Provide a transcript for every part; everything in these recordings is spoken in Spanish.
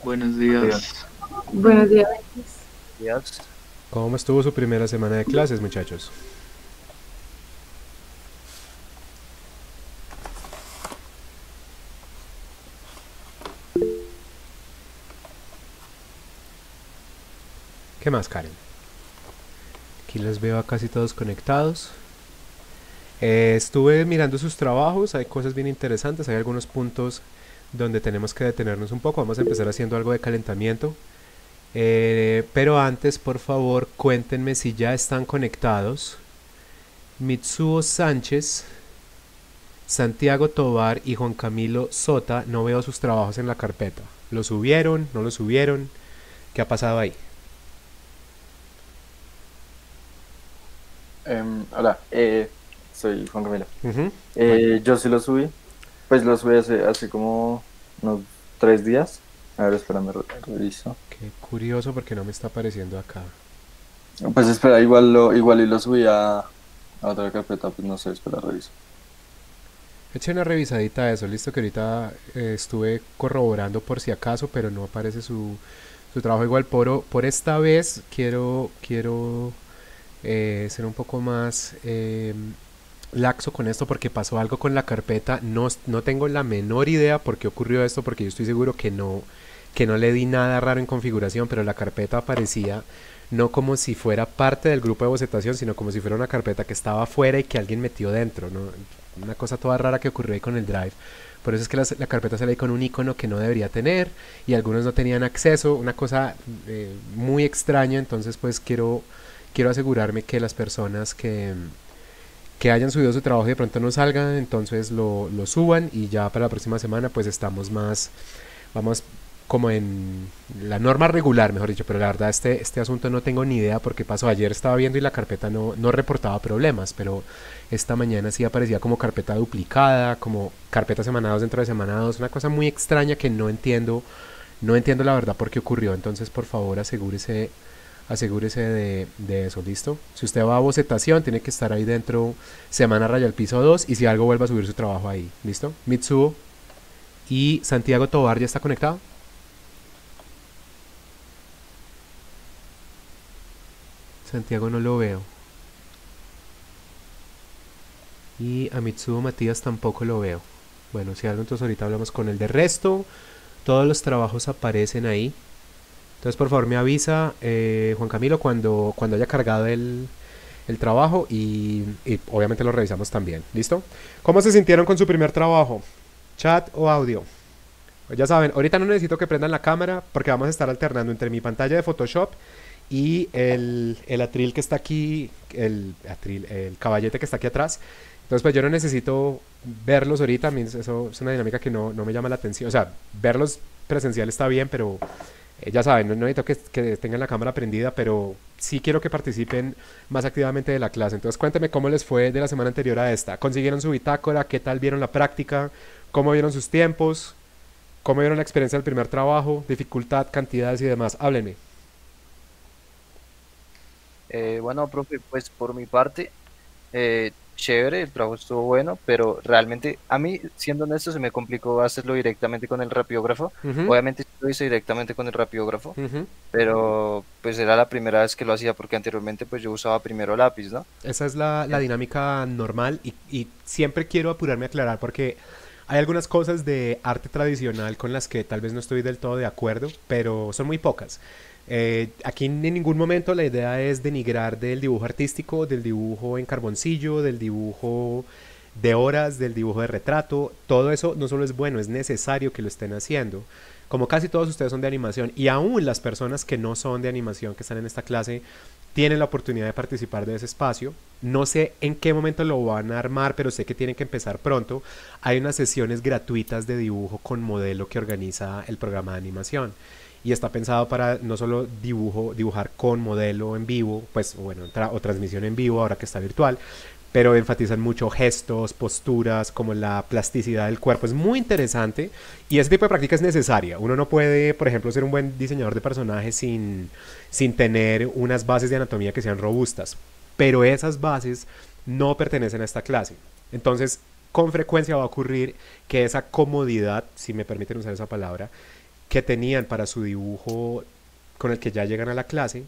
Buenos Días. días. Buenos días. Días. ¿Cómo estuvo su primera semana de clases, muchachos? ¿Qué más, Karen? Aquí los veo a casi todos conectados. Estuve mirando sus trabajos, hay cosas bien interesantes, hay algunos puntos donde tenemos que detenernos un poco. Vamos a empezar haciendo algo de calentamiento. Pero antes, por favor, cuéntenme si ya están conectados. Mitsuo Sánchez, Santiago Tovar y Juan Camilo Sota, no veo sus trabajos en la carpeta. ¿Lo subieron? ¿No lo subieron? ¿Qué ha pasado ahí? Hola, soy Juan Camilo. Ujú. Yo sí lo subí, pues lo subí hace como unos 3 días. A ver, espera, reviso. Qué curioso porque no me está apareciendo acá. Pues espera, igual y lo subí a otra carpeta, pues no sé, espera, reviso. Eché una revisadita a eso, listo que ahorita estuve corroborando por si acaso, pero no aparece su trabajo igual. Por esta vez quiero ser un poco más laxo con esto porque pasó algo con la carpeta. No tengo la menor idea por qué ocurrió esto, porque yo estoy seguro que no le di nada raro en configuración, pero la carpeta aparecía no como si fuera parte del grupo de bocetación, sino como si fuera una carpeta que estaba afuera y que alguien metió dentro, ¿no? Una cosa toda rara que ocurrió ahí con el Drive. Por eso es que la carpeta sale ahí con un icono que no debería tener y algunos no tenían acceso, una cosa muy extraña. Entonces pues quiero asegurarme que las personas que hayan subido su trabajo y de pronto no salgan, entonces lo suban y ya para la próxima semana pues estamos más, vamos como en la norma regular, mejor dicho, pero la verdad este asunto no tengo ni idea por qué pasó. Ayer estaba viendo y la carpeta no reportaba problemas, pero esta mañana sí aparecía como carpeta duplicada, como carpeta semana 2 dentro de semana 2, una cosa muy extraña que no entiendo la verdad por qué ocurrió. Entonces por favor asegúrese de eso, ¿listo? Si usted va a bocetación, tiene que estar ahí dentro semana raya al piso 2 y si algo vuelva a subir su trabajo ahí, ¿listo? Mitsuo y Santiago Tobar ya está conectado. Santiago no lo veo. Y a Mitsuo Matías tampoco lo veo. Bueno, si algo, entonces ahorita hablamos con él. De resto, todos los trabajos aparecen ahí. Entonces, por favor, me avisa, Juan Camilo, cuando haya cargado el trabajo y obviamente lo revisamos también. ¿Listo? ¿Cómo se sintieron con su primer trabajo? ¿Chat o audio? Pues ya saben, ahorita no necesito que prendan la cámara porque vamos a estar alternando entre mi pantalla de Photoshop y el atril que está aquí, el caballete que está aquí atrás. Entonces, pues yo no necesito verlos ahorita, eso es una dinámica que no me llama la atención. O sea, verlos presencial está bien, pero ya saben, no necesito que tengan la cámara prendida, pero sí quiero que participen más activamente de la clase. Entonces, cuéntenme cómo les fue de la semana anterior a esta. ¿Consiguieron su bitácora? ¿Qué tal vieron la práctica? ¿Cómo vieron sus tiempos? ¿Cómo vieron la experiencia del primer trabajo? Dificultad, cantidades y demás. Háblenme. Bueno, profe, pues por mi parte, chévere, el trabajo estuvo bueno, pero realmente a mí, siendo honesto, se me complicó hacerlo directamente con el rapiógrafo. Ujú, Obviamente sí lo hice directamente con el rapiógrafo, ujú. pero pues era la primera vez que lo hacía porque anteriormente pues yo usaba primero lápiz, ¿no? Esa es la En- dinámica normal y siempre quiero apurarme a aclarar porque hay algunas cosas de arte tradicional con las que tal vez no estoy del todo de acuerdo, pero son muy pocas. Aquí en ningún momento la idea es denigrar del dibujo artístico, del dibujo en carboncillo, del dibujo de horas, del dibujo de retrato. Todo eso no solo es bueno, es necesario que lo estén haciendo. Como casi todos ustedes son de animación y aún las personas que no son de animación que están en esta clase tienen la oportunidad de participar de ese espacio. No sé en qué momento lo van a armar, pero sé que tienen que empezar pronto. Hay unas sesiones gratuitas de dibujo con modelo que organiza el programa de animación. Y está pensado para no solo dibujar con modelo en vivo, pues bueno, o transmisión en vivo ahora que está virtual, pero enfatizan mucho gestos, posturas, como la plasticidad del cuerpo. Es muy interesante y ese tipo de práctica es necesaria. Uno no puede, por ejemplo, ser un buen diseñador de personajes sin tener unas bases de anatomía que sean robustas. Pero esas bases no pertenecen a esta clase. Entonces, con frecuencia va a ocurrir que esa comodidad, si me permiten usar esa palabra, que tenían para su dibujo con el que ya llegan a la clase,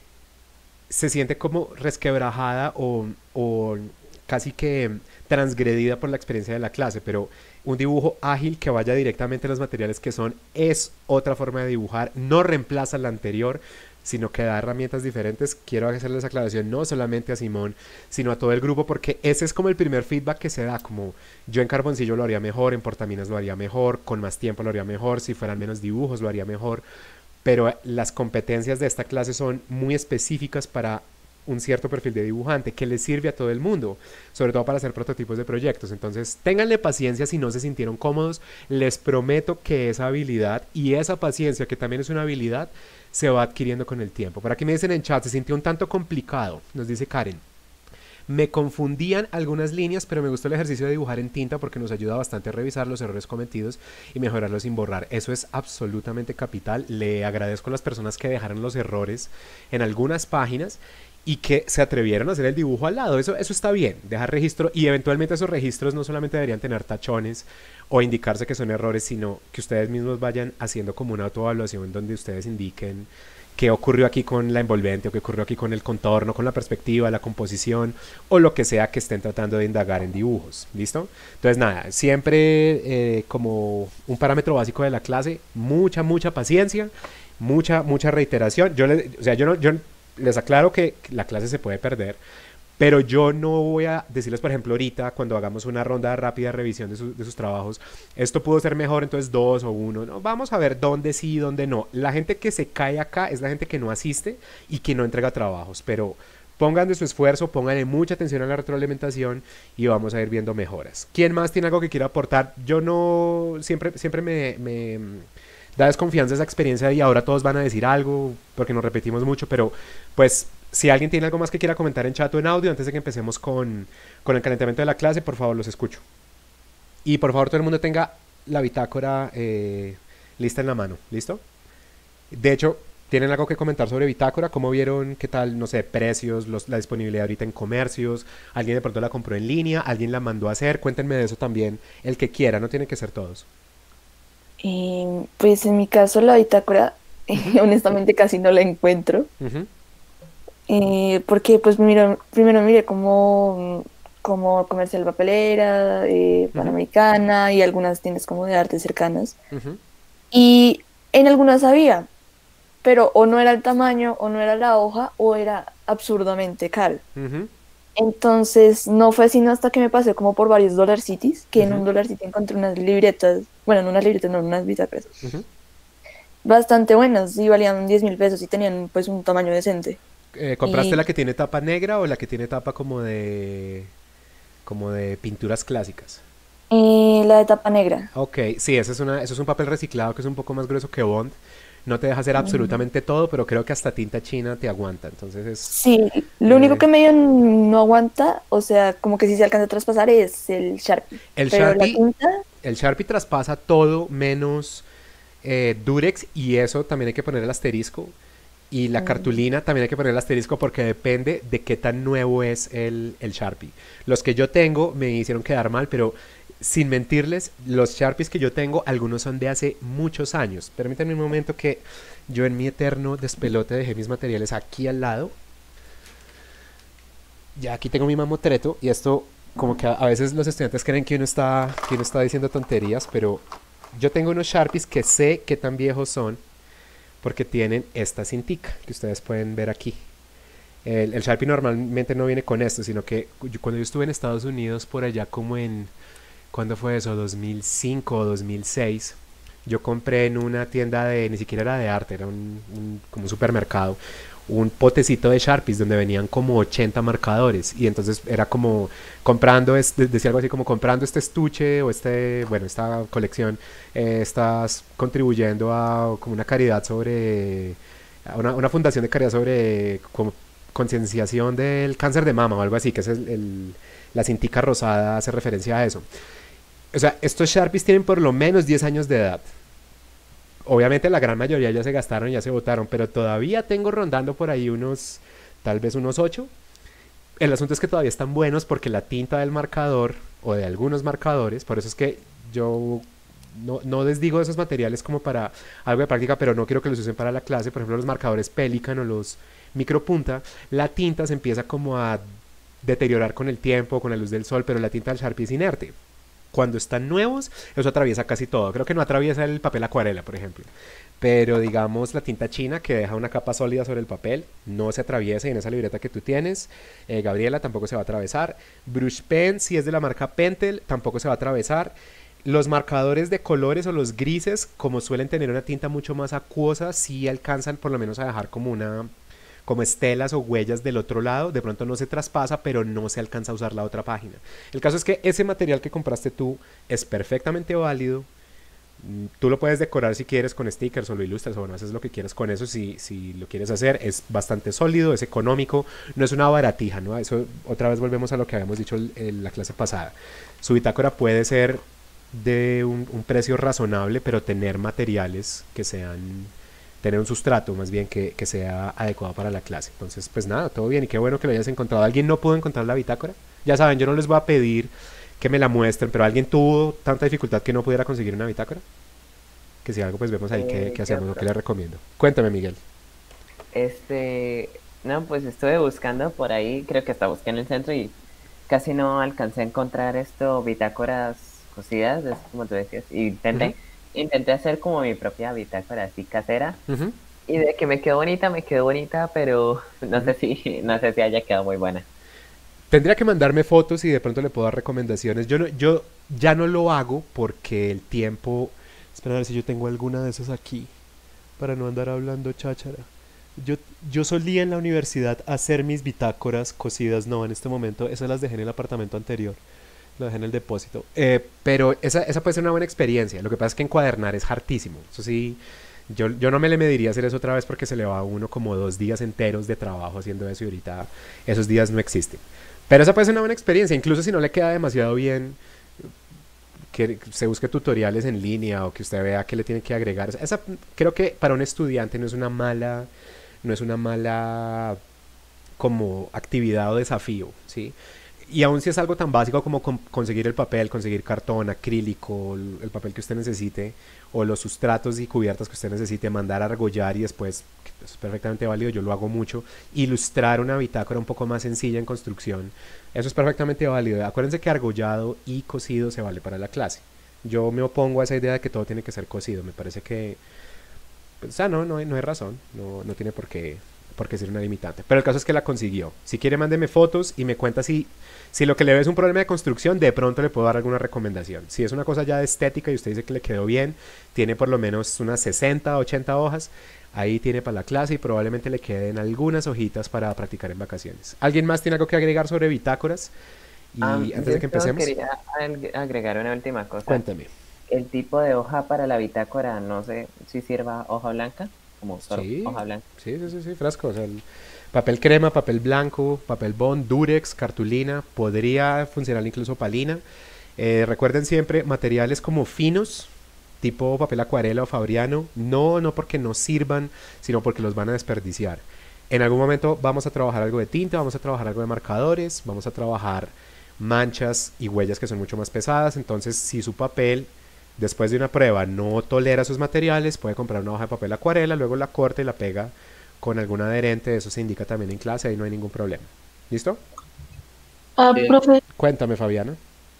se siente como resquebrajada o casi que transgredida por la experiencia de la clase, pero un dibujo ágil que vaya directamente a los materiales que son es otra forma de dibujar, no reemplaza la anterior, sino que da herramientas diferentes. Quiero hacerles esa aclaración no solamente a Simón, sino a todo el grupo, porque ese es como el primer feedback que se da, como yo en Carboncillo lo haría mejor, en Portaminas lo haría mejor, con más tiempo lo haría mejor, si fueran menos dibujos lo haría mejor, pero las competencias de esta clase son muy específicas para un cierto perfil de dibujante que le sirve a todo el mundo, sobre todo para hacer prototipos de proyectos. Entonces, ténganle paciencia si no se sintieron cómodos. Les prometo que esa habilidad y esa paciencia, que también es una habilidad, se va adquiriendo con el tiempo. Por aquí me dicen en chat, se sintió un tanto complicado, nos dice Karen. Me confundían algunas líneas, pero me gustó el ejercicio de dibujar en tinta porque nos ayuda bastante a revisar los errores cometidos y mejorarlos sin borrar. Eso es absolutamente capital. Le agradezco a las personas que dejaron los errores en algunas páginas y que se atrevieron a hacer el dibujo al lado. Eso está bien, dejar registro, y eventualmente esos registros no solamente deberían tener tachones o indicarse que son errores, sino que ustedes mismos vayan haciendo como una autoevaluación donde ustedes indiquen qué ocurrió aquí con la envolvente, o qué ocurrió aquí con el contorno, con la perspectiva, la composición, o lo que sea que estén tratando de indagar en dibujos. ¿Listo? Entonces nada, siempre como un parámetro básico de la clase, mucha paciencia, mucha reiteración. Yo les aclaro que la clase se puede perder, pero yo no voy a decirles, por ejemplo, ahorita, cuando hagamos una ronda rápida de revisión de sus trabajos, esto pudo ser mejor, entonces 2 o 1. No, vamos a ver dónde sí y dónde no. La gente que se cae acá es la gente que no asiste y que no entrega trabajos, pero pongan de su esfuerzo, pónganle mucha atención a la retroalimentación y vamos a ir viendo mejoras. ¿Quién más tiene algo que quiera aportar? Yo no, siempre me da desconfianza esa experiencia y ahora todos van a decir algo porque nos repetimos mucho, pero pues si alguien tiene algo más que quiera comentar en chat o en audio antes de que empecemos con el calentamiento de la clase, por favor los escucho. Y por favor todo el mundo tenga la bitácora lista en la mano, ¿listo? De hecho, ¿tienen algo que comentar sobre bitácora? ¿Cómo vieron? ¿Qué tal? No sé, precios, la disponibilidad ahorita en comercios. ¿Alguien de pronto la compró en línea? ¿Alguien la mandó a hacer? Cuéntenme de eso también, el que quiera, no tienen que ser todos. Pues en mi caso la bitácora, honestamente casi no la encuentro. Porque pues primero miré como Comercial Papelera, Panamericana y algunas tiendas como de arte cercanas. Y en algunas había, pero o no era el tamaño, o no era la hoja, o era absurdamente caro. Entonces no fue sino hasta que me pasé como por varios Dollar Cities, que en un Dollar City encontré unas libretas, bueno, no unas libretas, no, unas bitácoras, bastante buenas, y valían 10.000 pesos y tenían pues un tamaño decente. ¿Compraste la que tiene tapa negra o la que tiene tapa como de pinturas clásicas? La de tapa negra. Ok, sí, eso es un papel reciclado que es un poco más grueso que Bond. No te deja hacer absolutamente todo, pero creo que hasta tinta china te aguanta. Entonces es... Sí, lo único que medio no aguanta, o sea, como que sí se alcanza a traspasar es el Sharpie. Pero la tinta... El Sharpie traspasa todo menos Durex, y eso también hay que poner el asterisco. Y la cartulina también hay que poner el asterisco porque depende de qué tan nuevo es el Sharpie. Los que yo tengo me hicieron quedar mal, pero sin mentirles, los Sharpies que yo tengo, algunos son de hace muchos años. Permítanme un momento que yo en mi eterno despelote dejé mis materiales aquí al lado. Ya aquí tengo mi mamotreto y esto como que a veces los estudiantes creen que uno está diciendo tonterías, pero yo tengo unos Sharpies que sé qué tan viejos son porque tienen esta cintica que ustedes pueden ver aquí. El Sharpie normalmente no viene con esto, sino que cuando yo estuve en Estados Unidos por allá como en... ¿Cuándo fue eso? 2005 o 2006. Yo compré en una tienda ni siquiera era de arte, era como un supermercado, un potecito de Sharpies donde venían como 80 marcadores. Y entonces era como comprando, decía algo así como comprando este estuche o esta colección, estás contribuyendo a como una caridad a una fundación de caridad sobre como concienciación del cáncer de mama o algo así, que es la cintica rosada, hace referencia a eso. O sea, estos Sharpies tienen por lo menos 10 años de edad. Obviamente la gran mayoría ya se gastaron, ya se botaron, pero todavía tengo rondando por ahí tal vez unos 8. El asunto es que todavía están buenos porque la tinta del marcador o de algunos marcadores, por eso es que yo no desdigo de esos materiales como para algo de práctica, pero no quiero que los usen para la clase. Por ejemplo, los marcadores Pelican o los micropunta, la tinta se empieza como a deteriorar con el tiempo, con la luz del sol, pero la tinta del Sharpie es inerte. Cuando están nuevos, eso atraviesa casi todo. Creo que no atraviesa el papel acuarela, por ejemplo. Pero digamos la tinta china que deja una capa sólida sobre el papel, no se atraviesa y en esa libreta que tú tienes, Gabriela, tampoco se va a atravesar. Brush Pen, si es de la marca Pentel, tampoco se va a atravesar. Los marcadores de colores o los grises, como suelen tener una tinta mucho más acuosa, sí alcanzan por lo menos a dejar como estelas o huellas del otro lado, de pronto no se traspasa, pero no se alcanza a usar la otra página. El caso es que ese material que compraste tú es perfectamente válido. Tú lo puedes decorar si quieres con stickers o lo ilustras o bueno, haces lo que quieras con eso si lo quieres hacer. Es bastante sólido, es económico, no es una baratija, ¿no? Eso otra vez volvemos a lo que habíamos dicho en la clase pasada. Su bitácora puede ser de un precio razonable, pero tener materiales que sean, tener un sustrato más bien que sea adecuado para la clase. Entonces, pues nada, todo bien y qué bueno que lo hayas encontrado. ¿Alguien no pudo encontrar la bitácora? Ya saben, yo no les voy a pedir que me la muestren, pero ¿alguien tuvo tanta dificultad que no pudiera conseguir una bitácora? Que si algo, pues vemos ahí qué hacemos o qué les recomiendo. Cuéntame, Miguel. No, pues estuve buscando por ahí, creo que hasta busqué en el centro y casi no alcancé a encontrar bitácoras cosidas, como tú decías. Y intenté hacer como mi propia bitácora así casera. Y de que me quedó bonita, pero no sé si haya quedado muy buena. Tendría que mandarme fotos y de pronto le puedo dar recomendaciones. Yo ya no lo hago porque el tiempo... Espera a ver si yo tengo alguna de esas aquí para no andar hablando cháchara. Yo solía en la universidad hacer mis bitácoras cosidas, no, en este momento esas las dejé en el apartamento anterior, las dejé en el depósito. Pero esa puede ser una buena experiencia. Lo que pasa es que encuadernar es hartísimo. Eso sí, yo no me le mediría hacer eso otra vez porque se le va a uno como 2 días enteros de trabajo haciendo eso y ahorita esos días no existen. Pero esa puede ser una buena experiencia, incluso si no le queda demasiado bien, que se busque tutoriales en línea o que usted vea qué le tiene que agregar. Esa creo que para un estudiante no es una mala como actividad o desafío, ¿sí? Y aún si es algo tan básico como conseguir el papel, conseguir cartón, acrílico, el papel que usted necesite, o los sustratos y cubiertas que usted necesite, mandar a argollar y después, es perfectamente válido, yo lo hago mucho, ilustrar una bitácora un poco más sencilla en construcción, eso es perfectamente válido. Acuérdense que argollado y cosido se vale para la clase. Yo me opongo a esa idea de que todo tiene que ser cosido, me parece que, pues, no hay razón, no tiene por qué ser una limitante. Pero el caso es que la consiguió. Si quiere, mándeme fotos y me cuenta si lo que le ve es un problema de construcción, de pronto le puedo dar alguna recomendación. Si es una cosa ya de estética y usted dice que le quedó bien, tiene por lo menos unas 60, 80 hojas, ahí tiene para la clase y probablemente le queden algunas hojitas para practicar en vacaciones. ¿Alguien más tiene algo que agregar sobre bitácoras? Y antes de que empecemos, quería agregar una última cosa. cuéntame. El tipo de hoja para la bitácora, no sé si sirva hoja blanca, como Sí, hoja blanca. sí, frasco. O sea, el papel crema, papel blanco, papel bond, durex, cartulina, podría funcionar incluso palina. Recuerden siempre materiales como finos, tipo papel acuarela o fabriano, no porque no sirvan, sino porque los van a desperdiciar. En algún momento vamos a trabajar algo de tinta, vamos a trabajar algo de marcadores, vamos a trabajar manchas y huellas que son mucho más pesadas. Entonces, si su papel después de una prueba no tolera sus materiales, puede comprar una hoja de papel acuarela, luego la corta y la pega con algún adherente. Eso se indica también en clase, ahí no hay ningún problema. ¿Listo? Profe, Cuéntame, Fabiana.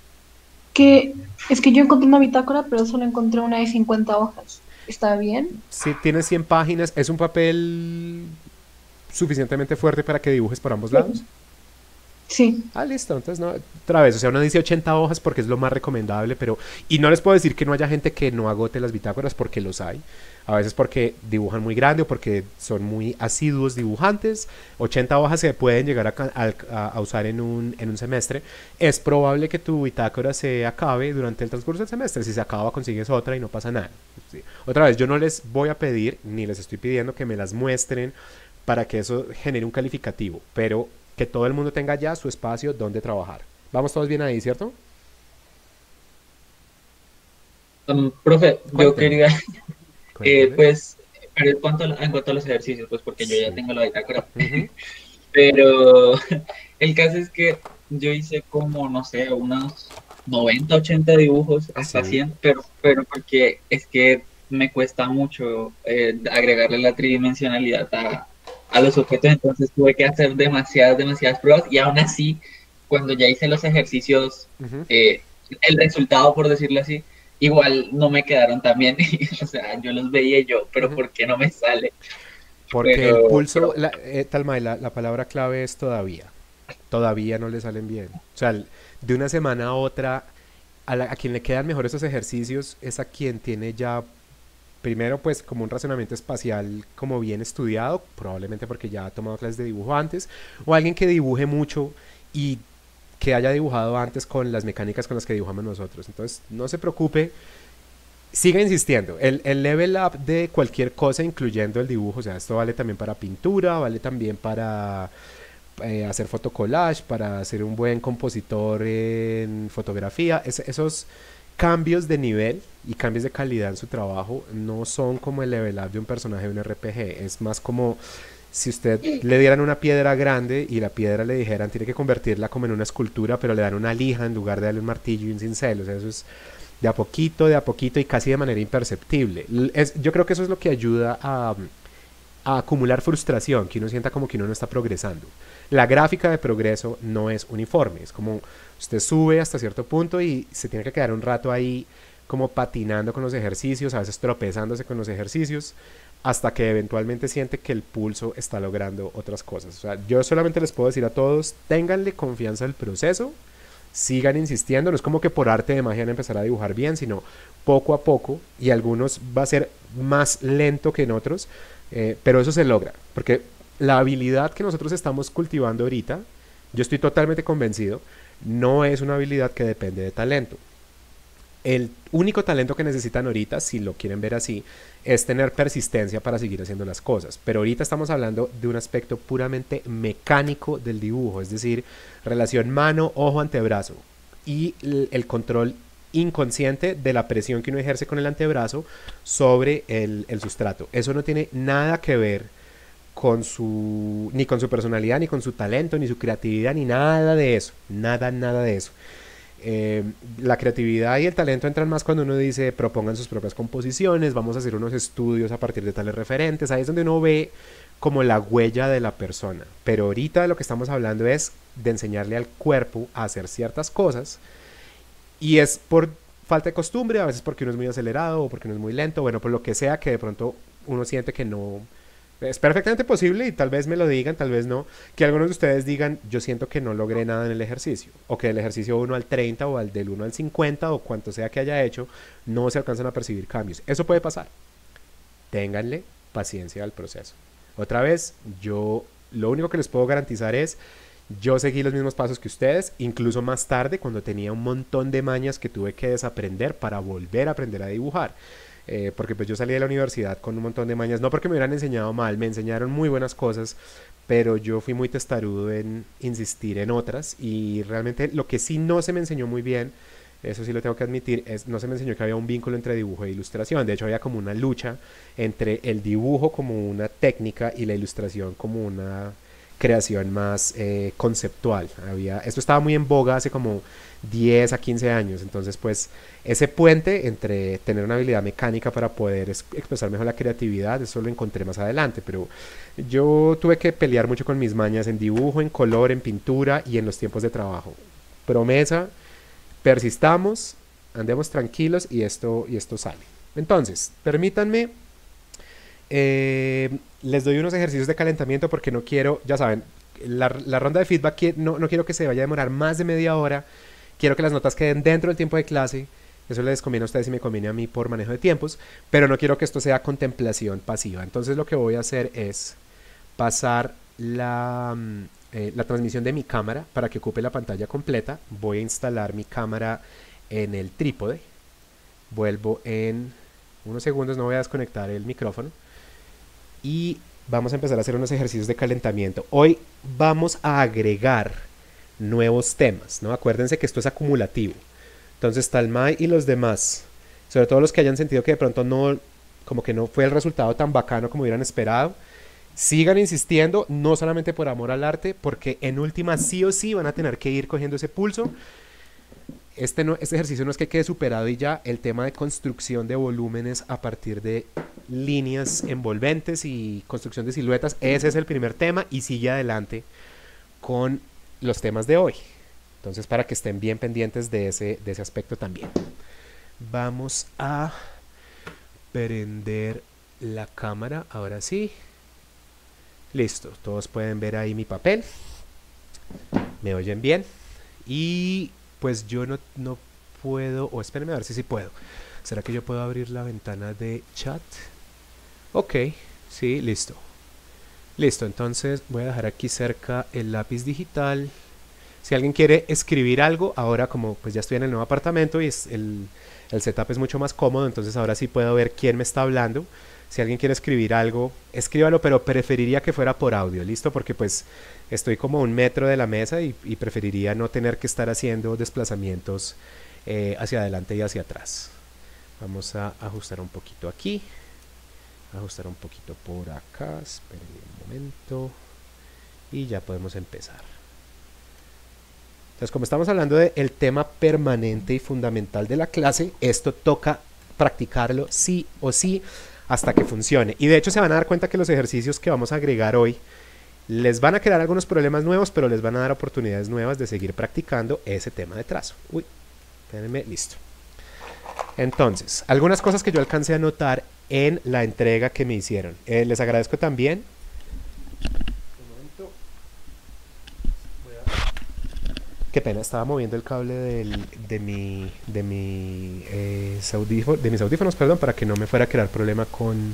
es que yo encontré una bitácora, pero solo encontré una de 50 hojas. ¿Está bien? Si tienes 100 páginas, ¿es un papel suficientemente fuerte para que dibujes por ambos lados? Sí. Listo, entonces no, otra vez, o sea, uno dice 80 hojas porque es lo más recomendable, pero, y no les puedo decir que no haya gente que no agote las bitácoras porque los hay, a veces porque dibujan muy grande o porque son muy asiduos dibujantes. 80 hojas se pueden llegar a usar en un semestre. Es probable que tu bitácora se acabe durante el transcurso del semestre. Si se acaba, consigues otra y no pasa nada. Sí. Otra vez, yo no les voy a pedir, ni les estoy pidiendo que me las muestren para que eso genere un calificativo, pero que todo el mundo tenga ya su espacio donde trabajar. Vamos todos bien ahí, ¿cierto? Profe, Cuénteme. yo quería, Cuéntame. pues, pero en cuanto a los ejercicios, pues porque yo Sí. ya tengo la bitácora, Ujú. pero el caso es que yo hice como, no sé, unos 90, 80 dibujos, hasta Sí. 100, pero porque es que me cuesta mucho agregarle la tridimensionalidad a los objetos, entonces tuve que hacer demasiadas pruebas y aún así, cuando ya hice los ejercicios, Ujú. el resultado, por decirlo así, igual no me quedaron tan bien. O sea, yo los veía y yo, pero Ujú. ¿por qué no me sale? Porque el Pero pulso, Talmay, la palabra clave es todavía. Todavía no le salen bien. O sea, de una semana a otra, a quien le quedan mejor esos ejercicios es a quien tiene ya, primero, pues como un razonamiento espacial como bien estudiado, probablemente porque ya ha tomado clases de dibujo antes, o alguien que dibuje mucho y que haya dibujado antes con las mecánicas con las que dibujamos nosotros. Entonces, no se preocupe, siga insistiendo. El level up de cualquier cosa, incluyendo el dibujo, o sea, esto vale también para pintura, vale también para hacer fotocollage, para ser un buen compositor en fotografía. Esos cambios de nivel y cambios de calidad en su trabajo no son como el level up de un personaje de un RPG. Es más como si usted le dieran una piedra grande y la piedra le dijeran tiene que convertirla como en una escultura, pero le dan una lija en lugar de darle un martillo y un cincel. O sea, eso es de a poquito y casi de manera imperceptible. Yo creo que eso es lo que ayuda a acumular frustración, que uno sienta como que uno no está progresando. La gráfica de progreso no es uniforme, es como usted sube hasta cierto punto y se tiene que quedar un rato ahí como patinando con los ejercicios, a veces tropezándose con los ejercicios, hasta que eventualmente siente que el pulso está logrando otras cosas. O sea, yo solamente les puedo decir a todos, ténganle confianza al proceso, sigan insistiendo, no es como que por arte de magia van a empezar a dibujar bien, sino poco a poco, y algunos va a ser más lento que en otros, pero eso se logra, porque la habilidad que nosotros estamos cultivando ahorita, yo estoy totalmente convencido, no es una habilidad que depende de talento. El único talento que necesitan ahorita, si lo quieren ver así, es tener persistencia para seguir haciendo las cosas. Pero ahorita estamos hablando de un aspecto puramente mecánico del dibujo, es decir, relación mano, ojo, antebrazo y el control inconsciente de la presión que uno ejerce con el antebrazo sobre el sustrato. Eso no tiene nada que ver ni con su personalidad, ni con su talento, ni su creatividad, ni nada de eso. Nada de eso. Eh, la creatividad y el talento entran más cuando uno dice propongan sus propias composiciones, vamos a hacer unos estudios a partir de tales referentes, ahí es donde uno ve como la huella de la persona. Pero ahorita lo que estamos hablando es de enseñarle al cuerpo a hacer ciertas cosas y es por falta de costumbre, a veces porque uno es muy acelerado o porque uno es muy lento, bueno, por lo que sea que de pronto uno siente que no, es perfectamente posible y tal vez me lo digan, tal vez no, que algunos de ustedes digan, yo siento que no logré nada en el ejercicio, o que del ejercicio 1 al 30 o del 1 al 50 o cuanto sea que haya hecho, no se alcanzan a percibir cambios. Eso puede pasar. Ténganle paciencia al proceso. Otra vez, yo lo único que les puedo garantizar es, yo seguí los mismos pasos que ustedes, incluso más tarde cuando tenía un montón de mañas que tuve que desaprender para volver a aprender a dibujar. Porque pues yo salí de la universidad con un montón de mañas, no porque me hubieran enseñado mal, me enseñaron muy buenas cosas, pero yo fui muy testarudo en insistir en otras y realmente lo que sí no se me enseñó muy bien, eso sí lo tengo que admitir, no se me enseñó que había un vínculo entre dibujo e ilustración, de hecho había como una lucha entre el dibujo como una técnica y la ilustración como una creación más conceptual. Esto estaba muy en boga hace como 10 a 15 años, entonces pues ese puente entre tener una habilidad mecánica para poder expresar mejor la creatividad, eso lo encontré más adelante, pero yo tuve que pelear mucho con mis mañas en dibujo, en color, en pintura y en los tiempos de trabajo. Promesa, persistamos, andemos tranquilos y esto sale. Entonces, permítanme les doy unos ejercicios de calentamiento porque no quiero, ya saben, la ronda de feedback no quiero que se vaya a demorar más de media hora. Quiero que las notas queden dentro del tiempo de clase. Eso les conviene a ustedes y me conviene a mí por manejo de tiempos. Pero no quiero que esto sea contemplación pasiva. Entonces lo que voy a hacer es pasar la transmisión de mi cámara para que ocupe la pantalla completa. Voy a instalar mi cámara en el trípode. Vuelvo en unos segundos, no voy a desconectar el micrófono. Y vamos a empezar a hacer unos ejercicios de calentamiento. Hoy vamos a agregar nuevos temas, ¿no? Acuérdense que esto es acumulativo. Entonces, Talmay y los demás, sobre todo los que hayan sentido que de pronto no, como que no fue el resultado tan bacano como hubieran esperado, sigan insistiendo, no solamente por amor al arte, porque en última sí o sí van a tener que ir cogiendo ese pulso. este ejercicio no es que quede superado y ya. El tema de construcción de volúmenes a partir de líneas envolventes y construcción de siluetas, ese es el primer tema y sigue adelante con los temas de hoy. Entonces, para que estén bien pendientes de ese aspecto también. Vamos a prender la cámara, ahora sí. Listo, todos pueden ver ahí mi papel. ¿Me oyen bien? Y pues yo no puedo, o espérenme a ver si sí puedo. ¿Será que yo puedo abrir la ventana de chat? Ok, sí, listo. Listo, entonces voy a dejar aquí cerca el lápiz digital. Si alguien quiere escribir algo, ahora como pues ya estoy en el nuevo apartamento y el setup es mucho más cómodo, entonces ahora sí puedo ver quién me está hablando. Si alguien quiere escribir algo, escríbalo, pero preferiría que fuera por audio, ¿listo? Porque pues estoy como a 1 metro de la mesa y preferiría no tener que estar haciendo desplazamientos hacia adelante y hacia atrás. Vamos a ajustar un poquito aquí, ajustar un poquito por acá, espérenme un momento y ya podemos empezar. Entonces, como estamos hablando del tema permanente y fundamental de la clase, esto toca practicarlo sí o sí hasta que funcione. Y de hecho se van a dar cuenta que los ejercicios que vamos a agregar hoy les van a crear algunos problemas nuevos, pero les van a dar oportunidades nuevas de seguir practicando ese tema de trazo. Uy, espérenme, listo. Entonces, algunas cosas que yo alcancé a notar en la entrega que me hicieron. Les agradezco también. Qué pena, estaba moviendo el cable de mis audífonos, perdón, para que no me fuera a crear problema con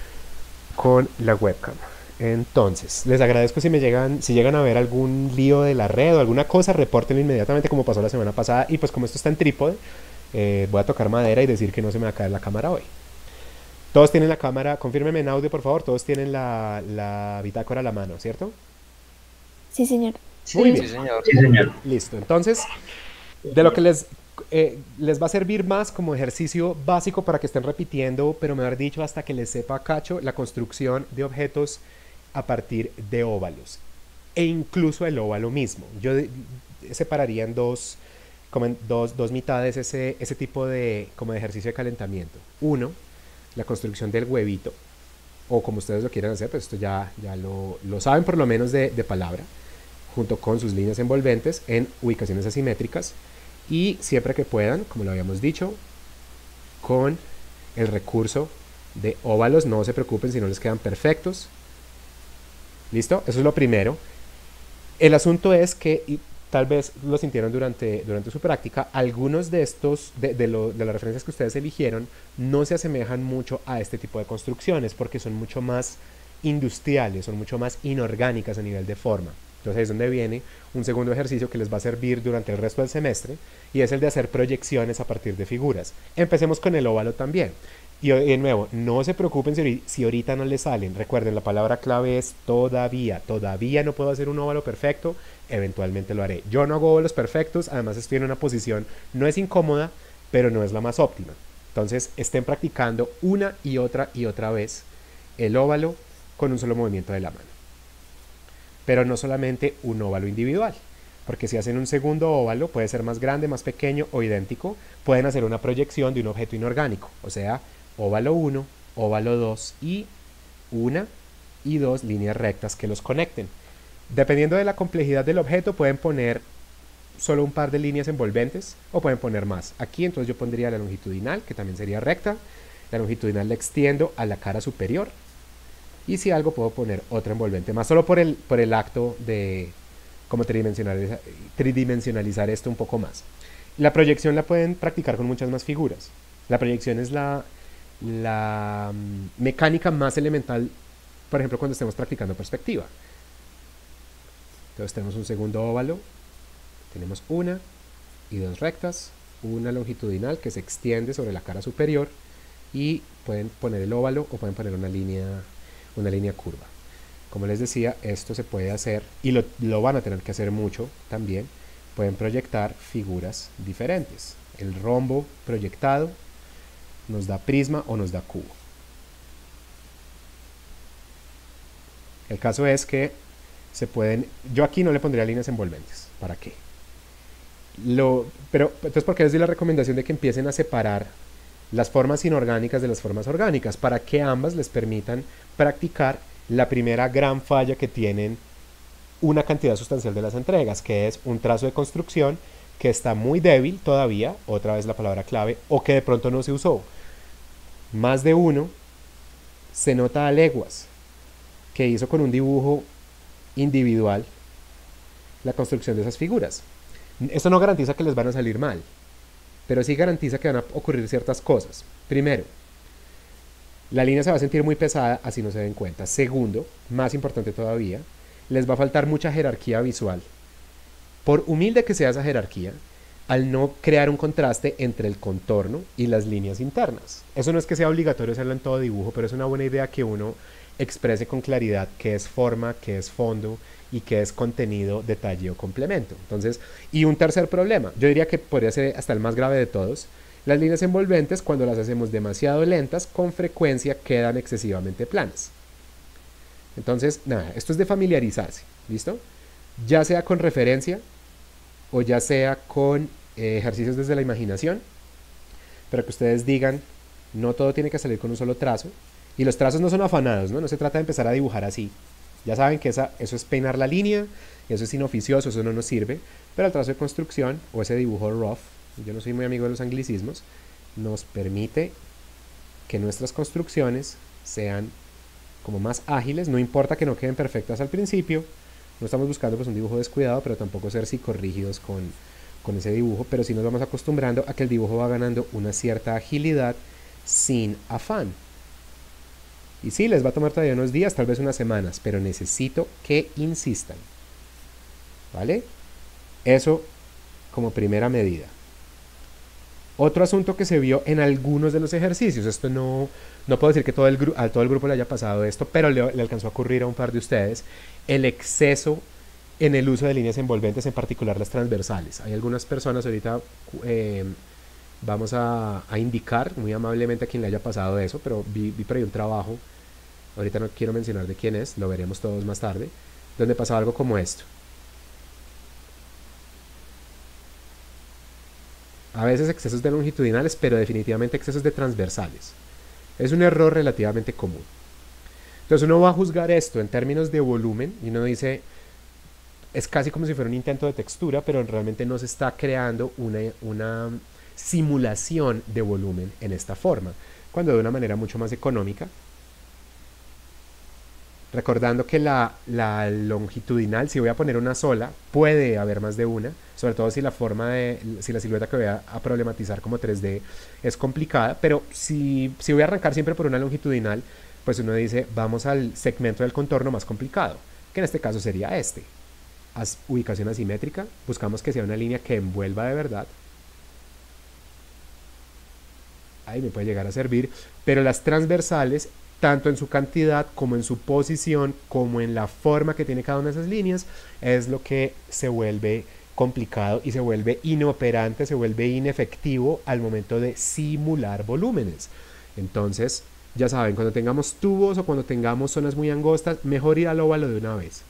la webcam. Entonces, les agradezco si llegan a ver algún lío de la red o alguna cosa, repórtenlo inmediatamente como pasó la semana pasada. Y pues como esto está en trípode, voy a tocar madera y decir que no se me va a caer la cámara hoy. Todos tienen la cámara, confírmenme en audio por favor, todos tienen la bitácora a la mano, ¿cierto? Sí, señor. Muy bien. Sí, señor. Sí, señor. Listo, entonces, de lo que les va a servir más como ejercicio básico para que estén repitiendo, pero mejor dicho, hasta que les sepa cacho, la construcción de objetos a partir de óvalos. E incluso el óvalo mismo. Yo separaría en dos mitades ese tipo como de ejercicio de calentamiento. Uno, la construcción del huevito, o como ustedes lo quieran hacer, pues esto ya lo saben por lo menos de palabra, junto con sus líneas envolventes en ubicaciones asimétricas y siempre que puedan, como lo habíamos dicho, con el recurso de óvalos. No se preocupen si no les quedan perfectos. ¿Listo? Eso es lo primero. El asunto es que, y tal vez lo sintieron durante su práctica, algunos de estos, de las referencias que ustedes eligieron, no se asemejan mucho a este tipo de construcciones porque son mucho más industriales, son mucho más inorgánicas a nivel de forma. Entonces ahí es donde viene un segundo ejercicio que les va a servir durante el resto del semestre y es el de hacer proyecciones a partir de figuras. Empecemos con el óvalo también. Y de nuevo, no se preocupen si ahorita no les salen. Recuerden, la palabra clave es todavía. Todavía no puedo hacer un óvalo perfecto, eventualmente lo haré. Yo no hago óvalos perfectos, además estoy en una posición, no es incómoda, pero no es la más óptima. Entonces estén practicando una y otra vez el óvalo con un solo movimiento de la mano. Pero no solamente un óvalo individual, porque si hacen un segundo óvalo, puede ser más grande, más pequeño o idéntico, pueden hacer una proyección de un objeto inorgánico, o sea, óvalo 1, óvalo 2 y 1 y 2 líneas rectas que los conecten. Dependiendo de la complejidad del objeto, pueden poner solo un par de líneas envolventes o pueden poner más. Aquí entonces yo pondría la longitudinal, que también sería recta. La longitudinal la extiendo a la cara superior. Y si algo puedo poner otra envolvente más, solo por el acto de como tridimensionalizar esto un poco más. La proyección la pueden practicar con muchas más figuras. La proyección es la mecánica más elemental, por ejemplo, cuando estemos practicando perspectiva. Entonces tenemos un segundo óvalo, tenemos una y dos rectas, una longitudinal que se extiende sobre la cara superior y pueden poner el óvalo o pueden poner una línea curva. Como les decía, esto se puede hacer y lo van a tener que hacer mucho también. Pueden proyectar figuras diferentes. El rombo proyectado nos da prisma o nos da cubo. El caso es que yo aquí no le pondría líneas envolventes. ¿Para qué? Pero entonces, ¿por qué les doy la recomendación de que empiecen a separar las formas inorgánicas de las formas orgánicas? Para que ambas les permitan practicar la primera gran falla que tienen una cantidad sustancial de las entregas, que es un trazo de construcción que está muy débil todavía, otra vez la palabra clave, o que de pronto no se usó. Más de uno se nota a leguas que hizo con un dibujo individual la construcción de esas figuras. Esto no garantiza que les van a salir mal, pero sí garantiza que van a ocurrir ciertas cosas. Primero, la línea se va a sentir muy pesada así no se den cuenta. Segundo, más importante todavía, les va a faltar mucha jerarquía visual. Por humilde que sea esa jerarquía, al no crear un contraste entre el contorno y las líneas internas. Eso no es que sea obligatorio hacerlo en todo dibujo, pero es una buena idea que uno exprese con claridad qué es forma, qué es fondo y qué es contenido, detalle o complemento. Entonces, y un tercer problema, yo diría que podría ser hasta el más grave de todos, las líneas envolventes cuando las hacemos demasiado lentas, con frecuencia quedan excesivamente planas. Entonces, nada, esto es de familiarizarse, ¿listo? Ya sea con referencia o ya sea con ejercicios desde la imaginación, pero que ustedes digan, no todo tiene que salir con un solo trazo, y los trazos no son afanados, ¿no? No se trata de empezar a dibujar así. Ya saben que eso es peinar la línea, eso es inoficioso, eso no nos sirve, pero el trazo de construcción o ese dibujo rough, yo no soy muy amigo de los anglicismos, nos permite que nuestras construcciones sean como más ágiles, no importa que no queden perfectas al principio, no estamos buscando pues un dibujo descuidado, pero tampoco ser psicorrígidos con ese dibujo, pero sí nos vamos acostumbrando a que el dibujo va ganando una cierta agilidad sin afán. Y sí, les va a tomar todavía unos días, tal vez unas semanas, pero necesito que insistan. ¿Vale? Eso como primera medida. Otro asunto que se vio en algunos de los ejercicios, esto no puedo decir que a todo el grupo le haya pasado esto, pero le alcanzó a ocurrir a un par de ustedes, el exceso en el uso de líneas envolventes, en particular las transversales. Hay algunas personas, ahorita vamos a indicar muy amablemente a quien le haya pasado eso, pero vi por ahí un trabajo, ahorita no quiero mencionar de quién es, lo veremos todos más tarde, donde pasaba algo como esto. A veces excesos de longitudinales, pero definitivamente excesos de transversales. Es un error relativamente común. Entonces uno va a juzgar esto en términos de volumen y uno dice, es casi como si fuera un intento de textura, pero realmente no se está creando una simulación de volumen en esta forma, cuando de una manera mucho más económica, recordando que la longitudinal, si voy a poner una sola, puede haber más de una, sobre todo si la silueta que voy a problematizar como 3D es complicada, pero si voy a arrancar siempre por una longitudinal, pues uno dice, vamos al segmento del contorno más complicado, que en este caso sería este. Haz ubicación asimétrica, buscamos que sea una línea que envuelva de verdad. Ahí me puede llegar a servir, pero las transversales, tanto en su cantidad como en su posición, como en la forma que tiene cada una de esas líneas, es lo que se vuelve complicado y se vuelve inoperante, se vuelve inefectivo al momento de simular volúmenes. Entonces, ya saben, cuando tengamos tubos o cuando tengamos zonas muy angostas, mejor ir al óvalo de una vez.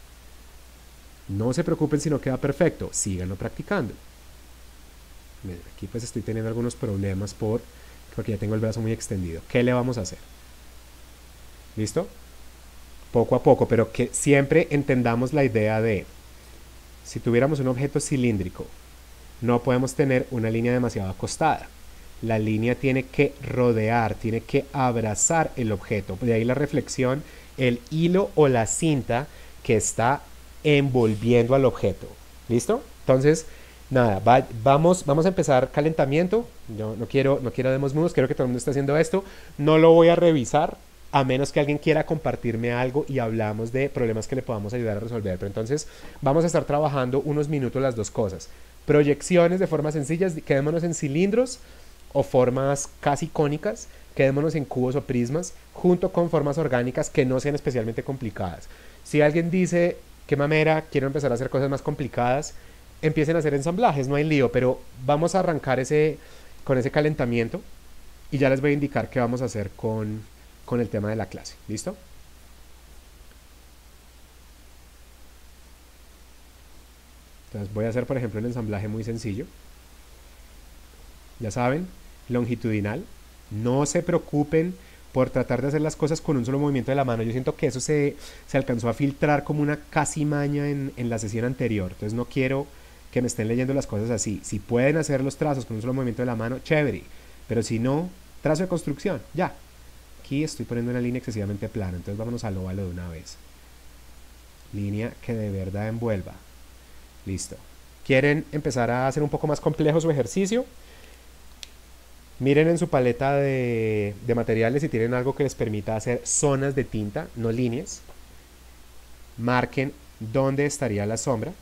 No se preocupen si no queda perfecto, síganlo practicando. Miren, aquí pues estoy teniendo algunos problemas porque ya tengo el brazo muy extendido. ¿Qué le vamos a hacer? ¿Listo? Poco a poco, pero que siempre entendamos la idea de, si tuviéramos un objeto cilíndrico, no podemos tener una línea demasiado acostada. La línea tiene que rodear, tiene que abrazar el objeto. De ahí la reflexión, el hilo o la cinta que está envolviendo al objeto. ¿Listo? Entonces, nada, vamos a empezar calentamiento. Yo no quiero demos mudos, quiero que todo el mundo esté haciendo esto. No lo voy a revisar, a menos que alguien quiera compartirme algo y hablamos de problemas que le podamos ayudar a resolver. Pero entonces vamos a estar trabajando unos minutos las dos cosas. Proyecciones de formas sencillas, quedémonos en cilindros o formas casi cónicas, quedémonos en cubos o prismas, junto con formas orgánicas que no sean especialmente complicadas. Si alguien dice, qué mamera, quiero empezar a hacer cosas más complicadas, empiecen a hacer ensamblajes, no hay lío, pero vamos a arrancar con ese calentamiento y ya les voy a indicar qué vamos a hacer con el tema de la clase. ¿Listo? Entonces voy a hacer, por ejemplo, un ensamblaje muy sencillo. Ya saben, longitudinal. No se preocupen por tratar de hacer las cosas con un solo movimiento de la mano. Yo siento que eso se alcanzó a filtrar como una casi maña en la sesión anterior. Entonces no quiero que me estén leyendo las cosas así. Si pueden hacer los trazos con un solo movimiento de la mano, chévere. Pero si no, trazo de construcción, ya. Aquí estoy poniendo una línea excesivamente plana, entonces vámonos al óvalo de una vez. Línea que de verdad envuelva. Listo. ¿Quieren empezar a hacer un poco más complejo su ejercicio? Miren en su paleta de materiales si tienen algo que les permita hacer zonas de tinta, no líneas. Marquen dónde estaría la sombra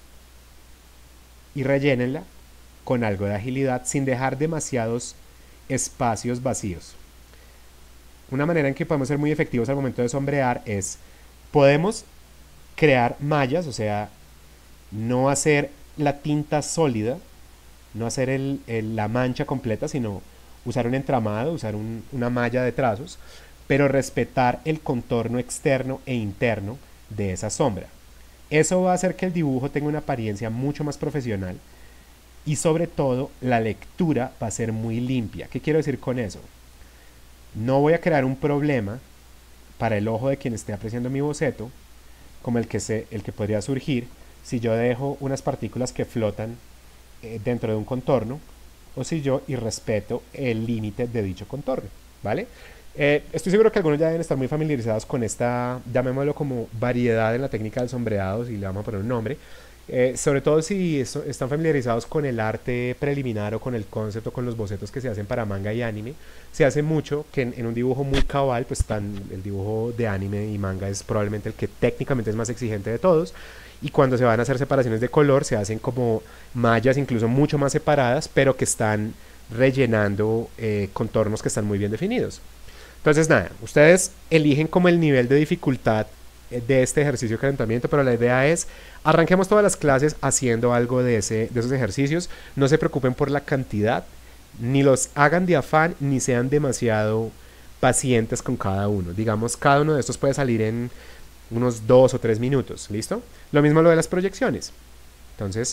y rellénenla con algo de agilidad sin dejar demasiados espacios vacíos. Una manera en que podemos ser muy efectivos al momento de sombrear es, podemos crear mallas, o sea, no hacer la tinta sólida, no hacer la mancha completa, sino usar un entramado, usar una malla de trazos, pero respetar el contorno externo e interno de esa sombra. Eso va a hacer que el dibujo tenga una apariencia mucho más profesional y sobre todo la lectura va a ser muy limpia. ¿Qué quiero decir con eso? No voy a crear un problema para el ojo de quien esté apreciando mi boceto como el que podría surgir si yo dejo unas partículas que flotan dentro de un contorno o si yo irrespeto el límite de dicho contorno, ¿vale? Estoy seguro que algunos ya deben estar muy familiarizados con esta, llamémoslo como variedad en la técnica del sombreado, si le vamos a poner un nombre, sobre todo si están familiarizados con el arte preliminar o con el concepto, con los bocetos que se hacen para manga y anime. Se hace mucho que en un dibujo muy cabal, pues el dibujo de anime y manga es probablemente el que técnicamente es más exigente de todos, y cuando se van a hacer separaciones de color se hacen como mallas incluso mucho más separadas, pero que están rellenando contornos que están muy bien definidos. Entonces nada, ustedes eligen como el nivel de dificultad de este ejercicio de calentamiento, pero la idea es, arranquemos todas las clases haciendo algo de esos ejercicios. No se preocupen por la cantidad, ni los hagan de afán, ni sean demasiado pacientes con cada uno. Digamos, cada uno de estos puede salir en unos 2 o 3 minutos, ¿listo? Lo mismo lo de las proyecciones. Entonces,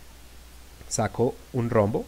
saco un rombo,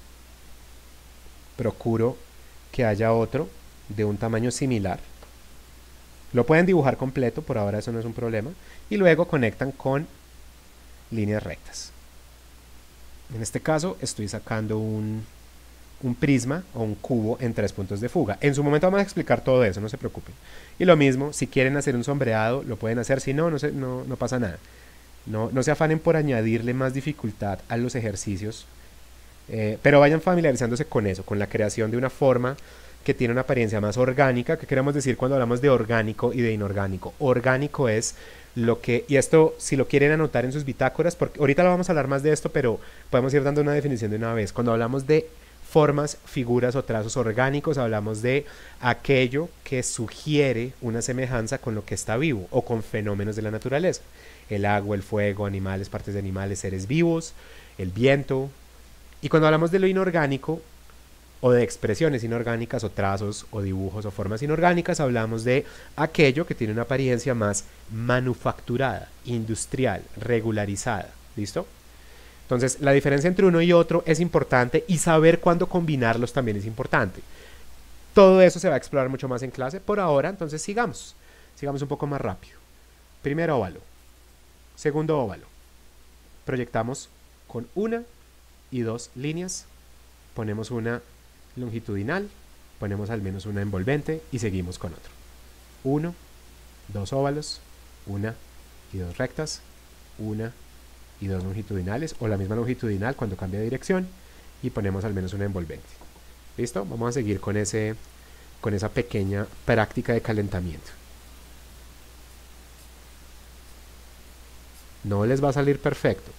procuro que haya otro de un tamaño similar. Lo pueden dibujar completo, por ahora eso no es un problema, y luego conectan con líneas rectas. En este caso estoy sacando un prisma o un cubo en 3 puntos de fuga. En su momento vamos a explicar todo eso, no se preocupen. Y lo mismo, si quieren hacer un sombreado, lo pueden hacer, si no, no pasa nada. No se afanen por añadirle más dificultad a los ejercicios, pero vayan familiarizándose con eso, con la creación de una forma que tiene una apariencia más orgánica. ¿Qué queremos decir cuando hablamos de orgánico y de inorgánico? Orgánico es lo que, y esto si lo quieren anotar en sus bitácoras, porque ahorita lo vamos a hablar más de esto, pero podemos ir dando una definición de una vez. Cuando hablamos de formas, figuras o trazos orgánicos, hablamos de aquello que sugiere una semejanza con lo que está vivo o con fenómenos de la naturaleza. El agua, el fuego, animales, partes de animales, seres vivos, el viento. Y cuando hablamos de lo inorgánico, o de expresiones inorgánicas o trazos o dibujos o formas inorgánicas, hablamos de aquello que tiene una apariencia más manufacturada, industrial, regularizada. ¿Listo? Entonces la diferencia entre uno y otro es importante y saber cuándo combinarlos también es importante. Todo eso se va a explorar mucho más en clase. Por ahora, entonces sigamos un poco más rápido. Primer óvalo, segundo óvalo. Proyectamos con 1 y 2 líneas, ponemos una longitudinal, ponemos al menos una envolvente y seguimos con otro. 1, 2 óvalos, 1 y 2 rectas, 1 y 2 longitudinales, o la misma longitudinal cuando cambia de dirección, y ponemos al menos una envolvente. ¿Listo? Vamos a seguir con esa pequeña práctica de calentamiento. No les va a salir perfecto,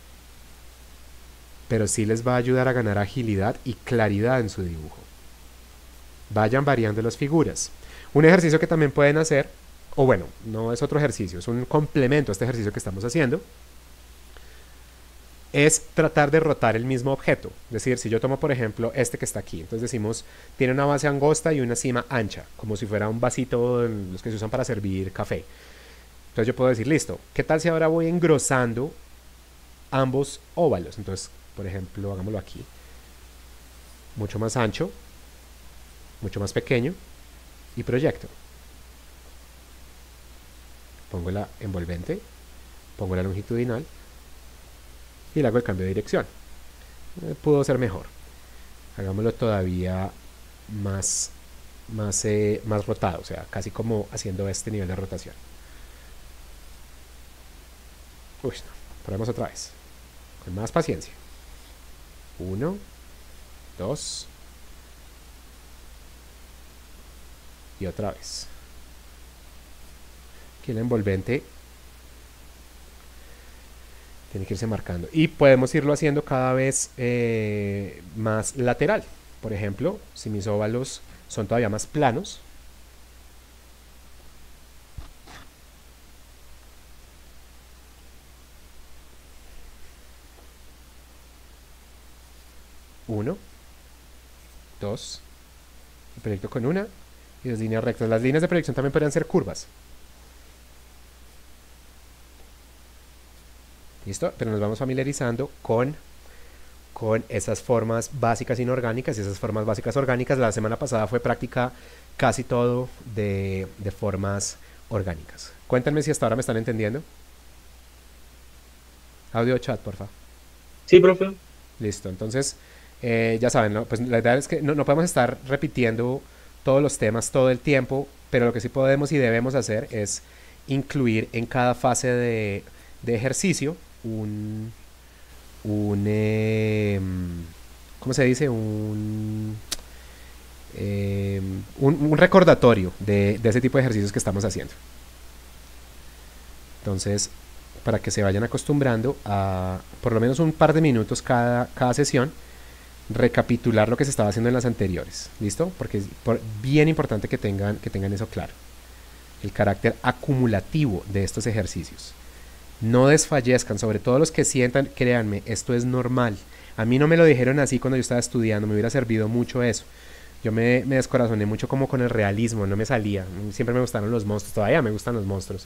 pero sí les va a ayudar a ganar agilidad y claridad en su dibujo. Vayan variando las figuras. Un ejercicio que también pueden hacer, o bueno, no es otro ejercicio, es un complemento a este ejercicio que estamos haciendo, es tratar de rotar el mismo objeto. Es decir, si yo tomo por ejemplo este que está aquí, entonces decimos, tiene una base angosta y una cima ancha, como si fuera un vasito, los que se usan para servir café. Entonces yo puedo decir, listo, ¿qué tal si ahora voy engrosando ambos óvalos. Entonces, por ejemplo, hagámoslo aquí. Mucho más ancho, mucho más pequeño y proyecto. Pongo la envolvente, pongo la longitudinal y le hago el cambio de dirección. Pudo ser mejor. Hagámoslo todavía más rotado, o sea, casi como haciendo este nivel de rotación. Uy, no, probemos otra vez, con más paciencia. 1, 2 y otra vez. Aquí el envolvente tiene que irse marcando y podemos irlo haciendo cada vez más lateral. Por ejemplo, si mis óvalos son todavía más planos, uno, dos, proyecto con una y dos líneas rectas. Las líneas de proyección también podrían ser curvas. ¿Listo? Pero nos vamos familiarizando con esas formas básicas inorgánicas y esas formas básicas orgánicas. La semana pasada fue práctica casi todo de formas orgánicas. Cuéntenme si hasta ahora me están entendiendo. Audio chat, por favor. Sí, profe. Listo, entonces ya saben, ¿no? Pues la idea es que no podemos estar repitiendo todos los temas todo el tiempo, pero lo que sí podemos y debemos hacer es incluir en cada fase de ejercicio ¿cómo se dice? Un recordatorio de ese tipo de ejercicios que estamos haciendo. Entonces, para que se vayan acostumbrando a por lo menos un par de minutos cada sesión, recapitular lo que se estaba haciendo en las anteriores. ¿Listo? Porque es bien importante que tengan eso claro. El carácter acumulativo de estos ejercicios. No desfallezcan, sobre todo los que sientan, créanme, esto es normal. A mí no me lo dijeron así cuando yo estaba estudiando, me hubiera servido mucho eso. Yo me descorazoné mucho como con el realismo, no me salía. Siempre me gustaron los monstruos, todavía me gustan los monstruos.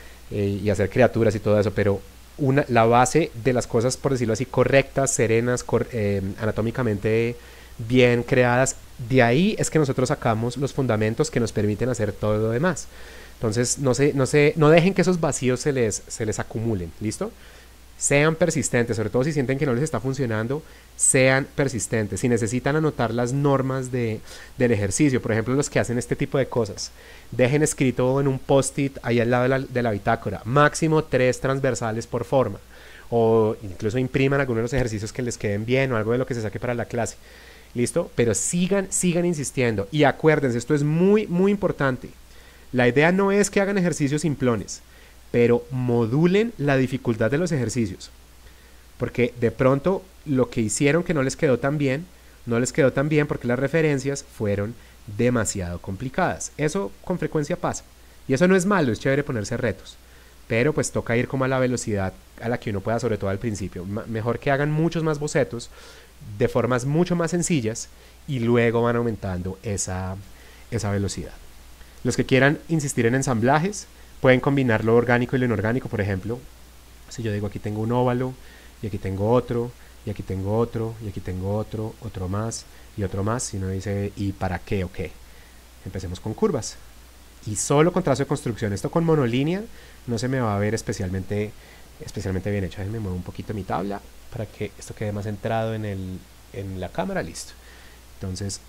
Y hacer criaturas y todo eso, pero la base de las cosas, por decirlo así, correctas, serenas, anatómicamente bien creadas, de ahí es que nosotros sacamos los fundamentos que nos permiten hacer todo lo demás. Entonces, no dejen que esos vacíos se les acumulen, ¿listo? Sean persistentes, sobre todo si sienten que no les está funcionando, sean persistentes. Si necesitan anotar las normas del ejercicio, por ejemplo, los que hacen este tipo de cosas, dejen escrito en un post-it ahí al lado de la bitácora, máximo 3 transversales por forma, o incluso impriman algunos de los ejercicios que les queden bien o algo de lo que se saque para la clase, ¿listo? Pero sigan insistiendo y acuérdense, esto es muy, muy importante. La idea no es que hagan ejercicios simplones, pero modulen la dificultad de los ejercicios. Porque de pronto lo que hicieron que no les quedó tan bien porque las referencias fueron demasiado complicadas. Eso con frecuencia pasa. Y eso no es malo, es chévere ponerse retos. Pero pues toca ir como a la velocidad a la que uno pueda, sobre todo al principio. Mejor que hagan muchos más bocetos de formas mucho más sencillas y luego van aumentando esa velocidad. Los que quieran insistir en ensamblajes pueden combinar lo orgánico y lo inorgánico. Por ejemplo, si yo digo aquí tengo un óvalo y aquí tengo otro y aquí tengo otro y aquí tengo otro más y otro más, y uno dice ¿y para qué o qué? Empecemos con curvas y solo con trazo de construcción. Esto con monolínea no se me va a ver especialmente bien hecho. Déjenme mover un poquito mi tabla para que esto quede más centrado en la cámara. Listo. Entonces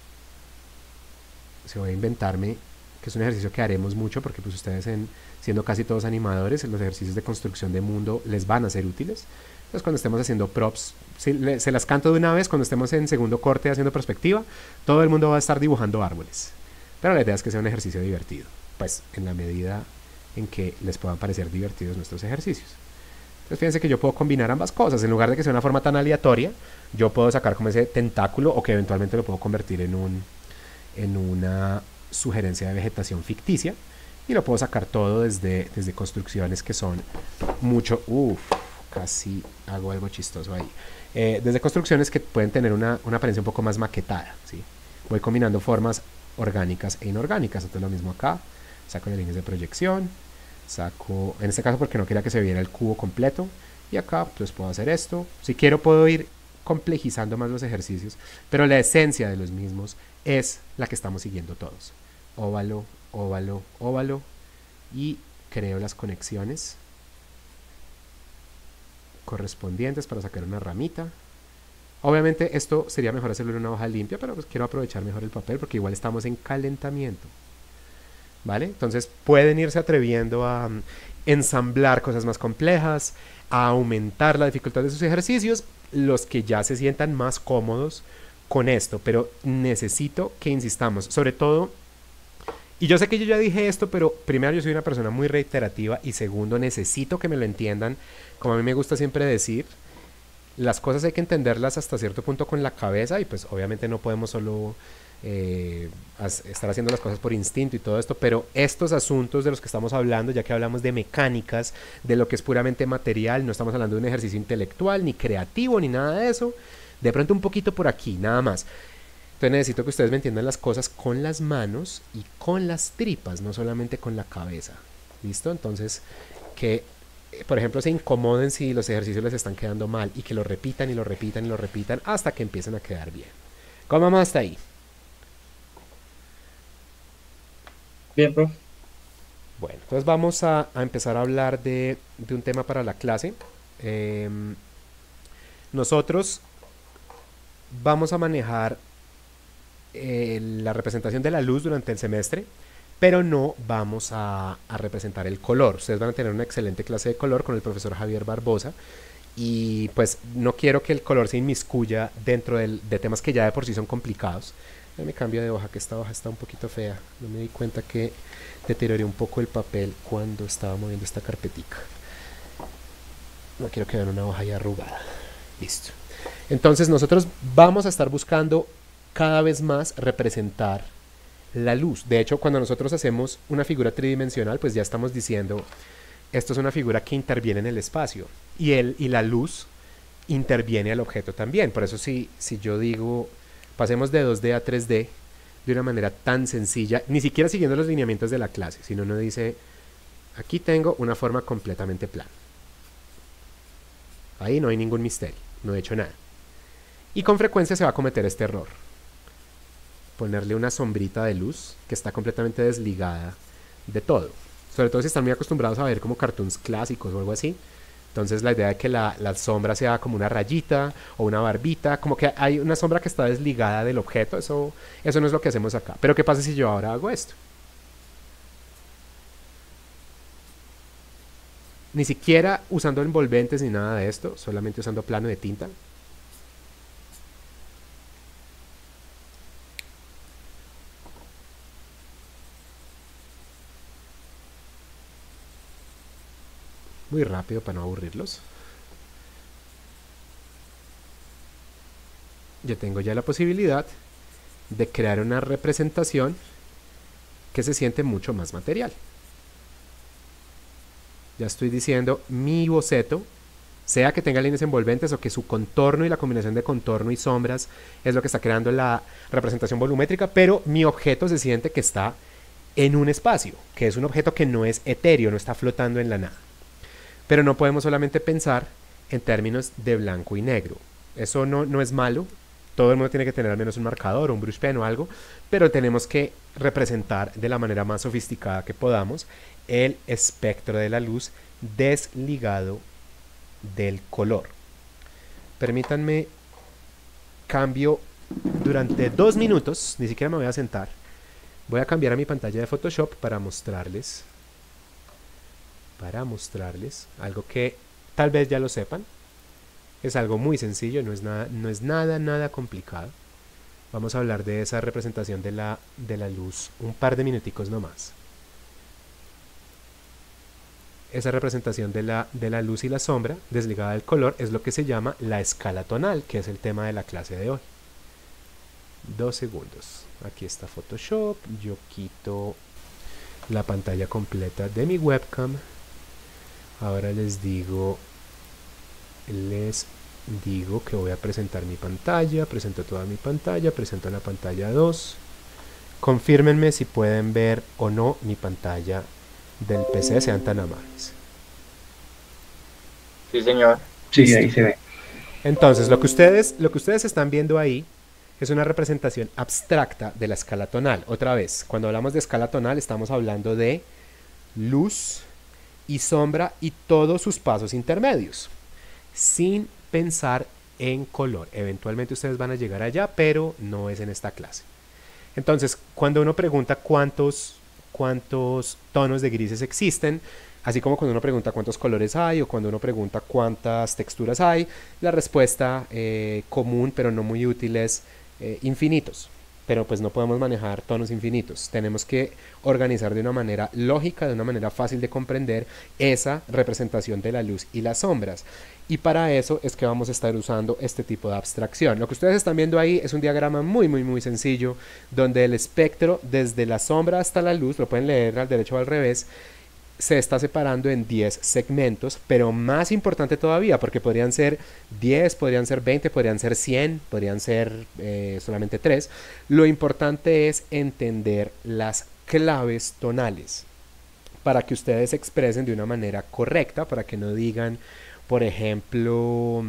se voy a inventarme, que es un ejercicio que haremos mucho porque pues ustedes siendo casi todos animadores, los ejercicios de construcción de mundo les van a ser útiles. Entonces cuando estemos haciendo props, se las canto de una vez, cuando estemos en segundo corte haciendo perspectiva, todo el mundo va a estar dibujando árboles. Pero la idea es que sea un ejercicio divertido, pues en la medida en que les puedan parecer divertidos nuestros ejercicios. Entonces fíjense que yo puedo combinar ambas cosas. En lugar de que sea una forma tan aleatoria, yo puedo sacar como ese tentáculo, o que eventualmente lo puedo convertir en una sugerencia de vegetación ficticia, y lo puedo sacar todo desde construcciones que son mucho, casi hago algo chistoso ahí, desde construcciones que pueden tener una apariencia un poco más maquetada, ¿sí? Voy combinando formas orgánicas e inorgánicas. Entonces lo mismo acá, saco las líneas de proyección, saco, en este caso porque no quería que se viera el cubo completo, Y acá pues puedo hacer esto. Si quiero puedo ir complejizando más los ejercicios, pero la esencia de los mismos es la que estamos siguiendo todos. Óvalo, óvalo, óvalo, y creo las conexiones correspondientes para sacar una ramita. Obviamente esto sería mejor hacerlo en una hoja limpia, pero pues quiero aprovechar mejor el papel porque igual estamos en calentamiento, ¿vale? Entonces pueden irse atreviendo a ensamblar cosas más complejas, a aumentar la dificultad de sus ejercicios, los que ya se sientan más cómodos con esto, pero necesito que insistamos, sobre todo, y yo sé que yo ya dije esto, pero primero yo soy una persona muy reiterativa y segundo necesito que me lo entiendan, como a mí me gusta siempre decir, las cosas hay que entenderlas hasta cierto punto con la cabeza y pues obviamente no podemos solo estar haciendo las cosas por instinto y todo esto, pero estos asuntos de los que estamos hablando, ya que hablamos de mecánicas, de lo que es puramente material, no estamos hablando de un ejercicio intelectual, ni creativo, ni nada de eso, de pronto un poquito por aquí, nada más. Entonces necesito que ustedes me entiendan las cosas con las manos y con las tripas, no solamente con la cabeza, ¿listo? Entonces, que por ejemplo se incomoden si los ejercicios les están quedando mal y que lo repitan y lo repitan y lo repitan hasta que empiecen a quedar bien. ¿Cómo vamos hasta ahí? Bien, profe. Bueno, entonces vamos a empezar a hablar de un tema para la clase. Nosotros vamos a manejar la representación de la luz durante el semestre, pero no vamos a representar el color. Ustedes van a tener una excelente clase de color con el profesor Javier Barbosa y pues no quiero que el color se inmiscuya dentro de temas que ya de por sí son complicados. Ya me cambio de hoja, que esta hoja está un poquito fea. No me di cuenta que deterioré un poco el papel cuando estaba moviendo esta carpetica. No quiero que vean una hoja ya arrugada. Listo. Entonces nosotros vamos a estar buscando cada vez más representar la luz. De hecho, cuando nosotros hacemos una figura tridimensional, pues ya estamos diciendo, esto es una figura que interviene en el espacio y la luz interviene al objeto también. Por eso si yo digo, pasemos de 2D a 3D de una manera tan sencilla, ni siquiera siguiendo los lineamientos de la clase, sino uno dice, aquí tengo una forma completamente plana. Ahí no hay ningún misterio, no he hecho nada. Y con frecuencia se va a cometer este error. Ponerle una sombrita de luz que está completamente desligada de todo. Sobre todo si están muy acostumbrados a ver como cartoons clásicos o algo así. Entonces la idea de que la sombra sea como una rayita o una barbita, como que hay una sombra que está desligada del objeto, eso no es lo que hacemos acá. Pero ¿qué pasa si yo ahora hago esto? Ni siquiera usando envolventes ni nada de esto, solamente usando plano de tinta. Muy rápido para no aburrirlos. Yo tengo ya la posibilidad de crear una representación que se siente mucho más material. Ya estoy diciendo mi boceto, sea que tenga líneas envolventes o que su contorno y la combinación de contorno y sombras es lo que está creando la representación volumétrica, pero mi objeto se siente que está en un espacio, que es un objeto que no es etéreo, no está flotando en la nada. Pero no podemos solamente pensar en términos de blanco y negro. Eso no es malo. Todo el mundo tiene que tener al menos un marcador, un brush pen o algo, pero tenemos que representar de la manera más sofisticada que podamos el espectro de la luz desligado del color. Permítanme, cambio durante 2 minutos, ni siquiera me voy a sentar. Voy a cambiar a mi pantalla de Photoshop para mostrarles algo que tal vez ya lo sepan. Es algo muy sencillo, no es nada complicado. Vamos a hablar de esa representación de la luz un par de minuticos nomás. Esa representación de la luz y la sombra desligada del color es lo que se llama la escala tonal, que es el tema de la clase de hoy. 2 segundos. Aquí está Photoshop. Yo quito la pantalla completa de mi webcam. Ahora les digo que voy a presentar mi pantalla. Presento toda mi pantalla. Presento la pantalla 2. Confírmenme si pueden ver o no mi pantalla del PC, sean tan amables. Sí, señor. Sí, ahí se ve. Entonces, lo que ustedes están viendo ahí es una representación abstracta de la escala tonal. Otra vez, cuando hablamos de escala tonal estamos hablando de luz y sombra y todos sus pasos intermedios, sin pensar en color. Eventualmente ustedes van a llegar allá, pero no es en esta clase. Entonces, cuando uno pregunta cuántos tonos de grises existen, así como cuando uno pregunta cuántos colores hay o cuando uno pregunta cuántas texturas hay, la respuesta común pero no muy útil es infinitos. Pero pues no podemos manejar tonos infinitos. Tenemos que organizar de una manera lógica, de una manera fácil de comprender esa representación de la luz y las sombras. Y para eso es que vamos a estar usando este tipo de abstracción. Lo que ustedes están viendo ahí es un diagrama muy sencillo, donde el espectro desde la sombra hasta la luz, lo pueden leer al derecho o al revés, se está separando en 10 segmentos, pero más importante todavía, porque podrían ser 10, podrían ser 20, podrían ser 100, podrían ser solamente 3. Lo importante es entender las claves tonales para que ustedes se expresen de una manera correcta, para que no digan, por ejemplo,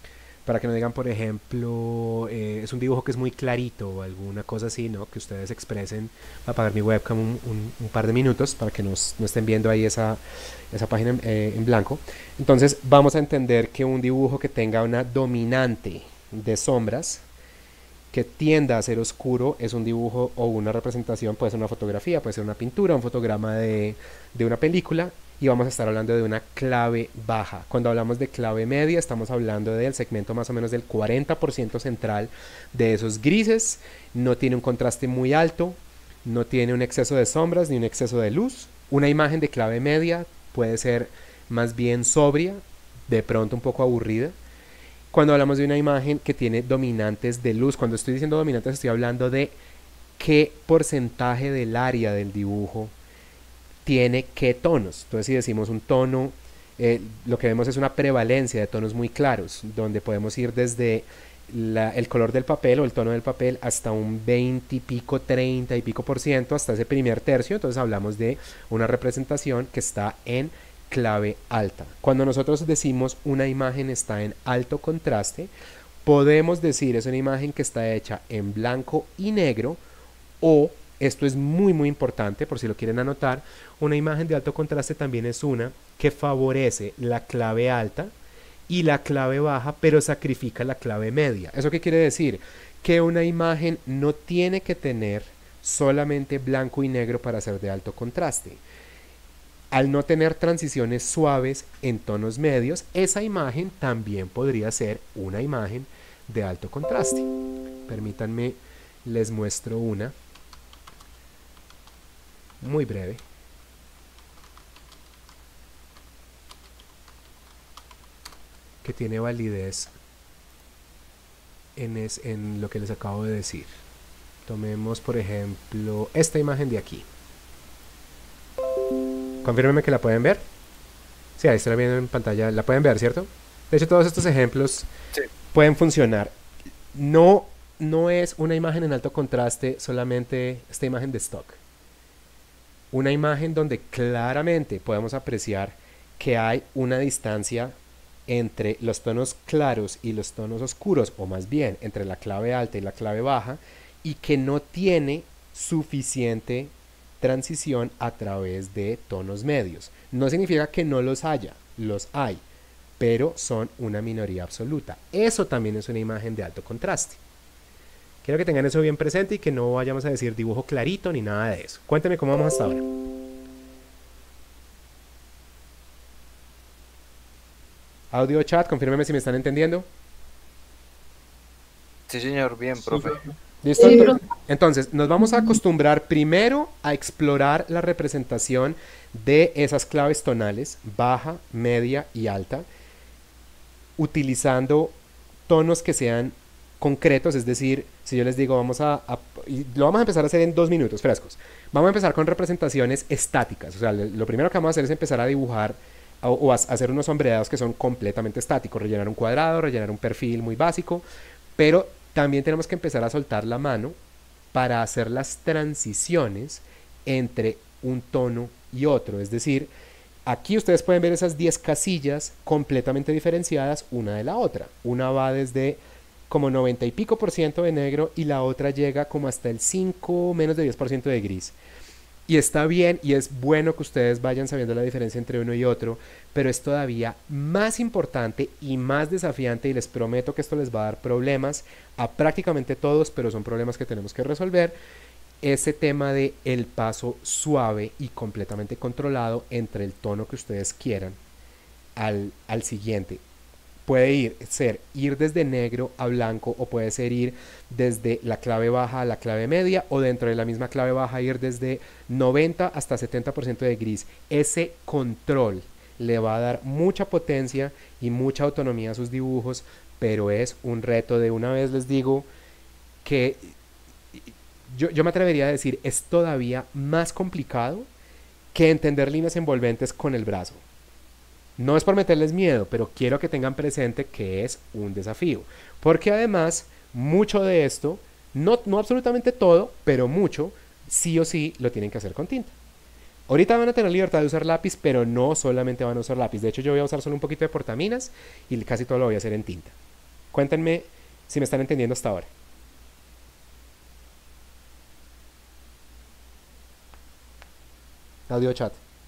es un dibujo que es muy clarito o alguna cosa así, ¿no? Que ustedes expresen. Voy a apagar mi webcam un par de minutos para que no estén viendo ahí esa página en blanco. Entonces vamos a entender que un dibujo que tenga una dominante de sombras, que tienda a ser oscuro, es un dibujo o una representación, puede ser una fotografía, puede ser una pintura, un fotograma de una película. Y vamos a estar hablando de una clave baja. Cuando hablamos de clave media, estamos hablando del segmento más o menos del 40% central de esos grises. No tiene un contraste muy alto, no tiene un exceso de sombras ni un exceso de luz. Una imagen de clave media puede ser más bien sobria, de pronto un poco aburrida. Cuando hablamos de una imagen que tiene dominantes de luz, cuando estoy diciendo dominantes estoy hablando de qué porcentaje del área del dibujo tiene qué tonos. Entonces si decimos un tono, lo que vemos es una prevalencia de tonos muy claros, donde podemos ir desde el color del papel o el tono del papel hasta un 20 y pico, 30 y pico por ciento, hasta ese primer tercio. Entonces hablamos de una representación que está en clave alta. Cuando nosotros decimos una imagen está en alto contraste, podemos decir es una imagen que está hecha en blanco y negro, o esto es muy importante por si lo quieren anotar, una imagen de alto contraste también es una que favorece la clave alta y la clave baja, pero sacrifica la clave media. ¿Eso qué quiere decir? Que una imagen no tiene que tener solamente blanco y negro para ser de alto contraste. Al no tener transiciones suaves en tonos medios, esa imagen también podría ser una imagen de alto contraste. Permítanme, les muestro una muy breve. Que tiene validez en lo que les acabo de decir. Tomemos, por ejemplo, esta imagen de aquí. Confírmenme que la pueden ver. Sí, ahí está viendo en pantalla. La pueden ver, ¿cierto? De hecho, todos estos ejemplos pueden funcionar. No es una imagen en alto contraste solamente esta imagen de stock. Una imagen donde claramente podemos apreciar que hay una distancia entre los tonos claros y los tonos oscuros, o más bien entre la clave alta y la clave baja, y que no tiene suficiente transición a través de tonos medios. No significa que no los haya, los hay, pero son una minoría absoluta. Eso también es una imagen de alto contraste. Quiero que tengan eso bien presente y que no vayamos a decir dibujo clarito ni nada de eso. Cuéntenme cómo vamos hasta ahora. Audio chat, confírmeme si me están entendiendo. Sí, señor, bien, profe. ¿Listo? Sí, profe. Entonces, nos vamos a acostumbrar primero a explorar la representación de esas claves tonales, baja, media y alta, utilizando tonos que sean concretos, es decir, si yo les digo y lo vamos a empezar a hacer en 2 minutos frescos. Vamos a empezar con representaciones estáticas, o sea, lo primero que vamos a hacer es empezar a dibujar o hacer unos sombreados que son completamente estáticos, rellenar un cuadrado, rellenar un perfil muy básico, pero también tenemos que empezar a soltar la mano para hacer las transiciones entre un tono y otro, es decir, Aquí ustedes pueden ver esas 10 casillas completamente diferenciadas una de la otra. Una va desde como 90 y pico por ciento de negro y la otra llega como hasta el 5, menos de 10% de gris. Y está bien y es bueno que ustedes vayan sabiendo la diferencia entre uno y otro, pero es todavía más importante y más desafiante, y les prometo que esto les va a dar problemas a prácticamente todos, pero son problemas que tenemos que resolver, ese tema de el paso suave y completamente controlado entre el tono que ustedes quieran al siguiente. Puede ir desde negro a blanco, o puede ser ir desde la clave baja a la clave media, o dentro de la misma clave baja ir desde 90 hasta 70% de gris. Ese control le va a dar mucha potencia y mucha autonomía a sus dibujos, pero es un reto. De una vez les digo que yo me atrevería a decir es todavía más complicado que entender líneas envolventes con el brazo. No es por meterles miedo, pero quiero que tengan presente que es un desafío. Porque además, mucho de esto, no absolutamente todo, pero mucho, sí o sí lo tienen que hacer con tinta. Ahorita van a tener libertad de usar lápiz, pero no solamente van a usar lápiz. De hecho, yo voy a usar solo un poquito de portaminas y casi todo lo voy a hacer en tinta. Cuéntenme si me están entendiendo hasta ahora. Audio chat.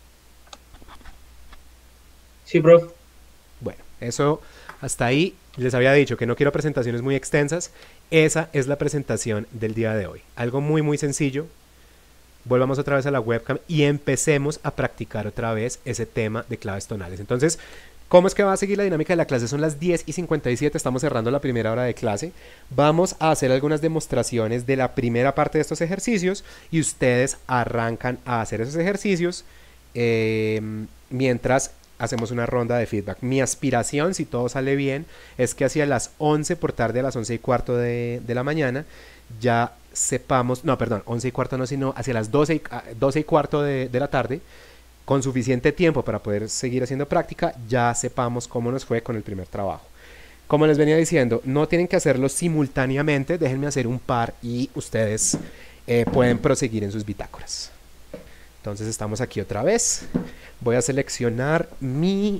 Sí, prof. Bueno, eso hasta ahí. Les había dicho que no quiero presentaciones muy extensas. Esa es la presentación del día de hoy. Algo muy muy sencillo. Volvamos otra vez a la webcam y empecemos a practicar otra vez ese tema de claves tonales. Entonces, ¿cómo es que va a seguir la dinámica de la clase? Son las 10:57, estamos cerrando la primera hora de clase. Vamos a hacer algunas demostraciones de la primera parte de estos ejercicios y ustedes arrancan a hacer esos ejercicios mientras hacemos una ronda de feedback. Mi aspiración, si todo sale bien, es que hacia las 11, por tarde a las 11:15 de la mañana, ya sepamos, no, perdón, 11:15 no, sino hacia las 12:15 de la tarde, con suficiente tiempo para poder seguir haciendo práctica, ya sepamos cómo nos fue con el primer trabajo. Como les venía diciendo, no tienen que hacerlo simultáneamente, déjenme hacer un par y ustedes pueden proseguir en sus bitácoras. Entonces estamos aquí otra vez. Voy a seleccionar mi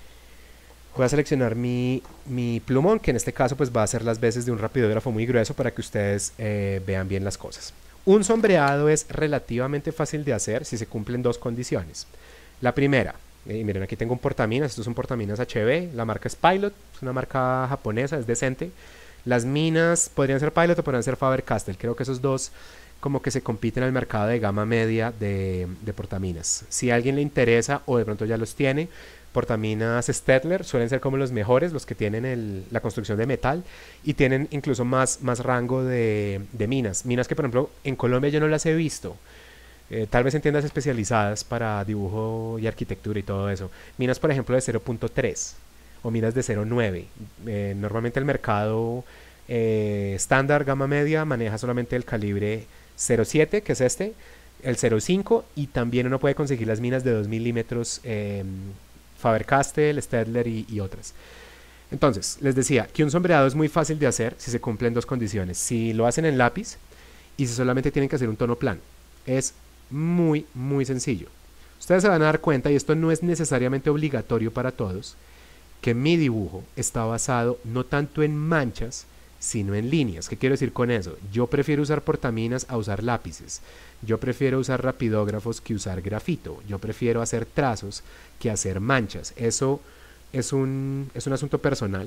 plumón, que en este caso pues va a ser las veces de un rapidógrafo muy grueso para que ustedes vean bien las cosas. Un sombreado es relativamente fácil de hacer si se cumplen dos condiciones. La primera, miren, aquí tengo un portaminas, esto es un portaminas HB, la marca es Pilot, es una marca japonesa, es decente. Las minas podrían ser Pilot o podrían ser Faber-Castell, creo que esos dos como que se compiten en el mercado de gama media de portaminas. Si a alguien le interesa o de pronto ya los tiene, portaminas Stettler suelen ser como los mejores, los que tienen la construcción de metal y tienen incluso más rango de minas. Minas que por ejemplo en Colombia yo no las he visto. Tal vez en tiendas especializadas para dibujo y arquitectura y todo eso. Minas por ejemplo de 0.3 o minas de 0.9. Normalmente el mercado estándar gama media maneja solamente el calibre 0.7, que es este, el 0.5, y también uno puede conseguir las minas de 2 milímetros Faber-Castell, Stettler y otras. Entonces, les decía que un sombreado es muy fácil de hacer si se cumplen dos condiciones. Si lo hacen en lápiz y si solamente tienen que hacer un tono plano. Es muy, muy sencillo. Ustedes se van a dar cuenta, y esto no es necesariamente obligatorio para todos, que mi dibujo está basado no tanto en manchas, sino en líneas. ¿Qué quiero decir con eso? Yo prefiero usar portaminas a usar lápices. Yo prefiero usar rapidógrafos que usar grafito. Yo prefiero hacer trazos que hacer manchas. Eso es un asunto personal.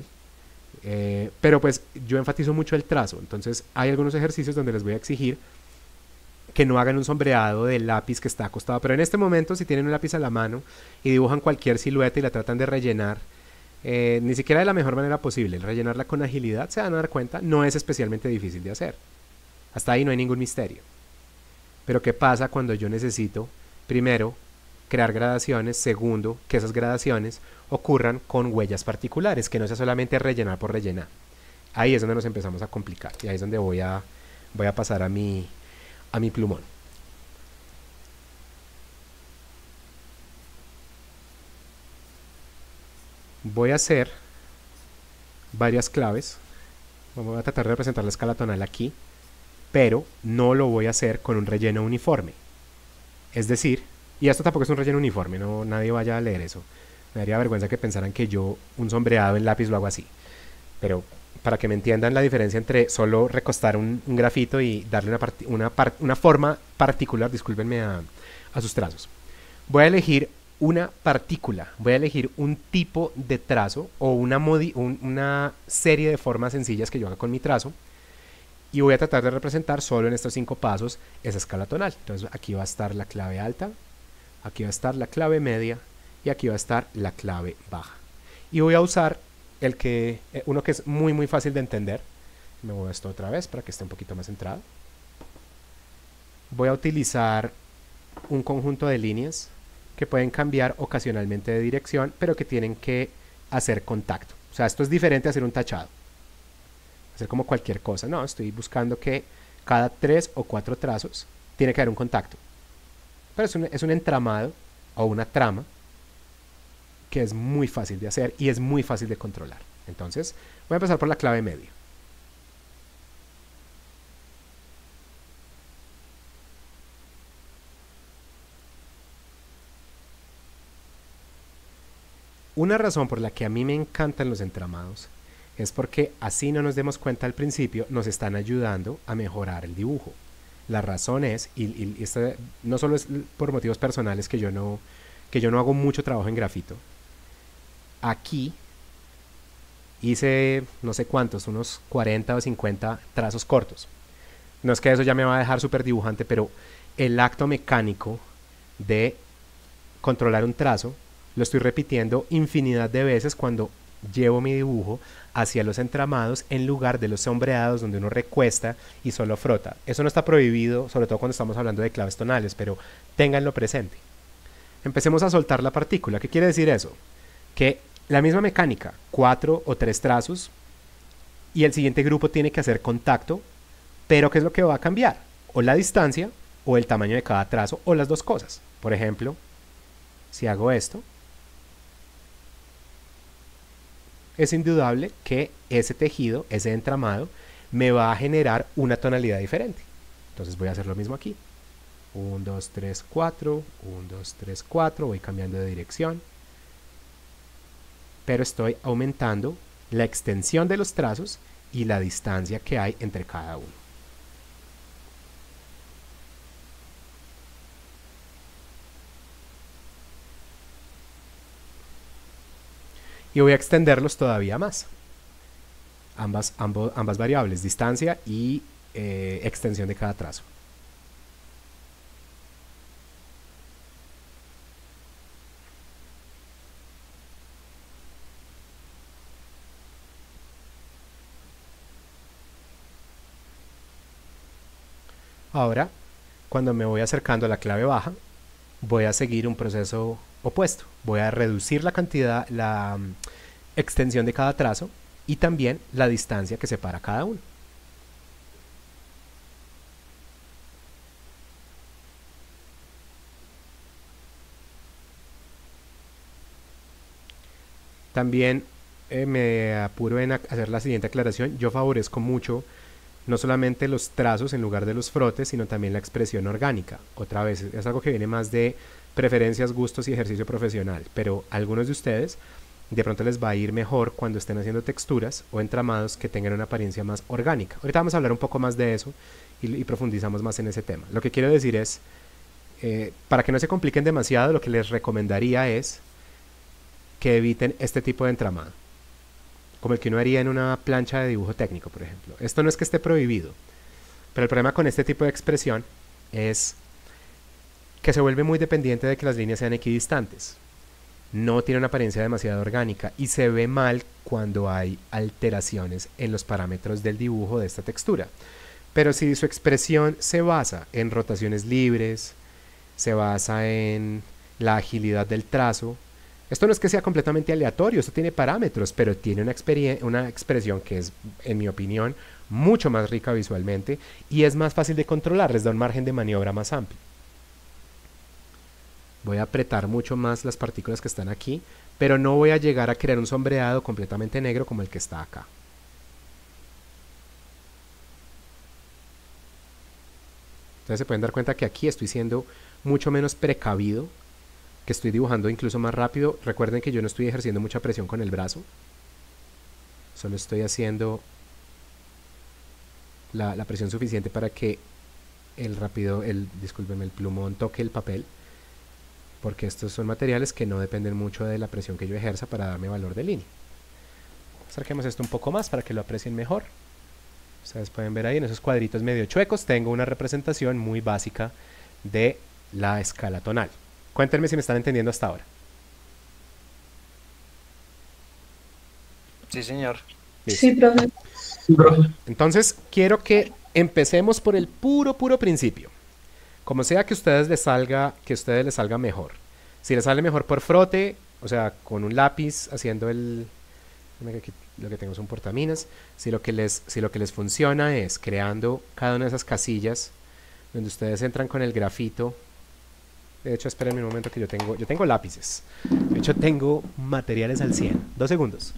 Pero pues yo enfatizo mucho el trazo. Entonces hay algunos ejercicios donde les voy a exigir que no hagan un sombreado de lápiz que está acostado. Pero en este momento, si tienen un lápiz a la mano y dibujan cualquier silueta y la tratan de rellenar, ni siquiera de la mejor manera posible, rellenarla con agilidad, se van a dar cuenta, no es especialmente difícil de hacer. Hasta ahí no hay ningún misterio. Pero ¿qué pasa cuando yo necesito, primero, crear gradaciones, segundo, que esas gradaciones ocurran con huellas particulares, que no sea solamente rellenar por rellenar? Ahí es donde nos empezamos a complicar, y ahí es donde voy a pasar a mi plumón. Voy a hacer varias claves. Voy a tratar de representar la escala tonal aquí, pero no lo voy a hacer con un relleno uniforme. Es decir, Y esto tampoco es un relleno uniforme, no, nadie vaya a leer eso. Me daría vergüenza que pensaran que yo un sombreado en lápiz lo hago así. Pero para que me entiendan la diferencia entre solo recostar un grafito y darle una forma particular, discúlpenme, a sus trazos. Voy a elegir una partícula, voy a elegir un tipo de trazo o una serie de formas sencillas que yo haga con mi trazo y voy a tratar de representar solo en estos 5 pasos esa escala tonal. Entonces aquí va a estar la clave alta, aquí va a estar la clave media y aquí va a estar la clave baja. Y voy a usar uno que es muy muy fácil de entender. Me muevo esto otra vez para que esté un poquito más centrado. Voy a utilizar un conjunto de líneas que pueden cambiar ocasionalmente de dirección, pero que tienen que hacer contacto. O sea, esto es diferente a hacer un tachado, hacer como cualquier cosa. No, estoy buscando que cada 3 o 4 trazos tiene que haber un contacto. Pero es un entramado o una trama que es muy fácil de hacer y es muy fácil de controlar. Entonces, voy a empezar por la clave media. Una razón por la que a mí me encantan los entramados es porque así no nos demos cuenta al principio, nos están ayudando a mejorar el dibujo. La razón es, y esta no solo es por motivos personales que yo no hago mucho trabajo en grafito. Aquí hice no sé cuántos, unos 40 o 50 trazos cortos. No es que eso ya me va a dejar súper dibujante, pero el acto mecánico de controlar un trazo lo estoy repitiendo infinidad de veces cuando llevo mi dibujo hacia los entramados en lugar de los sombreados donde uno recuesta y solo frota. Eso no está prohibido, sobre todo cuando estamos hablando de claves tonales, pero ténganlo presente. Empecemos a soltar la partícula. ¿Qué quiere decir eso? Que la misma mecánica, 4 o 3 trazos y el siguiente grupo tiene que hacer contacto, pero ¿qué es lo que va a cambiar? O la distancia o el tamaño de cada trazo o las dos cosas. Por ejemplo, si hago esto, es indudable que ese tejido, ese entramado, me va a generar una tonalidad diferente. Entonces voy a hacer lo mismo aquí. 1, 2, 3, 4, 1, 2, 3, 4, voy cambiando de dirección. Pero estoy aumentando la extensión de los trazos y la distancia que hay entre cada uno. Y voy a extenderlos todavía más. Ambas variables, distancia y extensión de cada trazo. Ahora, cuando me voy acercando a la clave baja, voy a seguir un proceso opuesto. Voy a reducir la extensión de cada trazo y también la distancia que separa cada uno. También me apuro en hacer la siguiente aclaración. Yo favorezco mucho no solamente los trazos en lugar de los frotes, sino también la expresión orgánica. Otra vez, es algo que viene más de preferencias, gustos y ejercicio profesional, pero a algunos de ustedes de pronto les va a ir mejor cuando estén haciendo texturas o entramados que tengan una apariencia más orgánica. Ahorita vamos a hablar un poco más de eso y profundizamos más en ese tema. Lo que quiero decir es, para que no se compliquen demasiado, lo que les recomendaría es que eviten este tipo de entramado, como el que uno haría en una plancha de dibujo técnico, por ejemplo. Esto no es que esté prohibido, pero el problema con este tipo de expresión es que se vuelve muy dependiente de que las líneas sean equidistantes. No tiene una apariencia demasiado orgánica y se ve mal cuando hay alteraciones en los parámetros del dibujo de esta textura. Pero si su expresión se basa en rotaciones libres, se basa en la agilidad del trazo, esto no es que sea completamente aleatorio, esto tiene parámetros, pero tiene una expresión que es, en mi opinión, mucho más rica visualmente y es más fácil de controlar, les da un margen de maniobra más amplio. Voy a apretar mucho más las partículas que están aquí, pero no voy a llegar a crear un sombreado completamente negro como el que está acá. Entonces se pueden dar cuenta que aquí estoy siendo mucho menos precavido, que estoy dibujando incluso más rápido. Recuerden que yo no estoy ejerciendo mucha presión con el brazo, solo estoy haciendo la presión suficiente para que discúlpenme, el plumón toque el papel, porque estos son materiales que no dependen mucho de la presión que yo ejerza para darme valor de línea. Acerquemos esto un poco más para que lo aprecien mejor. Ustedes pueden ver ahí en esos cuadritos medio chuecos, tengo una representación muy básica de la escala tonal. Cuéntenme si me están entendiendo hasta ahora. Sí, señor. Listo. Sí, profe. Sí, profe. Entonces, quiero que empecemos por el puro principio. Como sea que a ustedes les salga mejor. Si les sale mejor por frote, o sea, con un lápiz haciendo lo que tengo son portaminas. Si lo que les funciona es creando cada una de esas casillas donde ustedes entran con el grafito. De hecho, espérenme un momento que yo tengo lápices. De hecho, tengo materiales al 100. 2 segundos.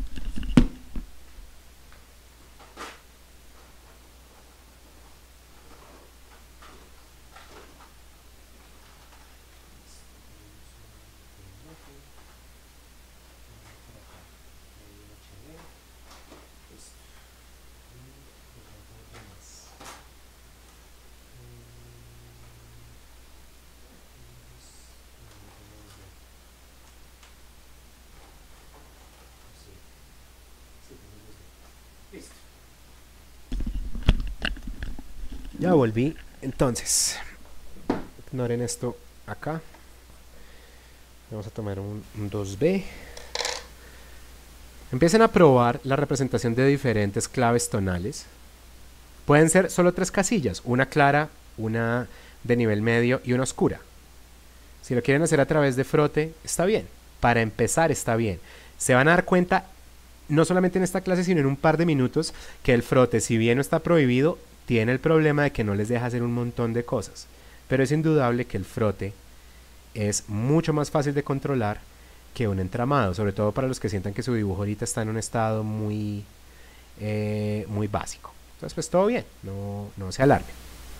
Ya volví. Entonces, ignoren esto acá. Vamos a tomar un 2B. Empiecen a probar la representación de diferentes claves tonales. Pueden ser solo 3 casillas, una clara, una de nivel medio y una oscura. Si lo quieren hacer a través de frote, está bien. Para empezar está bien. Se van a dar cuenta, no solamente en esta clase, sino en un par de minutos, que el frote, si bien no está prohibido, tiene el problema de que no les deja hacer un montón de cosas. Pero es indudable que el frote es mucho más fácil de controlar que un entramado, sobre todo para los que sientan que su dibujo ahorita está en un estado muy básico. Entonces, pues todo bien, no se alarmen.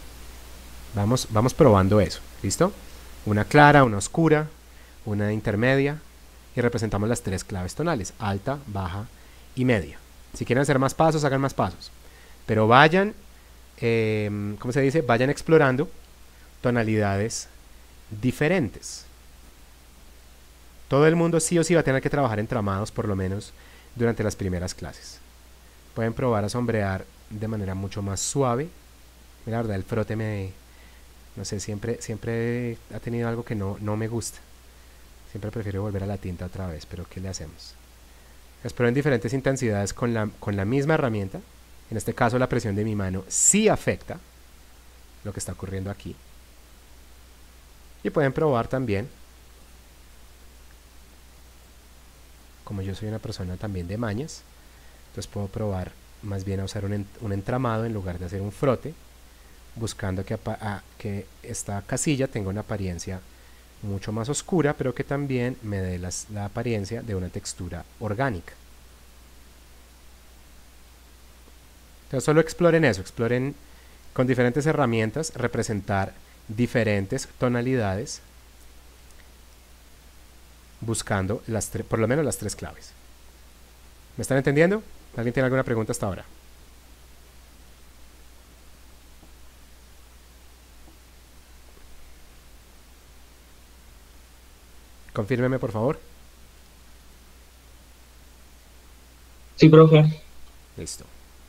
Vamos probando eso, ¿listo? Una clara, una oscura, una intermedia, y representamos las 3 claves tonales, alta, baja y media. Si quieren hacer más pasos, hagan más pasos. Pero vayan, ¿cómo se dice? Vayan explorando tonalidades diferentes. Todo el mundo sí o sí va a tener que trabajar entramados, por lo menos durante las primeras clases. Pueden probar a sombrear de manera mucho más suave. La verdad, el frote no sé, siempre ha tenido algo que no me gusta. Siempre prefiero volver a la tinta otra vez, pero ¿qué le hacemos? Exploro en diferentes intensidades con la misma herramienta. En este caso, la presión de mi mano sí afecta lo que está ocurriendo aquí. Y pueden probar también, como yo soy una persona también de mañas, entonces puedo probar más bien a usar un entramado en lugar de hacer un frote, buscando que esta casilla tenga una apariencia mucho más oscura, pero que también me dé la apariencia de una textura orgánica. Entonces solo exploren eso, exploren con diferentes herramientas representar diferentes tonalidades, buscando por lo menos las 3 claves. ¿Me están entendiendo? ¿Alguien tiene alguna pregunta hasta ahora? Confírmeme, por favor. Sí, profe. Listo.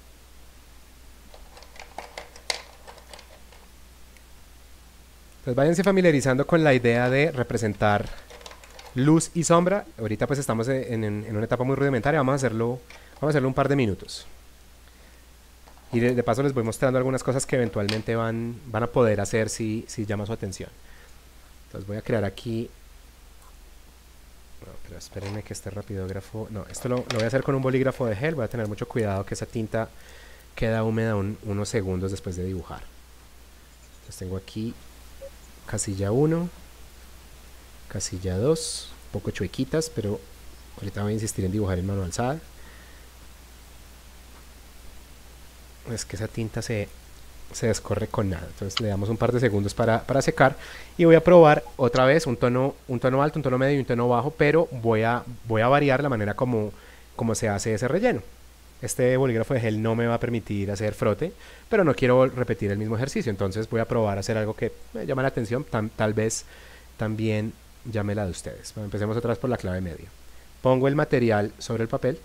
Entonces váyanse familiarizando con la idea de representar luz y sombra. Ahorita pues estamos en una etapa muy rudimentaria. Vamos a hacerlo un par de minutos. Y de paso les voy mostrando algunas cosas que eventualmente van a poder hacer si llama su atención. Entonces voy a crear aquí... No, pero espérenme que este rapidógrafo... No, esto lo voy a hacer con un bolígrafo de gel. Voy a tener mucho cuidado que esa tinta queda húmeda unos segundos después de dibujar. Entonces tengo aquí casilla 1, casilla 2, un poco chuequitas, pero ahorita voy a insistir en dibujar en mano alzada. Es que esa tinta se se descorre con nada. Entonces le damos un par de segundos para secar y voy a probar otra vez un tono alto, un tono medio y un tono bajo, pero voy a variar la manera como se hace ese relleno. Este bolígrafo de gel no me va a permitir hacer frote, pero no quiero repetir el mismo ejercicio, entonces voy a probar a hacer algo que me llama la atención, tal vez también llame la de ustedes. Bueno, empecemos otra vez por la clave media. Pongo el material sobre el papel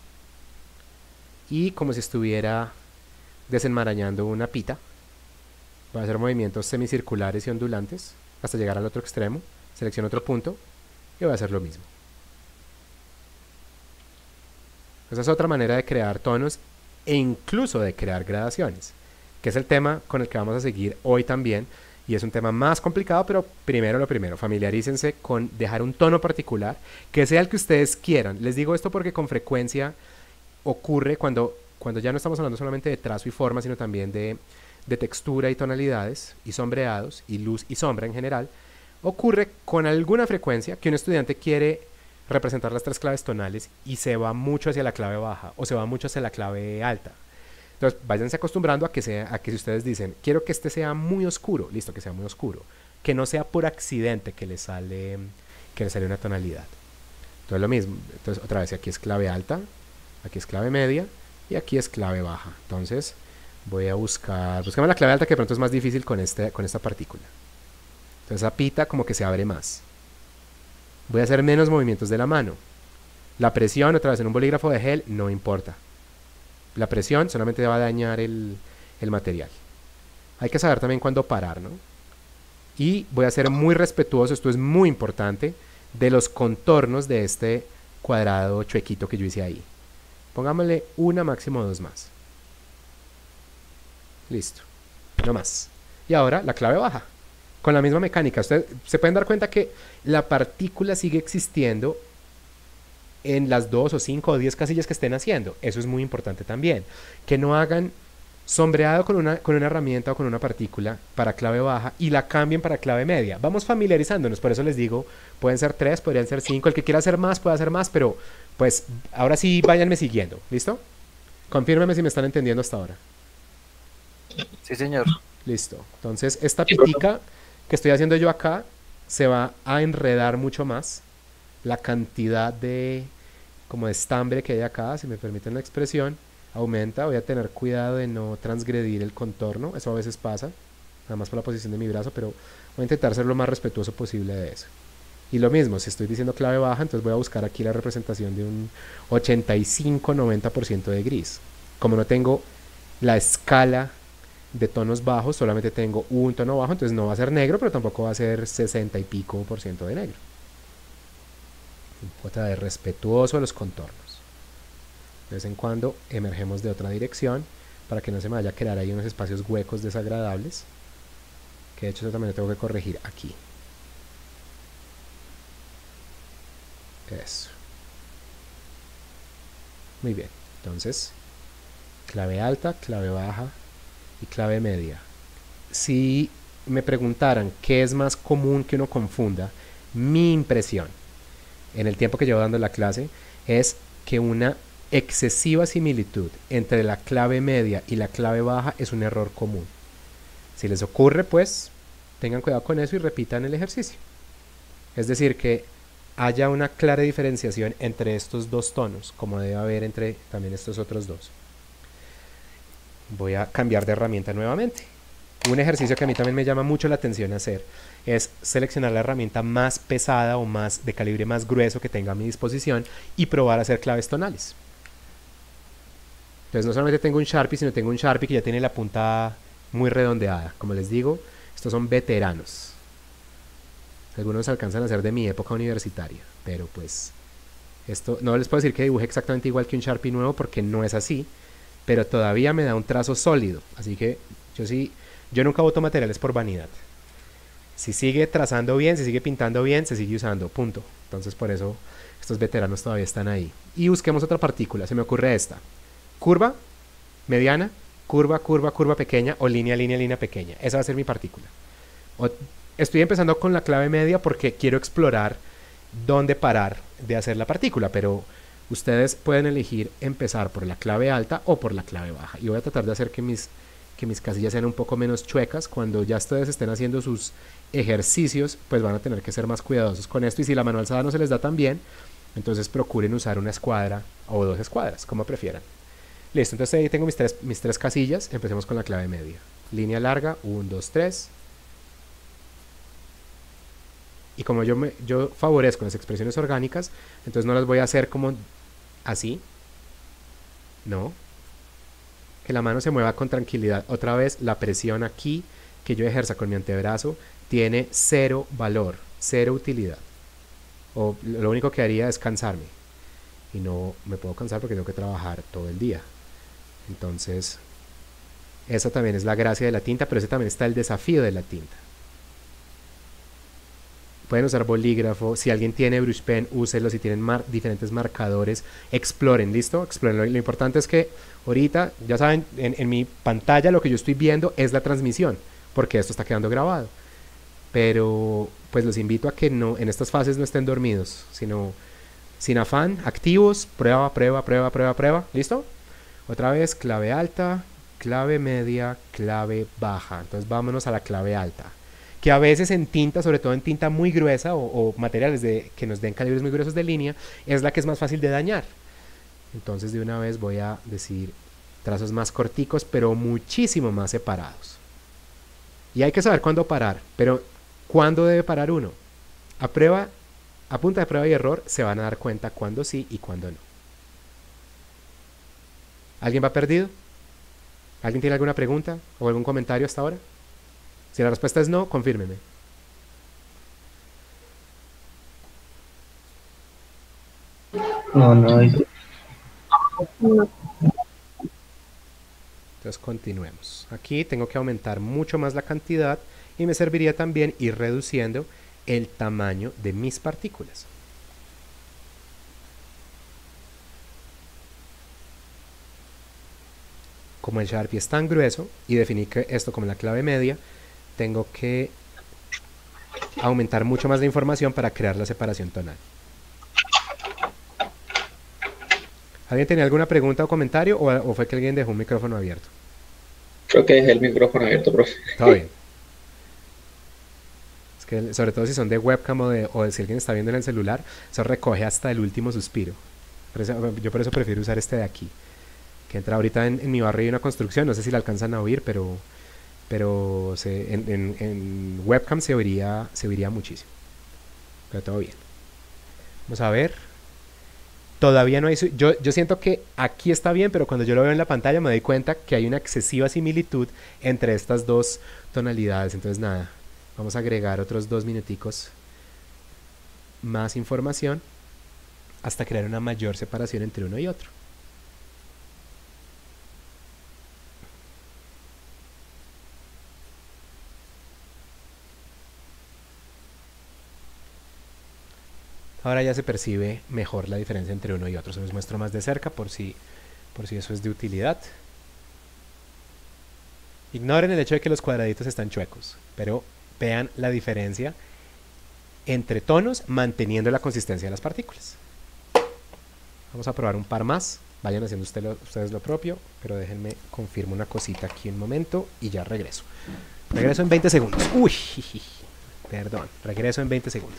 y como si estuviera desenmarañando una pita, voy a hacer movimientos semicirculares y ondulantes hasta llegar al otro extremo, selecciono otro punto y voy a hacer lo mismo. Esa es otra manera de crear tonos e incluso de crear gradaciones, que es el tema con el que vamos a seguir hoy también, y es un tema más complicado, pero primero lo primero, familiarícense con dejar un tono particular, que sea el que ustedes quieran. Les digo esto porque con frecuencia ocurre cuando ya no estamos hablando solamente de trazo y forma, sino también de textura y tonalidades, y sombreados, y luz y sombra en general, ocurre con alguna frecuencia que un estudiante quiere representar las tres claves tonales y se va mucho hacia la clave baja o se va mucho hacia la clave alta. Entonces váyanse acostumbrando a que si ustedes dicen quiero que este sea muy oscuro, listo, que sea muy oscuro, que no sea por accidente que le sale una tonalidad. Entonces lo mismo, entonces otra vez aquí es clave alta, aquí es clave media y aquí es clave baja. Entonces voy a buscamos la clave alta, que de pronto es más difícil con esta partícula. Entonces esa pita como que se abre más. Voy a hacer menos movimientos de la mano. La presión, otra vez en un bolígrafo de gel, no importa. La presión solamente va a dañar el material. Hay que saber también cuándo parar, ¿no? Y voy a ser muy respetuoso, esto es muy importante, de los contornos de este cuadrado chuequito que yo hice ahí. Pongámosle una, máximo dos más. Listo. No más. Y ahora la clave baja. Con la misma mecánica. Ustedes se pueden dar cuenta que la partícula sigue existiendo en las 2 o 5 o 10 casillas que estén haciendo. Eso es muy importante también. Que no hagan sombreado con una herramienta o con una partícula para clave baja y la cambien para clave media. Vamos familiarizándonos. Por eso les digo, pueden ser 3, podrían ser 5. El que quiera hacer más puede hacer más, pero pues ahora sí váyanme siguiendo. ¿Listo? Confírmenme si me están entendiendo hasta ahora. Sí, señor. Listo. Entonces esta pitica que estoy haciendo yo acá se va a enredar mucho más. La cantidad de estambre que hay acá, si me permiten la expresión, aumenta. Voy a tener cuidado de no transgredir el contorno, eso a veces pasa, nada más por la posición de mi brazo, pero voy a intentar ser lo más respetuoso posible de eso. Y lo mismo, si estoy diciendo clave baja, entonces voy a buscar aquí la representación de un 85-90% de gris. Como no tengo la escala de tonos bajos, solamente tengo un tono bajo, entonces no va a ser negro, pero tampoco va a ser 60 y pico % de negro. Un poco de respetuoso a los contornos. De vez en cuando emergemos de otra dirección para que no se me vaya a crear ahí unos espacios huecos desagradables, que de hecho eso también lo tengo que corregir aquí. Eso. Muy bien, entonces clave alta, clave baja y clave media. Si me preguntaran qué es más común que uno confunda, mi impresión en el tiempo que llevo dando la clase es que una excesiva similitud entre la clave media y la clave baja es un error común. Si les ocurre, pues tengan cuidado con eso y repitan el ejercicio. Es decir, que haya una clara diferenciación entre estos dos tonos, como debe haber entre también estos otros dos. Voy a cambiar de herramienta nuevamente. Un ejercicio que a mí también me llama mucho la atención hacer es seleccionar la herramienta más pesada o más de calibre más grueso que tenga a mi disposición y probar a hacer claves tonales. Entonces no solamente tengo un Sharpie, sino tengo un Sharpie que ya tiene la punta muy redondeada. Como les digo, estos son veteranos. Algunos alcanzan a ser de mi época universitaria, pero pues esto no les puedo decir que dibuje exactamente igual que un Sharpie nuevo porque no es así, pero todavía me da un trazo sólido. Así que yo nunca boto materiales por vanidad. Si sigue trazando bien, si sigue pintando bien, se sigue usando, punto. Entonces por eso estos veteranos todavía están ahí. Y busquemos otra partícula, se me ocurre esta. Curva, mediana, curva, curva, curva pequeña o línea, línea, línea pequeña. Esa va a ser mi partícula. Estoy empezando con la clave media porque quiero explorar dónde parar de hacer la partícula, pero ustedes pueden elegir empezar por la clave alta o por la clave baja. Y voy a tratar de hacer que que mis casillas sean un poco menos chuecas. Cuando ya ustedes estén haciendo sus ejercicios, pues van a tener que ser más cuidadosos con esto, y si la mano alzada no se les da tan bien, entonces procuren usar una escuadra o 2 escuadras, como prefieran. Listo, entonces ahí tengo mis tres casillas. Empecemos con la clave media. Línea larga, 1, 2, 3. Y como yo favorezco las expresiones orgánicas, entonces no las voy a hacer como así. No. Que la mano se mueva con tranquilidad. Otra vez, la presión aquí que yo ejerza con mi antebrazo tiene 0 valor, 0 utilidad. O lo único que haría es cansarme. Y no me puedo cansar porque tengo que trabajar todo el día. Entonces, esa también es la gracia de la tinta, pero ese también está el desafío de la tinta. Pueden usar bolígrafo. Si alguien tiene brush pen, úselo. Si tienen diferentes marcadores, exploren, ¿listo? Exploren. Lo importante es que ahorita, ya saben, en mi pantalla lo que yo estoy viendo es la transmisión, porque esto está quedando grabado. Pero pues los invito a que no, en estas fases no estén dormidos, sino sin afán, activos, prueba, prueba, prueba, prueba, prueba. ¿Listo? Otra vez, clave alta, clave media, clave baja. Entonces vámonos a la clave alta, que a veces en tinta, sobre todo en tinta muy gruesa o materiales que nos den calibres muy gruesos de línea, es la que es más fácil de dañar. Entonces de una vez voy a decir trazos más corticos, pero muchísimo más separados. Y hay que saber cuándo parar, pero ¿cuándo debe parar uno? A punta de prueba y error se van a dar cuenta cuándo sí y cuándo no. ¿Alguien va perdido? ¿Alguien tiene alguna pregunta o algún comentario hasta ahora? Si la respuesta es no, confírmeme. No, no, Entonces continuemos. Aquí tengo que aumentar mucho más la cantidad y me serviría también ir reduciendo el tamaño de mis partículas. Como el Sharpie es tan grueso y definí que esto como la clave media, tengo que aumentar mucho más la información para crear la separación tonal. ¿Alguien tenía alguna pregunta o comentario o fue que alguien dejó un micrófono abierto? Creo que dejé el micrófono abierto, profe. Todo bien. Es que sobre todo si son de webcam o si alguien está viendo en el celular, eso recoge hasta el último suspiro. Yo por eso prefiero usar este de aquí, que entra ahorita en mi barrio. Hay una construcción, no sé si la alcanzan a oír, pero en webcam se oiría muchísimo. Pero todo bien. Vamos a ver. Todavía no hay... Yo siento que aquí está bien, pero cuando yo lo veo en la pantalla me doy cuenta que hay una excesiva similitud entre estas dos tonalidades. Entonces nada, vamos a agregar otros 2 minuticos más información hasta crear una mayor separación entre uno y otro. Ahora ya se percibe mejor la diferencia entre uno y otro. Se los muestro más de cerca por si eso es de utilidad. Ignoren el hecho de que los cuadraditos están chuecos, pero vean la diferencia entre tonos manteniendo la consistencia de las partículas. Vamos a probar un par más. Vayan haciendo ustedes lo propio, pero déjenme confirmo una cosita aquí un momento y ya regreso. Regreso en 20 segundos. Uy, perdón, regreso en 20 segundos.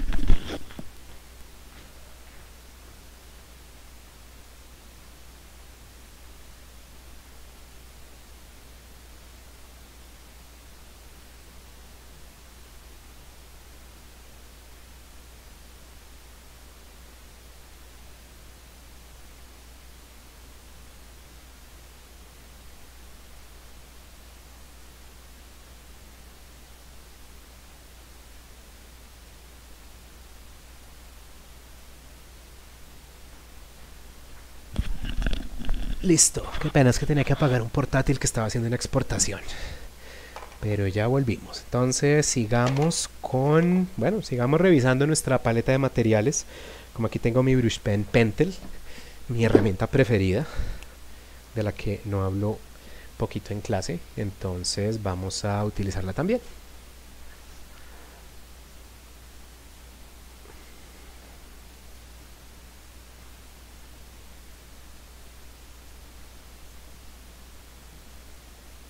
Listo, qué pena, es que tenía que apagar un portátil que estaba haciendo una exportación. Pero ya volvimos. Entonces sigamos revisando nuestra paleta de materiales. Como aquí tengo mi brush pen Pentel, mi herramienta preferida, de la que no hablo poquito en clase. Entonces vamos a utilizarla también.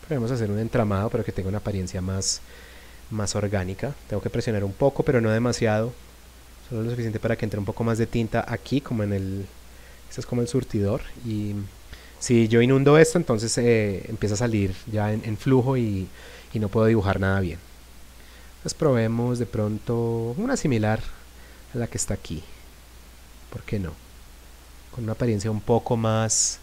Podemos hacer un entramado, pero que tenga una apariencia más orgánica. Tengo que presionar un poco, pero no demasiado. Solo lo suficiente para que entre un poco más de tinta aquí, como en el... Este es como el surtidor. Y si yo inundo esto, entonces empieza a salir ya en flujo y no puedo dibujar nada bien. Entonces probemos de pronto una similar a la que está aquí. ¿Por qué no? Con una apariencia un poco más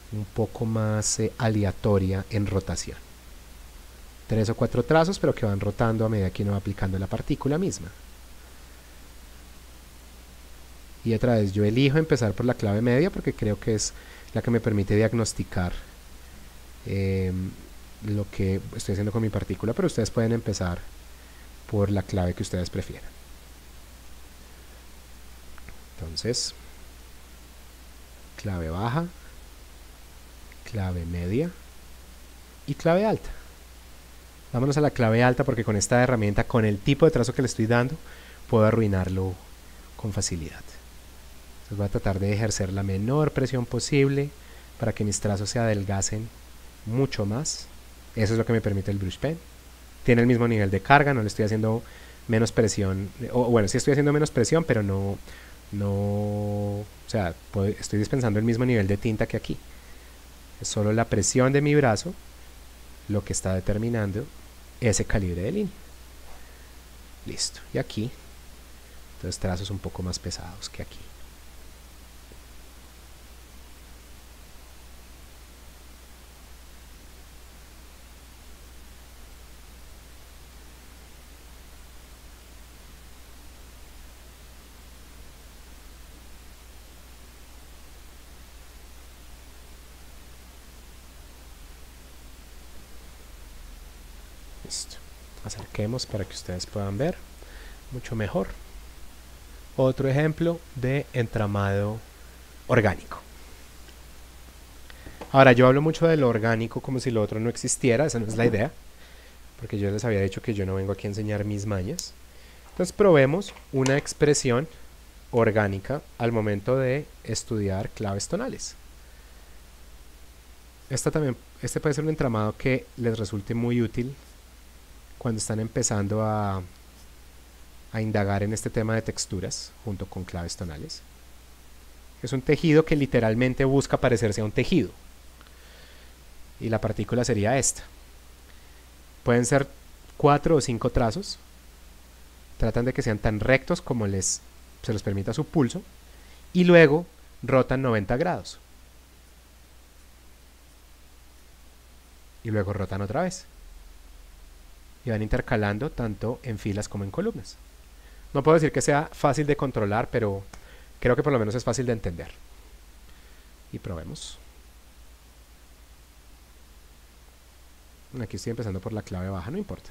aleatoria en rotación. 3 o 4 trazos, pero que van rotando a medida que uno va aplicando la partícula misma. Y otra vez, yo elijo empezar por la clave media porque creo que es la que me permite diagnosticar lo que estoy haciendo con mi partícula, pero ustedes pueden empezar por la clave que ustedes prefieran. Entonces, clave baja, clave media y clave alta. Vámonos a la clave alta porque con esta herramienta, con el tipo de trazo que le estoy dando, puedo arruinarlo con facilidad. Entonces voy a tratar de ejercer la menor presión posible para que mis trazos se adelgacen mucho más. Eso es lo que me permite el brush pen. Tiene el mismo nivel de carga, no le estoy haciendo menos presión, o bueno, sí estoy haciendo menos presión, pero o sea, estoy dispensando el mismo nivel de tinta que aquí. Es solo la presión de mi brazo lo que está determinando ese calibre de línea. Listo. Y aquí, entonces trazos un poco más pesados que aquí. Listo. Acerquemos para que ustedes puedan ver mucho mejor. Otro ejemplo de entramado orgánico. Ahora, yo hablo mucho de lo orgánico como si lo otro no existiera. Esa no es la idea, porque yo les había dicho que yo no vengo aquí a enseñar mis mañas. Entonces probemos una expresión orgánica al momento de estudiar claves tonales. Este puede ser un entramado que les resulte muy útil cuando están empezando a indagar en este tema de texturas junto con claves tonales. Es un tejido que literalmente busca parecerse a un tejido. Y la partícula sería esta. Pueden ser 4 o 5 trazos. Tratan de que sean tan rectos como se los permita su pulso. Y luego rotan 90 grados. Y luego rotan otra vez. Y van intercalando tanto en filas como en columnas. No puedo decir que sea fácil de controlar, pero creo que por lo menos es fácil de entender. Y probemos. Aquí estoy empezando por la clave baja, no importa.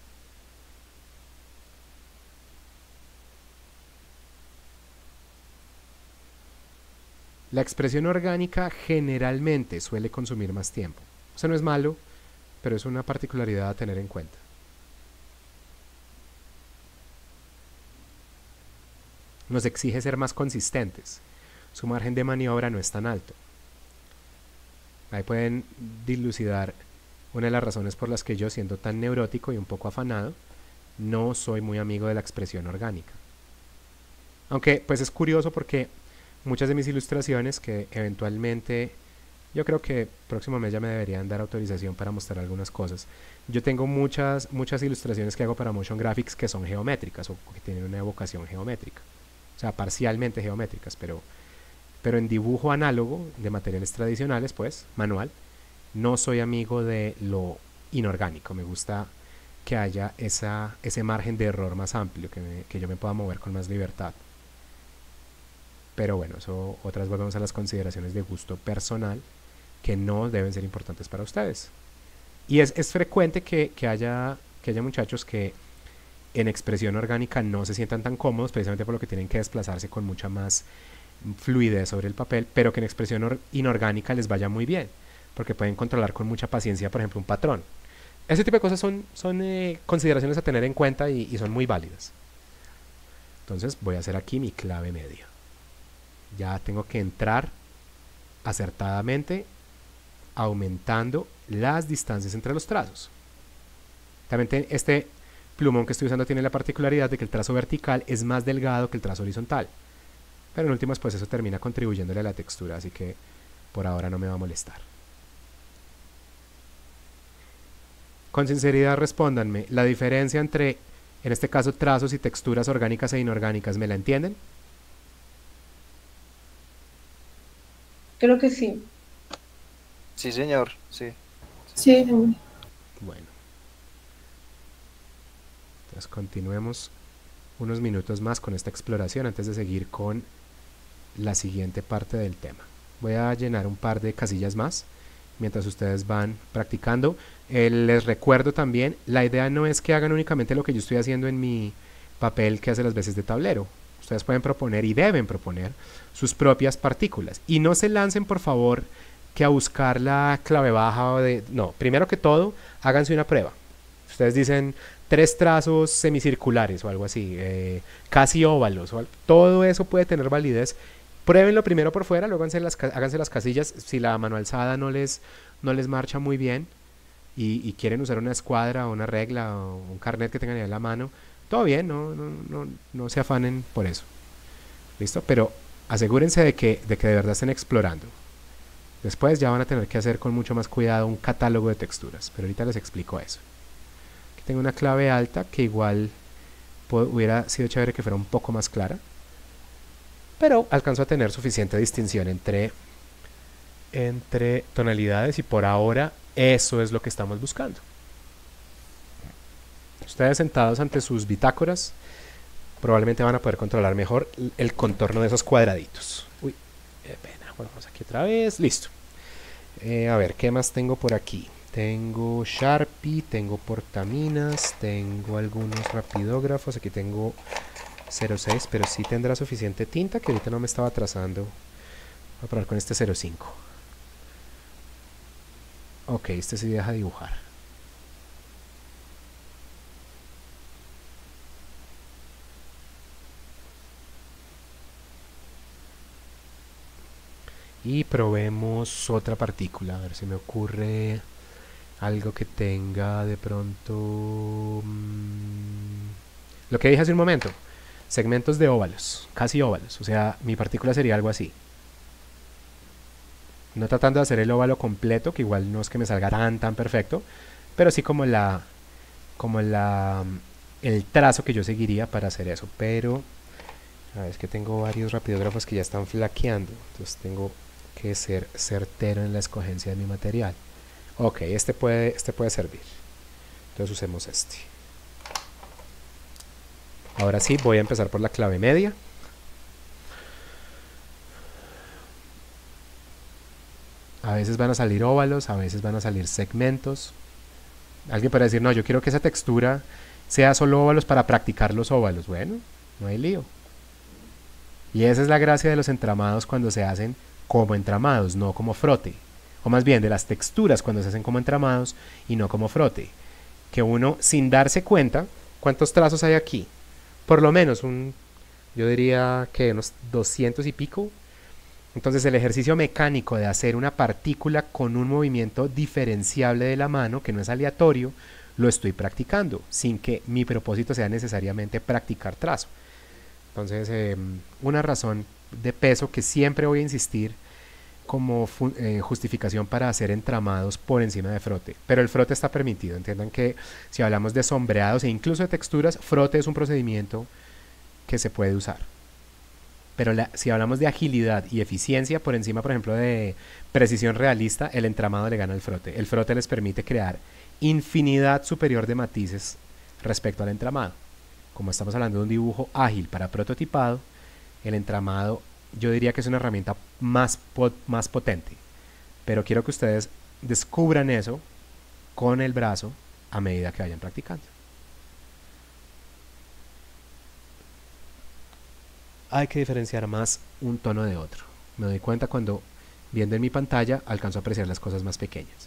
La expresión orgánica generalmente suele consumir más tiempo. Eso no es malo, pero es una particularidad a tener en cuenta. Nos exige ser más consistentes. Su margen de maniobra no es tan alto. Ahí pueden dilucidar una de las razones por las que yo, siendo tan neurótico y un poco afanado, no soy muy amigo de la expresión orgánica. Aunque pues es curioso porque muchas de mis ilustraciones que eventualmente, yo creo que próximo mes ya me deberían dar autorización para mostrar algunas cosas. Yo tengo muchas ilustraciones que hago para Motion Graphics que son geométricas o que tienen una evocación geométrica. O sea, parcialmente geométricas, pero en dibujo análogo de materiales tradicionales, pues, manual, no soy amigo de lo inorgánico. Me gusta que haya ese margen de error más amplio, que yo me pueda mover con más libertad. Pero bueno, eso otras volvemos a las consideraciones de gusto personal que no deben ser importantes para ustedes. Y es frecuente que haya muchachos que en expresión orgánica no se sientan tan cómodos, precisamente por lo que tienen que desplazarse con mucha más fluidez sobre el papel, pero que en expresión inorgánica les vaya muy bien, porque pueden controlar con mucha paciencia, por ejemplo, un patrón. Ese tipo de cosas son consideraciones a tener en cuenta y son muy válidas. Entonces voy a hacer aquí mi clave media. Ya tengo que entrar acertadamente aumentando las distancias entre los trazos. También este plumón que estoy usando tiene la particularidad de que el trazo vertical es más delgado que el trazo horizontal. Pero en últimas pues eso termina contribuyéndole a la textura, así que por ahora no me va a molestar. Con sinceridad respóndanme, la diferencia entre, en este caso, trazos y texturas orgánicas e inorgánicas, ¿me la entienden? Creo que sí. Sí, señor, sí. Sí. Bueno. Entonces continuemos unos minutos más con esta exploración antes de seguir con la siguiente parte del tema. Voy a llenar un par de casillas más mientras ustedes van practicando. Les recuerdo también, la idea no es que hagan únicamente lo que yo estoy haciendo en mi papel que hace las veces de tablero. Ustedes pueden proponer y deben proponer sus propias partículas. Y no se lancen, por favor, que a buscar la clave baja. No, primero que todo, háganse una prueba. Ustedes dicen 3 trazos semicirculares o algo así, casi óvalos, todo eso puede tener validez. Pruébenlo primero por fuera, luego háganse las casillas. Si la mano alzada no les marcha muy bien y quieren usar una escuadra o una regla o un carnet que tengan ahí en la mano, todo bien, no se afanen por eso. ¿Listo? Pero asegúrense de que de verdad estén explorando. Después ya van a tener que hacer con mucho más cuidado un catálogo de texturas, pero ahorita les explico eso. Aquí tengo una clave alta que igual hubiera sido chévere que fuera un poco más clara, pero alcanzo a tener suficiente distinción entre tonalidades y por ahora eso es lo que estamos buscando. Ustedes sentados ante sus bitácoras probablemente van a poder controlar mejor el contorno de esos cuadraditos. Uy, qué pena. Bueno, vamos aquí otra vez. Listo. A ver, ¿qué más tengo por aquí? Tengo Sharpie, tengo portaminas, tengo algunos rapidógrafos. Aquí tengo 0.6, pero sí tendrá suficiente tinta que ahorita no me estaba trazando. Voy a probar con este 0.5. Ok, este sí deja dibujar. Y probemos otra partícula, a ver si me ocurre algo que tenga de pronto lo que dije hace un momento, segmentos de óvalos, casi óvalos, o sea, mi partícula sería algo así. No tratando de hacer el óvalo completo, que igual no es que me salga tan perfecto, pero sí como el trazo que yo seguiría para hacer eso. Pero a ver, es que tengo varios rapidógrafos que ya están flaqueando, entonces tengo que ser certero en la escogencia de mi material. Ok, este puede servir, entonces usemos este. Ahora sí, voy a empezar por la clave media. A veces van a salir óvalos, a veces van a salir segmentos. Alguien puede decir, no, yo quiero que esa textura sea solo óvalos para practicar los óvalos. Bueno, no hay lío. Y esa es la gracia de los entramados cuando se hacen como entramados, no como frote. O más bien de las texturas cuando se hacen como entramados y no como frote. Que uno, sin darse cuenta, ¿cuántos trazos hay aquí? Por lo menos yo diría que unos 200 y pico. Entonces el ejercicio mecánico de hacer una partícula con un movimiento diferenciable de la mano, que no es aleatorio, lo estoy practicando, sin que mi propósito sea necesariamente practicar trazo. Entonces, una razón de peso que siempre voy a insistir como justificación para hacer entramados por encima de frote. Pero el frote está permitido. Entiendan que si hablamos de sombreados e incluso de texturas, frote es un procedimiento que se puede usar. Pero si hablamos de agilidad y eficiencia por encima, por ejemplo, de precisión realista, el entramado le gana al frote. El frote les permite crear infinidad superior de matices respecto al entramado. Como estamos hablando de un dibujo ágil para prototipado, el entramado yo diría que es una herramienta más potente. Pero quiero que ustedes descubran eso con el brazo a medida que vayan practicando. Hay que diferenciar más un tono de otro. Me doy cuenta cuando, viendo en mi pantalla, alcanzo a apreciar las cosas más pequeñas.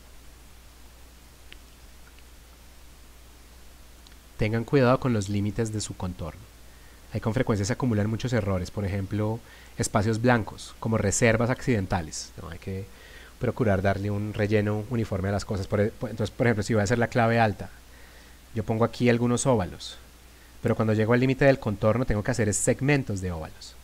Tengan cuidado con los límites de su contorno. Ahí con frecuencia se acumulan muchos errores, por ejemplo, espacios blancos, como reservas accidentales. No, hay que procurar darle un relleno uniforme a las cosas. Entonces, por ejemplo, si voy a hacer la clave alta, yo pongo aquí algunos óvalos, pero cuando llego al límite del contorno tengo que hacer segmentos de óvalos.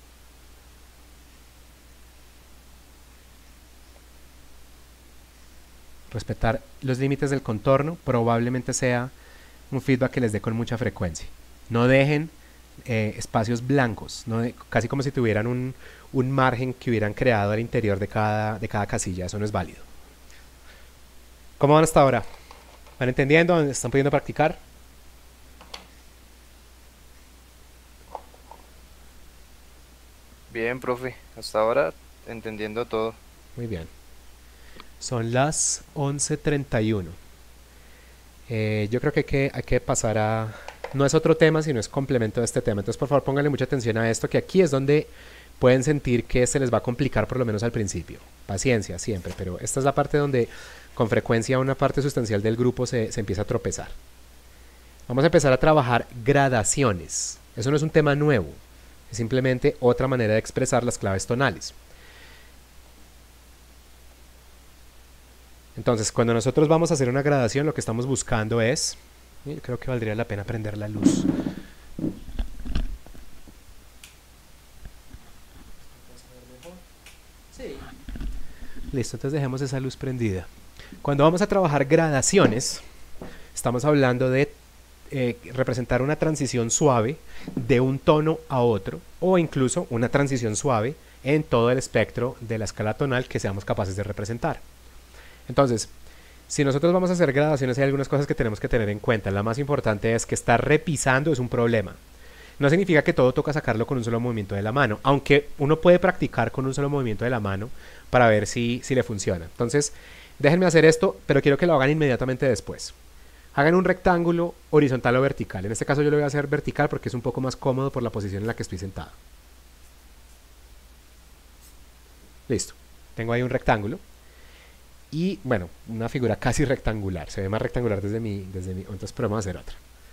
Respetar los límites del contorno probablemente sea un feedback que les dé con mucha frecuencia. No dejen espacios blancos, casi como si tuvieran un margen que hubieran creado al interior de cada casilla. Eso no es válido. ¿Cómo van hasta ahora? ¿Van entendiendo? ¿Están pudiendo practicar? Bien, profe. Hasta ahora entendiendo todo. Muy bien. Son las 11:31. Yo creo que hay que pasar a... No es otro tema, sino es complemento de este tema. Entonces, por favor, pónganle mucha atención a esto, que aquí es donde pueden sentir que se les va a complicar, por lo menos al principio. Paciencia, siempre. Pero esta es la parte donde, con frecuencia, una parte sustancial del grupo se empieza a tropezar. Vamos a empezar a trabajar gradaciones. Eso no es un tema nuevo. Es simplemente otra manera de expresar las claves tonales. Entonces, cuando nosotros vamos a hacer una gradación, lo que estamos buscando es... Yo creo que valdría la pena prender la luz. Sí. Listo, entonces dejemos esa luz prendida. Cuando vamos a trabajar gradaciones, estamos hablando de representar una transición suave de un tono a otro, o incluso una transición suave en todo el espectro de la escala tonal que seamos capaces de representar. Entonces, si nosotros vamos a hacer gradaciones, hay algunas cosas que tenemos que tener en cuenta. La más importante es que estar repisando es un problema. No significa que todo toca sacarlo con un solo movimiento de la mano, aunque uno puede practicar con un solo movimiento de la mano para ver si le funciona. Entonces, déjenme hacer esto, pero quiero que lo hagan inmediatamente después. Hagan un rectángulo horizontal o vertical. En este caso yo lo voy a hacer vertical porque es un poco más cómodo por la posición en la que estoy sentado. Listo. Tengo ahí un rectángulo. Y bueno, una figura casi rectangular. Se ve más rectangular desde mi... Entonces, pero vamos a hacer otra.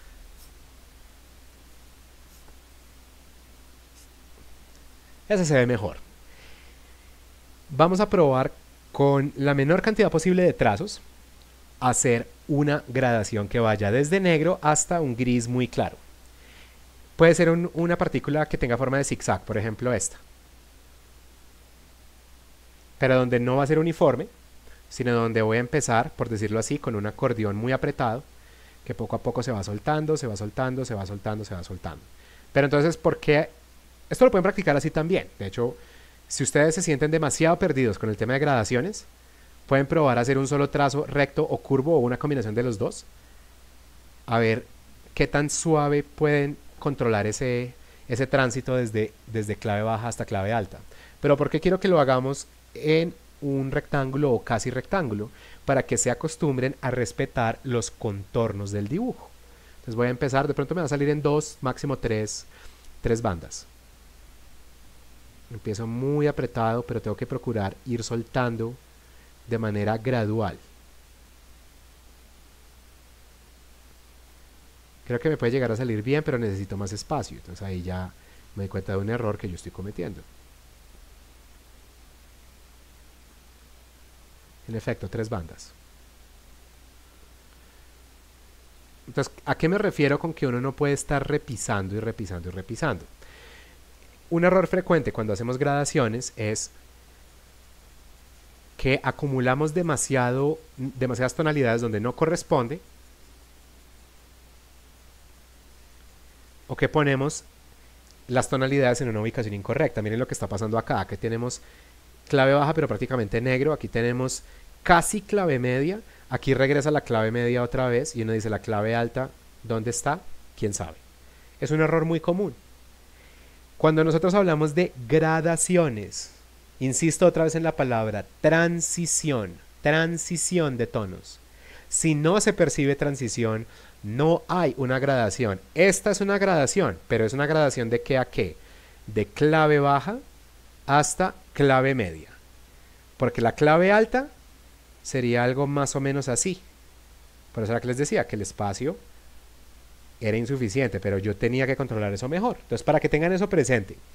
Ese se ve mejor. Vamos a probar con la menor cantidad posible de trazos hacer una gradación que vaya desde negro hasta un gris muy claro. Puede ser una partícula que tenga forma de zigzag, por ejemplo esta. Pero donde no va a ser uniforme, sino donde voy a empezar, por decirlo así, con un acordeón muy apretado, que poco a poco se va soltando, se va soltando, se va soltando, se va soltando. Pero entonces, ¿por qué? Esto lo pueden practicar así también. De hecho, si ustedes se sienten demasiado perdidos con el tema de gradaciones, pueden probar a hacer un solo trazo recto o curvo o una combinación de los dos. A ver qué tan suave pueden controlar ese tránsito desde clave baja hasta clave alta. Pero ¿por qué quiero que lo hagamos en un rectángulo o casi rectángulo? Para que se acostumbren a respetar los contornos del dibujo. Entonces voy a empezar, de pronto me va a salir en 2, máximo 3 bandas. Empiezo muy apretado, pero tengo que procurar ir soltando de manera gradual. Creo que me puede llegar a salir bien, pero necesito más espacio. Entonces ahí ya me doy cuenta de un error que yo estoy cometiendo. En efecto, 3 bandas. Entonces, ¿a qué me refiero con que uno no puede estar repisando y repisando y repisando? Un error frecuente cuando hacemos gradaciones es que acumulamos demasiadas tonalidades donde no corresponde, o que ponemos las tonalidades en una ubicación incorrecta. Miren lo que está pasando acá. Aquí tenemos clave baja pero prácticamente negro. Aquí tenemos casi clave media. Aquí regresa la clave media otra vez y uno dice la clave alta, ¿dónde está? ¿Quién sabe? Es un error muy común. Cuando nosotros hablamos de gradaciones, insisto otra vez en la palabra transición de tonos. Si no se percibe transición, no hay una gradación. Esta es una gradación, pero es una gradación ¿de qué a qué? De clave baja hasta clave media. Porque la clave alta sería algo más o menos así. Por eso era que les decía que el espacio era insuficiente, pero yo tenía que controlar eso mejor. Entonces, para que tengan eso presente,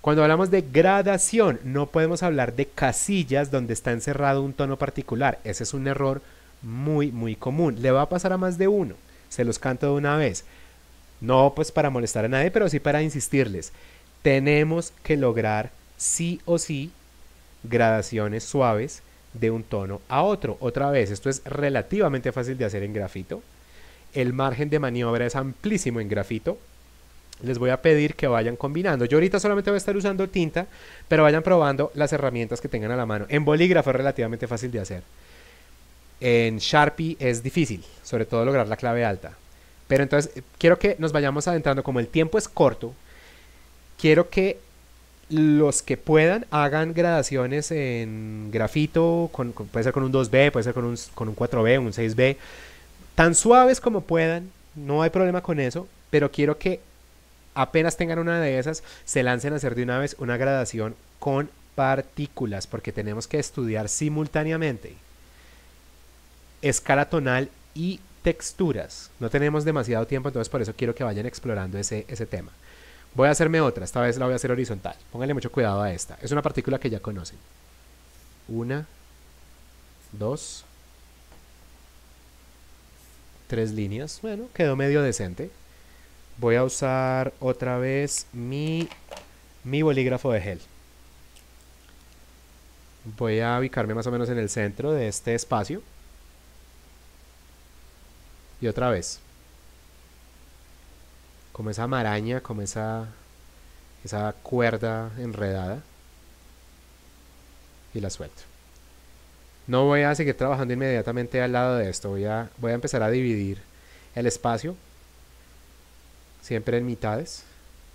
Cuando hablamos de gradación, no podemos hablar de casillas donde está encerrado un tono particular. Ese es un error muy, muy común. Le va a pasar a más de uno. Se los canto de una vez. No pues para molestar a nadie, pero sí para insistirles. Tenemos que lograr sí o sí gradaciones suaves de un tono a otro. Otra vez, esto es relativamente fácil de hacer en grafito. El margen de maniobra es amplísimo en grafito. Les voy a pedir que vayan combinando. Yo ahorita solamente voy a estar usando tinta, pero vayan probando las herramientas que tengan a la mano. En bolígrafo es relativamente fácil de hacer. En Sharpie es difícil, sobre todo lograr la clave alta. Pero entonces quiero que nos vayamos adentrando, como el tiempo es corto, quiero que los que puedan hagan gradaciones en grafito, puede ser con un 2B, puede ser con un 4B, un 6B, tan suaves como puedan, no hay problema con eso, pero quiero que apenas tengan una de esas, se lancen a hacer de una vez una gradación con partículas, porque tenemos que estudiar simultáneamente escala tonal y texturas. No tenemos demasiado tiempo, entonces por eso quiero que vayan explorando ese tema. Voy a hacerme otra, esta vez la voy a hacer horizontal. Pónganle mucho cuidado a esta. Es una partícula que ya conocen. 1, 2, 3 líneas. Bueno, quedó medio decente. Voy a usar otra vez mi bolígrafo de gel. Voy a ubicarme más o menos en el centro de este espacio. Y otra vez. Como esa maraña, como esa cuerda enredada. Y la suelto. No voy a seguir trabajando inmediatamente al lado de esto. Voy a empezar a dividir el espacio. Siempre en mitades.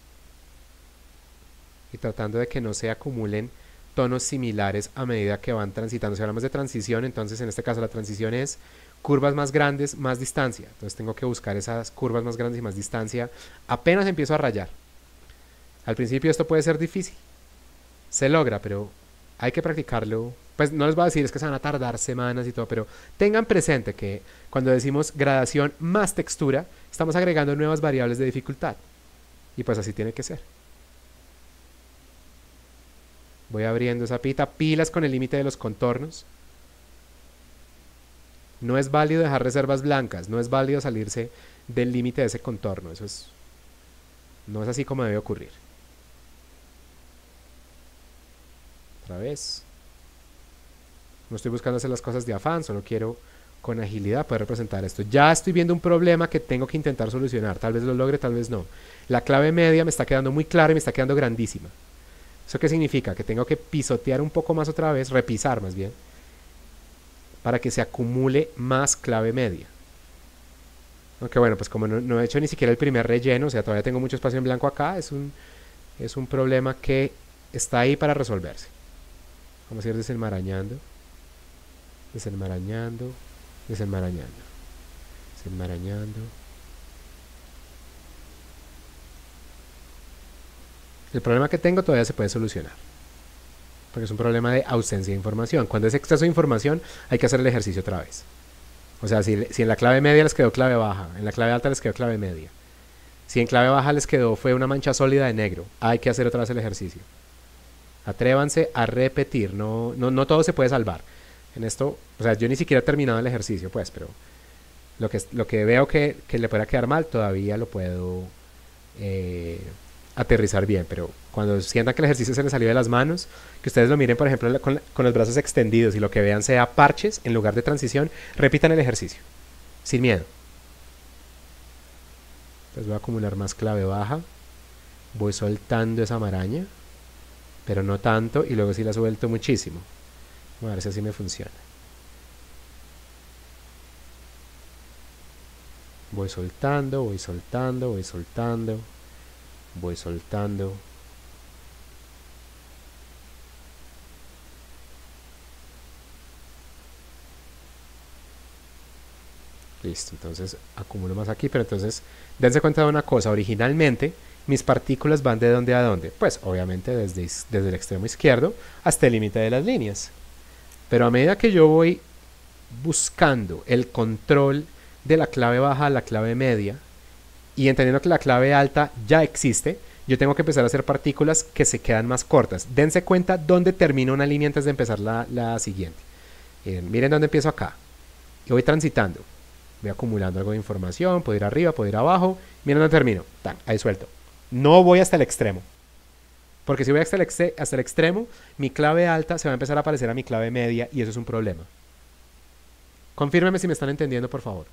Y tratando de que no se acumulen tonos similares a medida que van transitando. Si hablamos de transición, entonces en este caso la transición es curvas más grandes, más distancia. Entonces tengo que buscar esas curvas más grandes y más distancia apenas empiezo a rayar. Al principio esto puede ser difícil. Se logra, pero hay que practicarlo. Pues no les voy a decir es que se van a tardar semanas y todo, pero tengan presente que cuando decimos gradación más textura, estamos agregando nuevas variables de dificultad. Y pues así tiene que ser. Voy abriendo esa pita. Pilas con el límite de los contornos. No es válido dejar reservas blancas. No es válido salirse del límite de ese contorno. No es así como debe ocurrir. Otra vez. No estoy buscando hacer las cosas de afán. Solo quiero con agilidad poder representar esto. Ya estoy viendo un problema que tengo que intentar solucionar. Tal vez lo logre, tal vez no. La clave media me está quedando muy clara y me está quedando grandísima. ¿Eso qué significa? Que tengo que pisotear un poco más otra vez, repisar más bien, para que se acumule más clave media. Aunque bueno, pues como no he hecho ni siquiera el primer relleno, o sea, todavía tengo mucho espacio en blanco acá, es un problema que está ahí para resolverse. Vamos a ir desenmarañando, desenmarañando, desenmarañando, desenmarañando. El problema que tengo todavía se puede solucionar, porque es un problema de ausencia de información. Cuando es exceso de información hay que hacer el ejercicio otra vez. O sea, si en la clave media les quedó clave baja, en la clave alta les quedó clave media, si en clave baja les quedó fue una mancha sólida de negro, hay que hacer otra vez el ejercicio. Atrévanse a repetir, no todo se puede salvar. En esto, o sea, yo ni siquiera he terminado el ejercicio, pues, pero lo que veo que le pueda quedar mal, todavía lo puedo aterrizar bien, pero cuando sientan que el ejercicio se les salió de las manos, que ustedes lo miren, por ejemplo, con los brazos extendidos y lo que vean sea parches en lugar de transición, repitan el ejercicio, sin miedo. Entonces voy a acumular más clave baja, voy soltando esa maraña, pero no tanto, y luego sí la suelto muchísimo. Vamos a ver si así me funciona. Voy soltando, voy soltando, voy soltando, voy soltando. Listo, entonces acumulo más aquí, pero entonces dense cuenta de una cosa. Originalmente mis partículas van de dónde a dónde. Pues obviamente desde el extremo izquierdo hasta el límite de las líneas. Pero a medida que yo voy buscando el control de la clave baja a la clave media y entendiendo que la clave alta ya existe, yo tengo que empezar a hacer partículas que se quedan más cortas. Dense cuenta dónde termina una línea antes de empezar la siguiente. Miren dónde empiezo acá. Y voy transitando. Voy acumulando algo de información, puedo ir arriba, puedo ir abajo. Miren dónde termino. Tan, ahí suelto. No voy hasta el extremo. Porque si voy hasta el extremo, mi clave alta se va a empezar a parecer a mi clave media y eso es un problema. Confírmeme si me están entendiendo, por favor.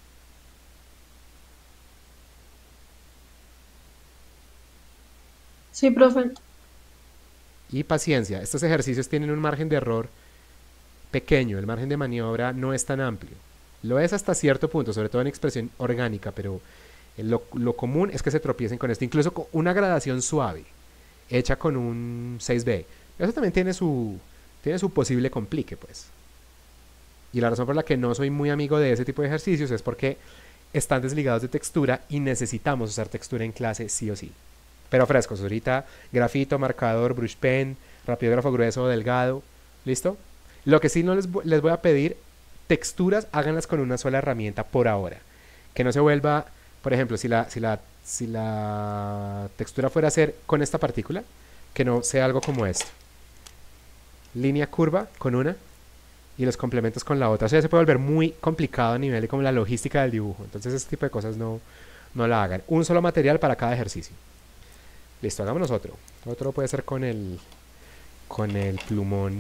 Sí, profe. Y paciencia. Estos ejercicios tienen un margen de error pequeño. El margen de maniobra no es tan amplio. Lo es hasta cierto punto, sobre todo en expresión orgánica, pero lo común es que se tropiecen con esto. Incluso con una gradación suave, hecha con un 6B. Eso también tiene su posible complique, pues. Y la razón por la que no soy muy amigo de ese tipo de ejercicios es porque están desligados de textura y necesitamos usar textura en clase sí o sí. Pero frescos, ahorita grafito, marcador, brush pen, rapidógrafo grueso o delgado. ¿Listo? Lo que sí no les voy a pedir, texturas, háganlas con una sola herramienta por ahora. Que no se vuelva, por ejemplo, si la textura fuera a ser con esta partícula, que no sea algo como esto. Línea curva con una y los complementos con la otra. O sea, se puede volver muy complicado a nivel de como la logística del dibujo. Entonces ese tipo de cosas no la hagan. Un solo material para cada ejercicio. Listo, hagámonos otro. Otro puede ser con el plumón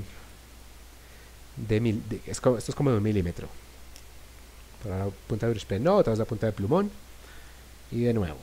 esto es como de 1 milímetro. Para la punta de brush pen, no, otra vez la punta de plumón. Y de nuevo.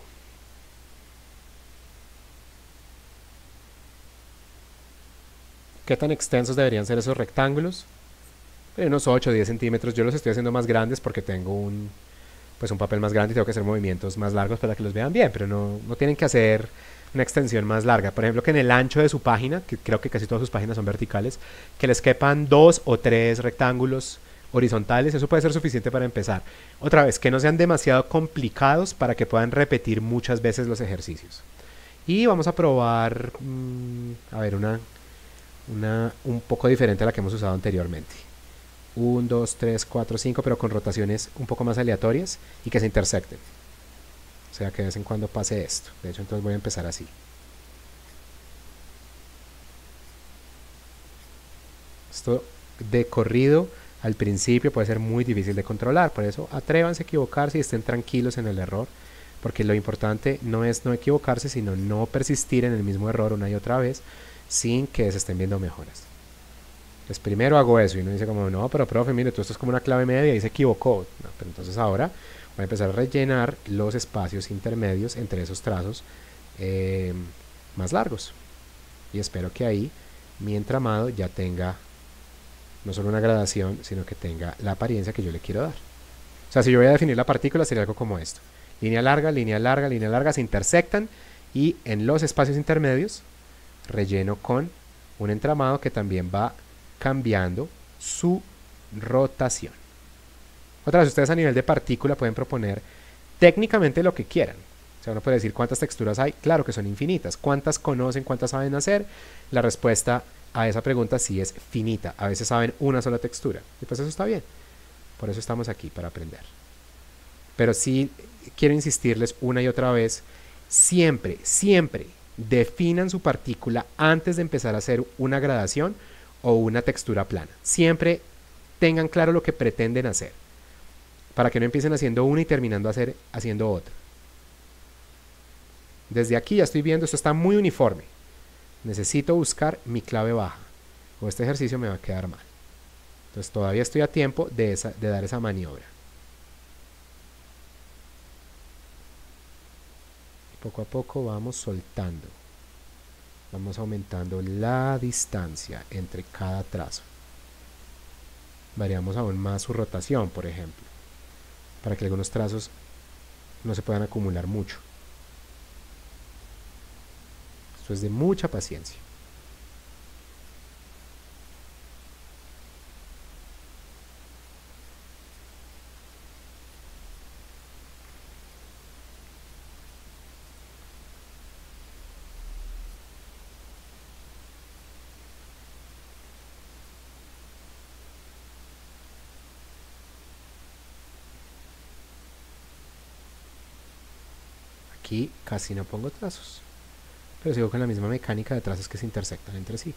¿Qué tan extensos deberían ser esos rectángulos? Unos 8 o 10 centímetros. Yo los estoy haciendo más grandes porque tengo un papel más grande y tengo que hacer movimientos más largos para que los vean bien, pero no tienen que hacer una extensión más larga. Por ejemplo, que en el ancho de su página, que creo que casi todas sus páginas son verticales, que les quepan 2 o 3 rectángulos horizontales. Eso puede ser suficiente para empezar. Otra vez, que no sean demasiado complicados para que puedan repetir muchas veces los ejercicios. Y vamos a probar, a ver, una un poco diferente a la que hemos usado anteriormente. 1, 2, 3, 4, 5, pero con rotaciones un poco más aleatorias y que se intersecten. O sea, que de vez en cuando pase esto. De hecho, entonces voy a empezar así. Esto de corrido al principio puede ser muy difícil de controlar. Por eso atrévanse a equivocarse y estén tranquilos en el error. Porque lo importante no es no equivocarse, sino no persistir en el mismo error una y otra vez sin que se estén viendo mejoras. Pues primero hago eso y uno dice como, no, pero profe, mire, esto es como una clave media y se equivocó. No, pero entonces ahora voy a empezar a rellenar los espacios intermedios entre esos trazos más largos. Y espero que ahí mi entramado ya tenga no solo una gradación, sino que tenga la apariencia que yo le quiero dar. O sea, si yo voy a definir la partícula sería algo como esto. Línea larga, línea larga, línea larga, se intersectan y en los espacios intermedios relleno con un entramado que también va cambiando su rotación. Otra vez, ustedes a nivel de partícula pueden proponer técnicamente lo que quieran. O sea, uno puede decir cuántas texturas hay. Claro que son infinitas. ¿Cuántas conocen? ¿Cuántas saben hacer? La respuesta a esa pregunta sí es finita. A veces saben una sola textura. Y pues eso está bien. Por eso estamos aquí, para aprender. Pero sí quiero insistirles una y otra vez. Siempre, siempre definan su partícula antes de empezar a hacer una gradación o una textura plana. Siempre tengan claro lo que pretenden hacer, para que no empiecen haciendo una y terminando haciendo otra. Desde aquí ya estoy viendo, esto está muy uniforme. Necesito buscar mi clave baja, o este ejercicio me va a quedar mal. Entonces todavía estoy a tiempo de dar esa maniobra. Poco a poco vamos soltando. Vamos aumentando la distancia entre cada trazo. Variamos aún más su rotación, por ejemplo, para que algunos trazos no se puedan acumular mucho. Esto es de mucha paciencia. Aquí casi no pongo trazos. pero sigo con la misma mecánica de trazos que se intersectan entre sí.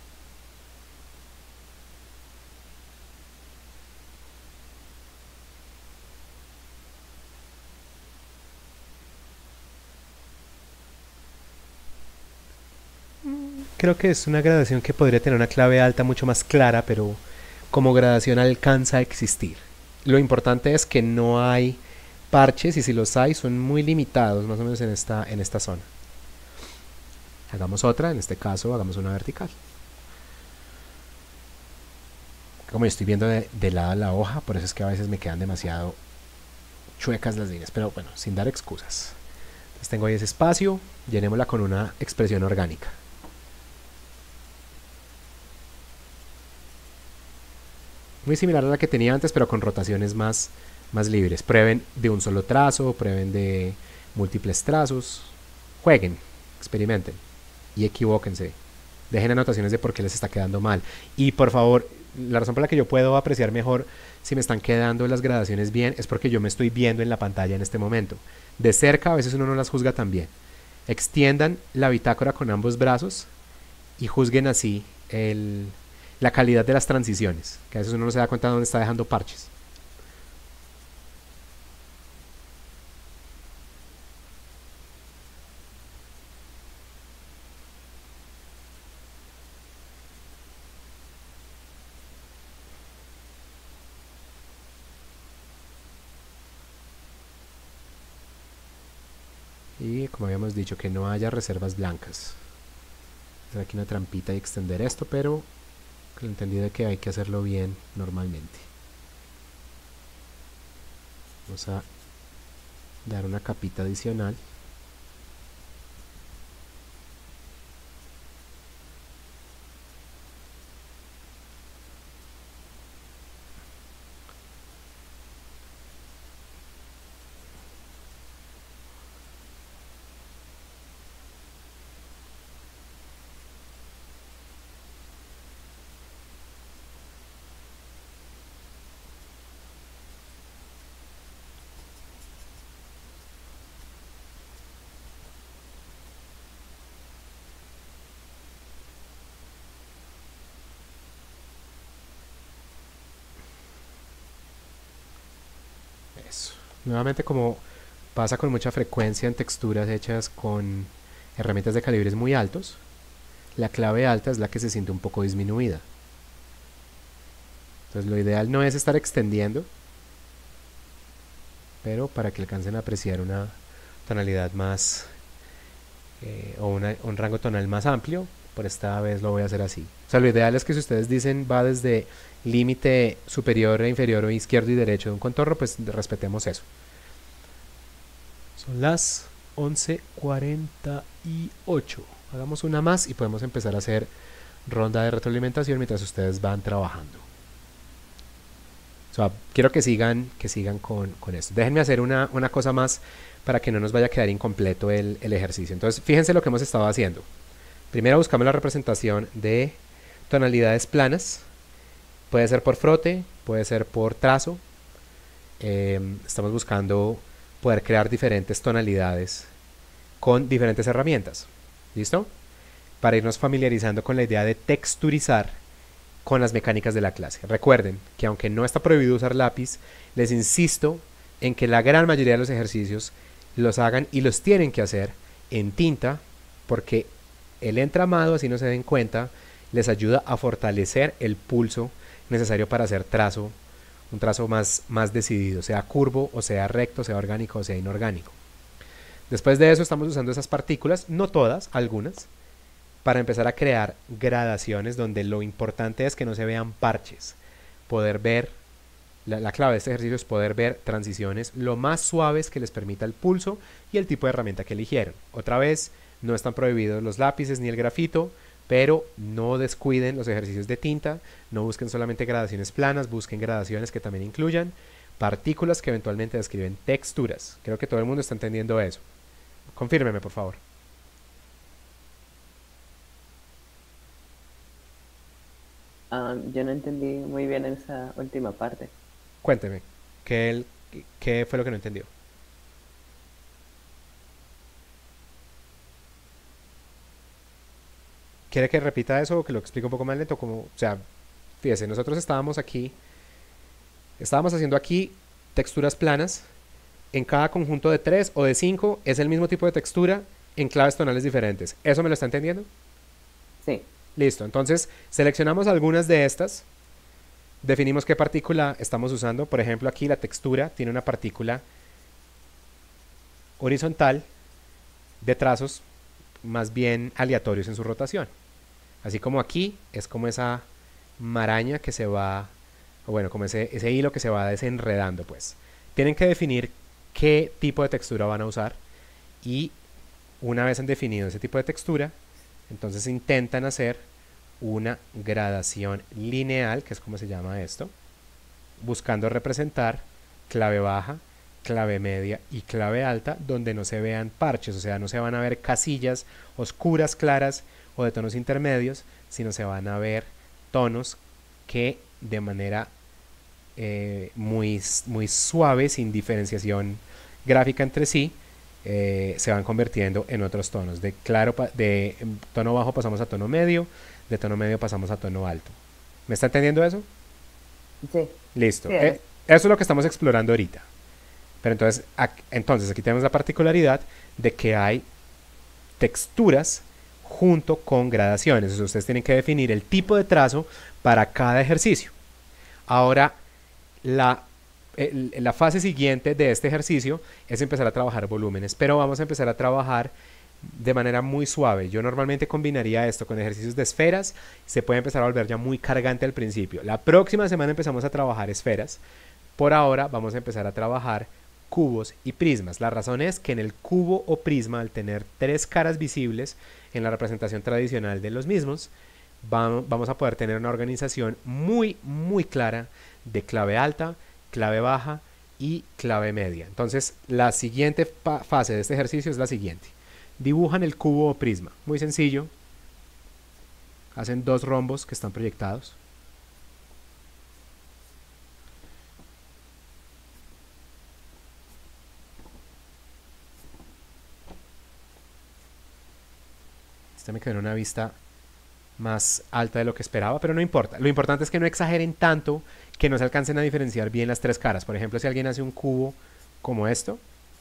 Creo que es una gradación que podría tener una clave alta mucho más clara, pero como gradación alcanza a existir. Lo importante es que no hay parches, y si los hay son muy limitados, más o menos en esta zona. Hagamos otra, en este caso hagamos una vertical. Como yo estoy viendo de lado la hoja, por eso es que a veces me quedan demasiado chuecas las líneas, pero bueno, sin dar excusas. Entonces tengo ahí ese espacio, llenémosla con una expresión orgánica. Muy similar a la que tenía antes, pero con rotaciones más libres. Prueben de un solo trazo, prueben de múltiples trazos. Jueguen, experimenten y equivóquense. Dejen anotaciones de por qué les está quedando mal. Y por favor, la razón por la que yo puedo apreciar mejor si me están quedando las gradaciones bien es porque yo me estoy viendo en la pantalla en este momento. De cerca a veces uno no las juzga tan bien. Extiendan la bitácora con ambos brazos y juzguen así la calidad de las transiciones, que a veces uno no se da cuenta de dónde está dejando parches. Y como habíamos dicho, que no haya reservas blancas. Hacer aquí una trampita y extender esto, pero con el entendido de que hay que hacerlo bien normalmente. Vamos a dar una capita adicional. Eso. Nuevamente, como pasa con mucha frecuencia en texturas hechas con herramientas de calibres muy altos, la clave alta es la que se siente un poco disminuida. Entonces lo ideal no es estar extendiendo, pero para que alcancen a apreciar una tonalidad más o un rango tonal más amplio, por esta vez lo voy a hacer así. O sea, lo ideal es que si ustedes dicen va desde límite superior e inferior o izquierdo y derecho de un contorno, pues respetemos eso. Son las 11:48. Hagamos una más y podemos empezar a hacer ronda de retroalimentación mientras ustedes van trabajando. O sea, quiero que sigan con esto. Déjenme hacer una cosa más para que no nos vaya a quedar incompleto el ejercicio. Entonces, fíjense lo que hemos estado haciendo. Primero buscamos la representación de tonalidades planas. Puede ser por frote, puede ser por trazo. Estamos buscando poder crear diferentes tonalidades con diferentes herramientas. ¿Listo? Para irnos familiarizando con la idea de texturizar con las mecánicas de la clase. Recuerden que aunque no está prohibido usar lápiz, les insisto en que la gran mayoría de los ejercicios los hagan y los tienen que hacer en tinta, porque el entramado, así no se den cuenta, les ayuda a fortalecer el pulso necesario para hacer trazo, un trazo más decidido, sea curvo o sea recto, sea orgánico o sea inorgánico. Después de eso estamos usando esas partículas, no todas, algunas, para empezar a crear gradaciones donde lo importante es que no se vean parches. Poder ver, la clave de este ejercicio es poder ver transiciones lo más suaves que les permita el pulso y el tipo de herramienta que eligieron. Otra vez, no están prohibidos los lápices ni el grafito, pero no descuiden los ejercicios de tinta, no busquen solamente gradaciones planas, busquen gradaciones que también incluyan partículas que eventualmente describen texturas. Creo que todo el mundo está entendiendo eso. Confírmeme, por favor. Yo no entendí muy bien esa última parte. Cuénteme, ¿qué fue lo que no entendió? ¿Quiere que repita eso o que lo explique un poco más lento? Como, o sea, fíjese, nosotros estábamos haciendo aquí texturas planas. En cada conjunto de 3 o de 5 es el mismo tipo de textura en claves tonales diferentes. ¿Eso me lo está entendiendo? Sí. Listo, entonces seleccionamos algunas de estas, definimos qué partícula estamos usando. Por ejemplo, aquí la textura tiene una partícula horizontal de trazos más bien aleatorios en su rotación. Así como aquí es como esa maraña que se va, o bueno, como ese hilo que se va desenredando, pues. Tienen que definir qué tipo de textura van a usar y una vez han definido ese tipo de textura, entonces intentan hacer una gradación lineal, que es como se llama esto, buscando representar clave baja, clave media y clave alta, donde no se vean parches, o sea, no se van a ver casillas oscuras, claras o de tonos intermedios, sino se van a ver tonos que de manera muy suave, sin diferenciación gráfica entre sí, se van convirtiendo en otros tonos. De tono bajo pasamos a tono medio, de tono medio pasamos a tono alto. ¿Me está entendiendo eso? Sí. Listo. Sí, Eso es lo que estamos explorando ahorita. Pero entonces aquí tenemos la particularidad de que hay texturas junto con gradaciones. Entonces ustedes tienen que definir el tipo de trazo para cada ejercicio. Ahora, la fase siguiente de este ejercicio es empezar a trabajar volúmenes, pero vamos a empezar a trabajar de manera muy suave. Yo normalmente combinaría esto con ejercicios de esferas. Se puede empezar a volver ya muy cargante al principio. La próxima semana empezamos a trabajar esferas. Por ahora vamos a empezar a trabajar cubos y prismas. La razón es que en el cubo o prisma, al tener 3 caras visibles en la representación tradicional de los mismos, vamos a poder tener una organización muy clara de clave alta, clave baja y clave media. Entonces la siguiente fase de este ejercicio es la siguiente. Dibujan el cubo o prisma. Muy sencillo. Hacen 2 rombos que están proyectados. Esta me quedó en una vista más alta de lo que esperaba, pero no importa. Lo importante es que no exageren tanto que no se alcancen a diferenciar bien las 3 caras. Por ejemplo, si alguien hace un cubo como esto,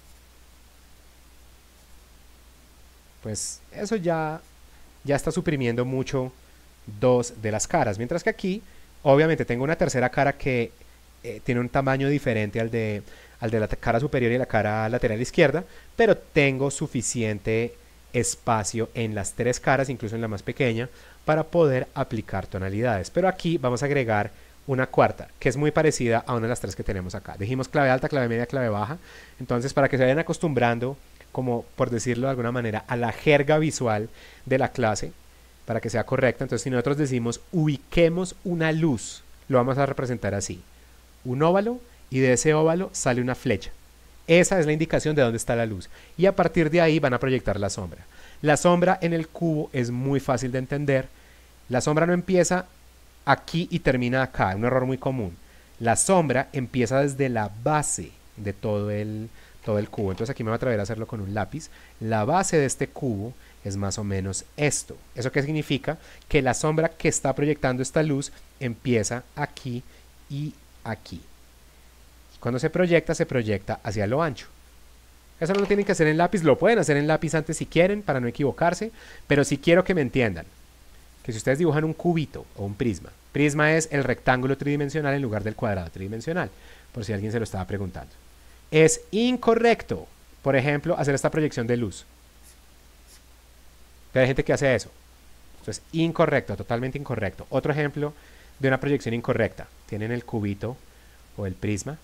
pues eso ya está suprimiendo mucho 2 de las caras. Mientras que aquí, obviamente, tengo una tercera cara que tiene un tamaño diferente al de la cara superior y la cara lateral izquierda, pero tengo suficiente espacio en las 3 caras, incluso en la más pequeña, para poder aplicar tonalidades. Pero aquí vamos a agregar una cuarta, que es muy parecida a una de las 3 que tenemos acá. Dijimos clave alta, clave media, clave baja. Entonces, para que se vayan acostumbrando, como por decirlo de alguna manera, a la jerga visual de la clase, para que sea correcta, entonces si nosotros decimos ubiquemos una luz, lo vamos a representar así: un óvalo, y de ese óvalo sale una flecha. Esa es la indicación de dónde está la luz. Y a partir de ahí van a proyectar la sombra. La sombra en el cubo es muy fácil de entender. La sombra no empieza aquí y termina acá, un error muy común. La sombra empieza desde la base de todo el cubo. Entonces aquí me voy a atrever a hacerlo con un lápiz. La base de este cubo es más o menos esto. ¿Eso qué significa? Que la sombra que está proyectando esta luz empieza aquí y aquí. Cuando se proyecta hacia lo ancho. Eso no lo tienen que hacer en lápiz, lo pueden hacer en lápiz antes si quieren, para no equivocarse, pero sí quiero que me entiendan que si ustedes dibujan un cubito o un prisma es el rectángulo tridimensional en lugar del cuadrado tridimensional, por si alguien se lo estaba preguntando. Es incorrecto, por ejemplo, hacer esta proyección de luz. Pero hay gente que hace eso. Esto es incorrecto, totalmente incorrecto. Otro ejemplo de una proyección incorrecta. Tienen el cubito o el prisma.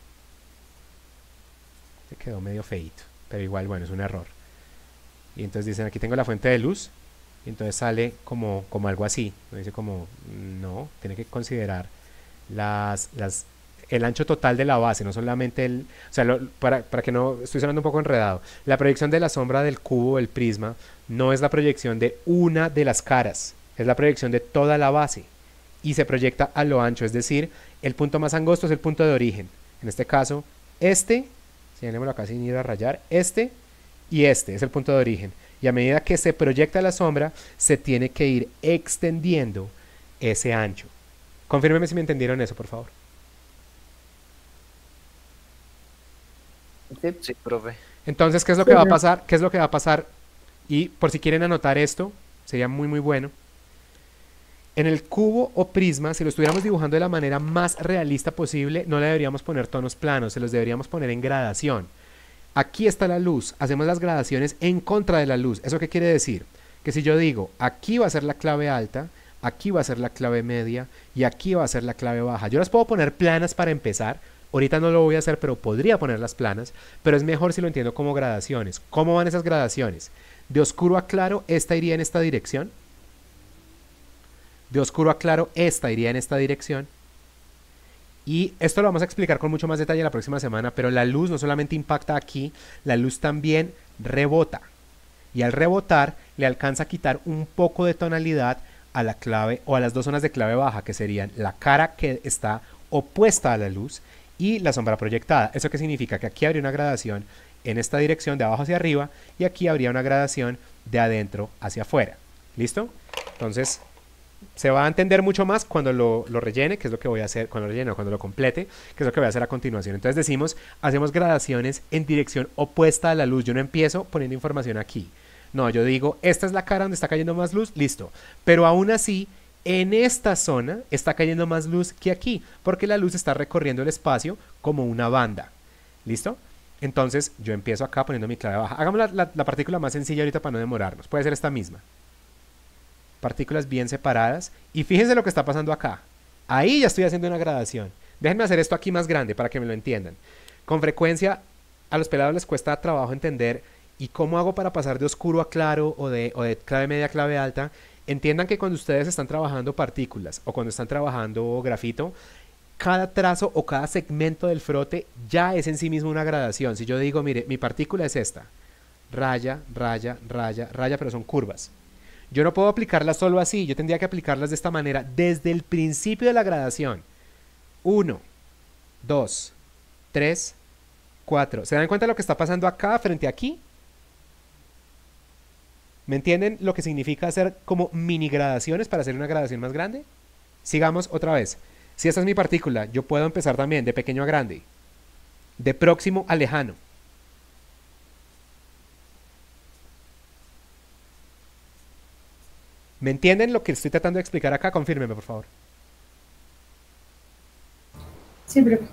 Se quedó medio feíto, pero igual, bueno, es un error. Y entonces dicen, aquí tengo la fuente de luz, y entonces sale como algo así. Dice como, no, tiene que considerar el ancho total de la base, no solamente o sea, para que no, estoy sonando un poco enredado. La proyección de la sombra del cubo o el prisma no es la proyección de una de las caras, es la proyección de toda la base, y se proyecta a lo ancho, es decir, el punto más angosto es el punto de origen. En este caso, señalémoslo acá sin ir a rayar, este y este es el punto de origen. Y a medida que se proyecta la sombra, se tiene que ir extendiendo ese ancho. Confírmeme si me entendieron eso, por favor. Sí, profe. Entonces, ¿qué es lo que va a pasar? ¿Qué es lo que va a pasar? Y por si quieren anotar esto, sería muy muy bueno. En el cubo o prisma, si lo estuviéramos dibujando de la manera más realista posible, no le deberíamos poner tonos planos, se los deberíamos poner en gradación. Aquí está la luz, hacemos las gradaciones en contra de la luz. ¿Eso qué quiere decir? Que si yo digo, aquí va a ser la clave alta, aquí va a ser la clave media y aquí va a ser la clave baja. Yo las puedo poner planas para empezar. Ahorita no lo voy a hacer, pero podría ponerlas planas. Pero es mejor si lo entiendo como gradaciones. ¿Cómo van esas gradaciones? De oscuro a claro, esta iría en esta dirección. De oscuro a claro, esta iría en esta dirección. Y esto lo vamos a explicar con mucho más detalle la próxima semana, pero la luz no solamente impacta aquí, la luz también rebota. Y al rebotar, le alcanza a quitar un poco de tonalidad a la clave o a las dos zonas de clave baja, que serían la cara que está opuesta a la luz y la sombra proyectada. ¿Eso qué significa? Que aquí habría una gradación en esta dirección de abajo hacia arriba y aquí habría una gradación de adentro hacia afuera. ¿Listo? Entonces se va a entender mucho más cuando lo rellene, que es lo que voy a hacer, cuando lo rellene o cuando lo complete, que es lo que voy a hacer a continuación. Entonces decimos, hacemos gradaciones en dirección opuesta a la luz. Yo no empiezo poniendo información aquí. No, yo digo, esta es la cara donde está cayendo más luz, listo. Pero aún así, en esta zona está cayendo más luz que aquí, porque la luz está recorriendo el espacio como una banda. ¿Listo? Entonces yo empiezo acá poniendo mi clave baja. Hagamos la partícula más sencilla ahorita para no demorarnos. Puede ser esta misma. Partículas bien separadas. Y fíjense lo que está pasando acá. Ahí ya estoy haciendo una gradación. Déjenme hacer esto aquí más grande para que me lo entiendan. Con frecuencia a los pelados les cuesta trabajo entender ¿y cómo hago para pasar de oscuro a claro o de clave media a clave alta? Entiendan que cuando ustedes están trabajando partículas o cuando están trabajando grafito, cada trazo o cada segmento del frote ya es en sí mismo una gradación. Si yo digo, mire, mi partícula es esta, raya, raya, raya, raya, pero son curvas. Yo no puedo aplicarlas solo así, yo tendría que aplicarlas de esta manera desde el principio de la gradación. 1, 2, 3, 4. ¿Se dan cuenta de lo que está pasando acá frente a aquí? ¿Me entienden lo que significa hacer como mini gradaciones para hacer una gradación más grande? Sigamos otra vez. Si esta es mi partícula, yo puedo empezar también de pequeño a grande, de próximo a lejano. ¿Me entienden lo que estoy tratando de explicar acá? Confírmeme, por favor. Sí, profe.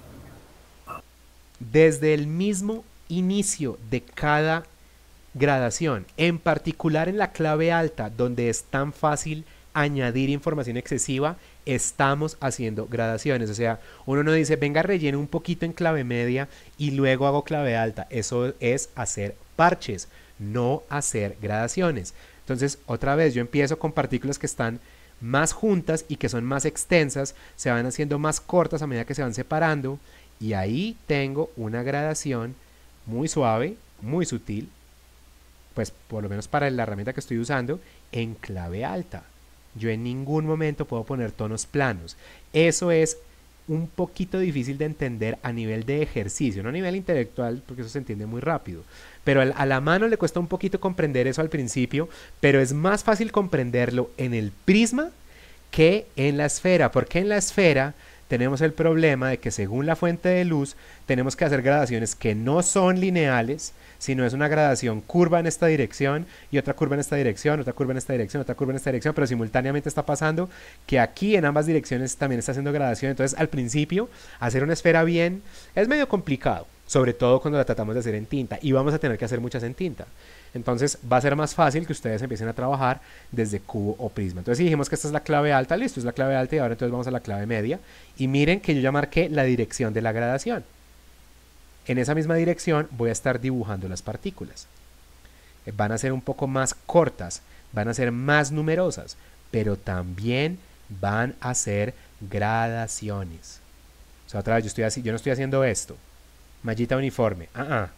Desde el mismo inicio de cada gradación, en particular en la clave alta, donde es tan fácil añadir información excesiva, estamos haciendo gradaciones. O sea, uno no dice, venga, relleno un poquito en clave media y luego hago clave alta. Eso es hacer parches, no hacer gradaciones. Entonces, otra vez, yo empiezo con partículas que están más juntas y que son más extensas, se van haciendo más cortas a medida que se van separando, y ahí tengo una gradación muy suave, muy sutil, pues por lo menos para la herramienta que estoy usando, en clave alta. Yo en ningún momento puedo poner tonos planos. Eso es un poquito difícil de entender a nivel de ejercicio, no a nivel intelectual, porque eso se entiende muy rápido. Pero a la mano le cuesta un poquito comprender eso al principio, pero es más fácil comprenderlo en el prisma que en la esfera, porque en la esfera tenemos el problema de que según la fuente de luz tenemos que hacer gradaciones que no son lineales, sino es una gradación curva en esta dirección y otra curva en esta dirección, otra curva en esta dirección, otra curva en esta dirección, pero simultáneamente está pasando que aquí en ambas direcciones también está haciendo gradación. Entonces al principio hacer una esfera bien es medio complicado, sobre todo cuando la tratamos de hacer en tinta, y vamos a tener que hacer muchas en tinta. Entonces va a ser más fácil que ustedes empiecen a trabajar desde cubo o prisma. Entonces si dijimos que esta es la clave alta, listo, es la clave alta, y ahora entonces vamos a la clave media, y miren que yo ya marqué la dirección de la gradación. En esa misma dirección voy a estar dibujando las partículas. Van a ser un poco más cortas, van a ser más numerosas, pero también van a ser gradaciones. O sea, otra vez, yo no estoy haciendo esto. Mallita uniforme.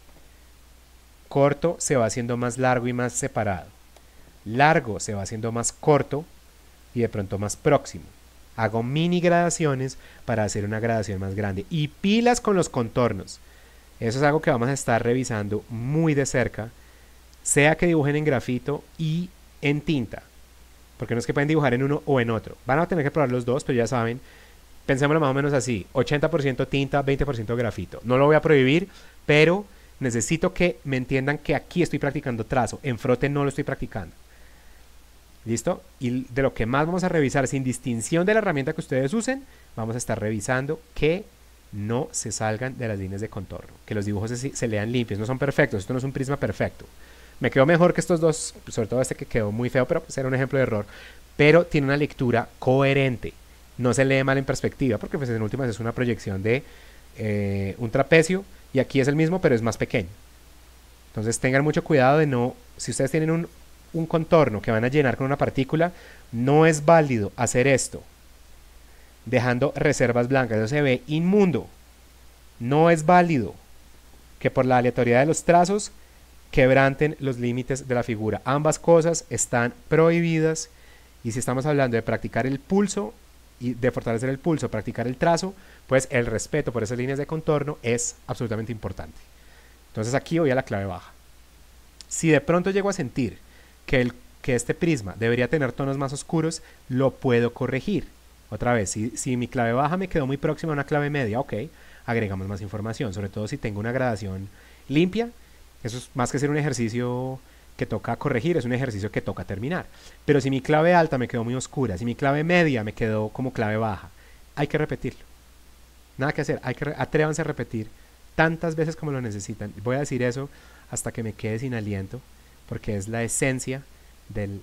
Corto se va haciendo más largo y más separado. Largo se va haciendo más corto y de pronto más próximo. Hago mini gradaciones para hacer una gradación más grande. Y pilas con los contornos. Eso es algo que vamos a estar revisando muy de cerca sea que dibujen en grafito y en tinta, porque no es que pueden dibujar en uno o en otro. Van a tener que probar los dos, pero ya saben, pensémoslo más o menos así, 80% tinta, 20% grafito. No lo voy a prohibir, pero necesito que me entiendan que aquí estoy practicando trazo, en frote no lo estoy practicando. ¿Listo? Y de lo que más vamos a revisar, sin distinción de la herramienta que ustedes usen, vamos a estar revisando que no se salgan de las líneas de contorno, que los dibujos se lean limpios, no son perfectos, esto no es un prisma perfecto. Me quedó mejor que estos dos, sobre todo este que quedó muy feo, pero pues era un ejemplo de error, pero tiene una lectura coherente, no se lee mal en perspectiva, porque pues en últimas es una proyección de un trapecio, y aquí es el mismo, pero es más pequeño. Entonces tengan mucho cuidado de no, si ustedes tienen un contorno que van a llenar con una partícula, no es válido hacer esto dejando reservas blancas, eso se ve inmundo. No es válido que por la aleatoriedad de los trazos quebranten los límites de la figura. Ambas cosas están prohibidas, y si estamos hablando de practicar el pulso y de fortalecer el pulso, practicar el trazo, pues el respeto por esas líneas de contorno es absolutamente importante. Entonces aquí voy a la clave baja. Si de pronto llego a sentir que este prisma debería tener tonos más oscuros, lo puedo corregir. Otra vez, si mi clave baja me quedó muy próxima a una clave media, ok, agregamos más información, sobre todo si tengo una gradación limpia. Eso es más que ser un ejercicio que toca corregir, es un ejercicio que toca terminar. Pero si mi clave alta me quedó muy oscura, si mi clave media me quedó como clave baja, hay que repetirlo. Nada que hacer, atrévanse a repetir tantas veces como lo necesitan. Voy a decir eso hasta que me quede sin aliento, porque es la esencia del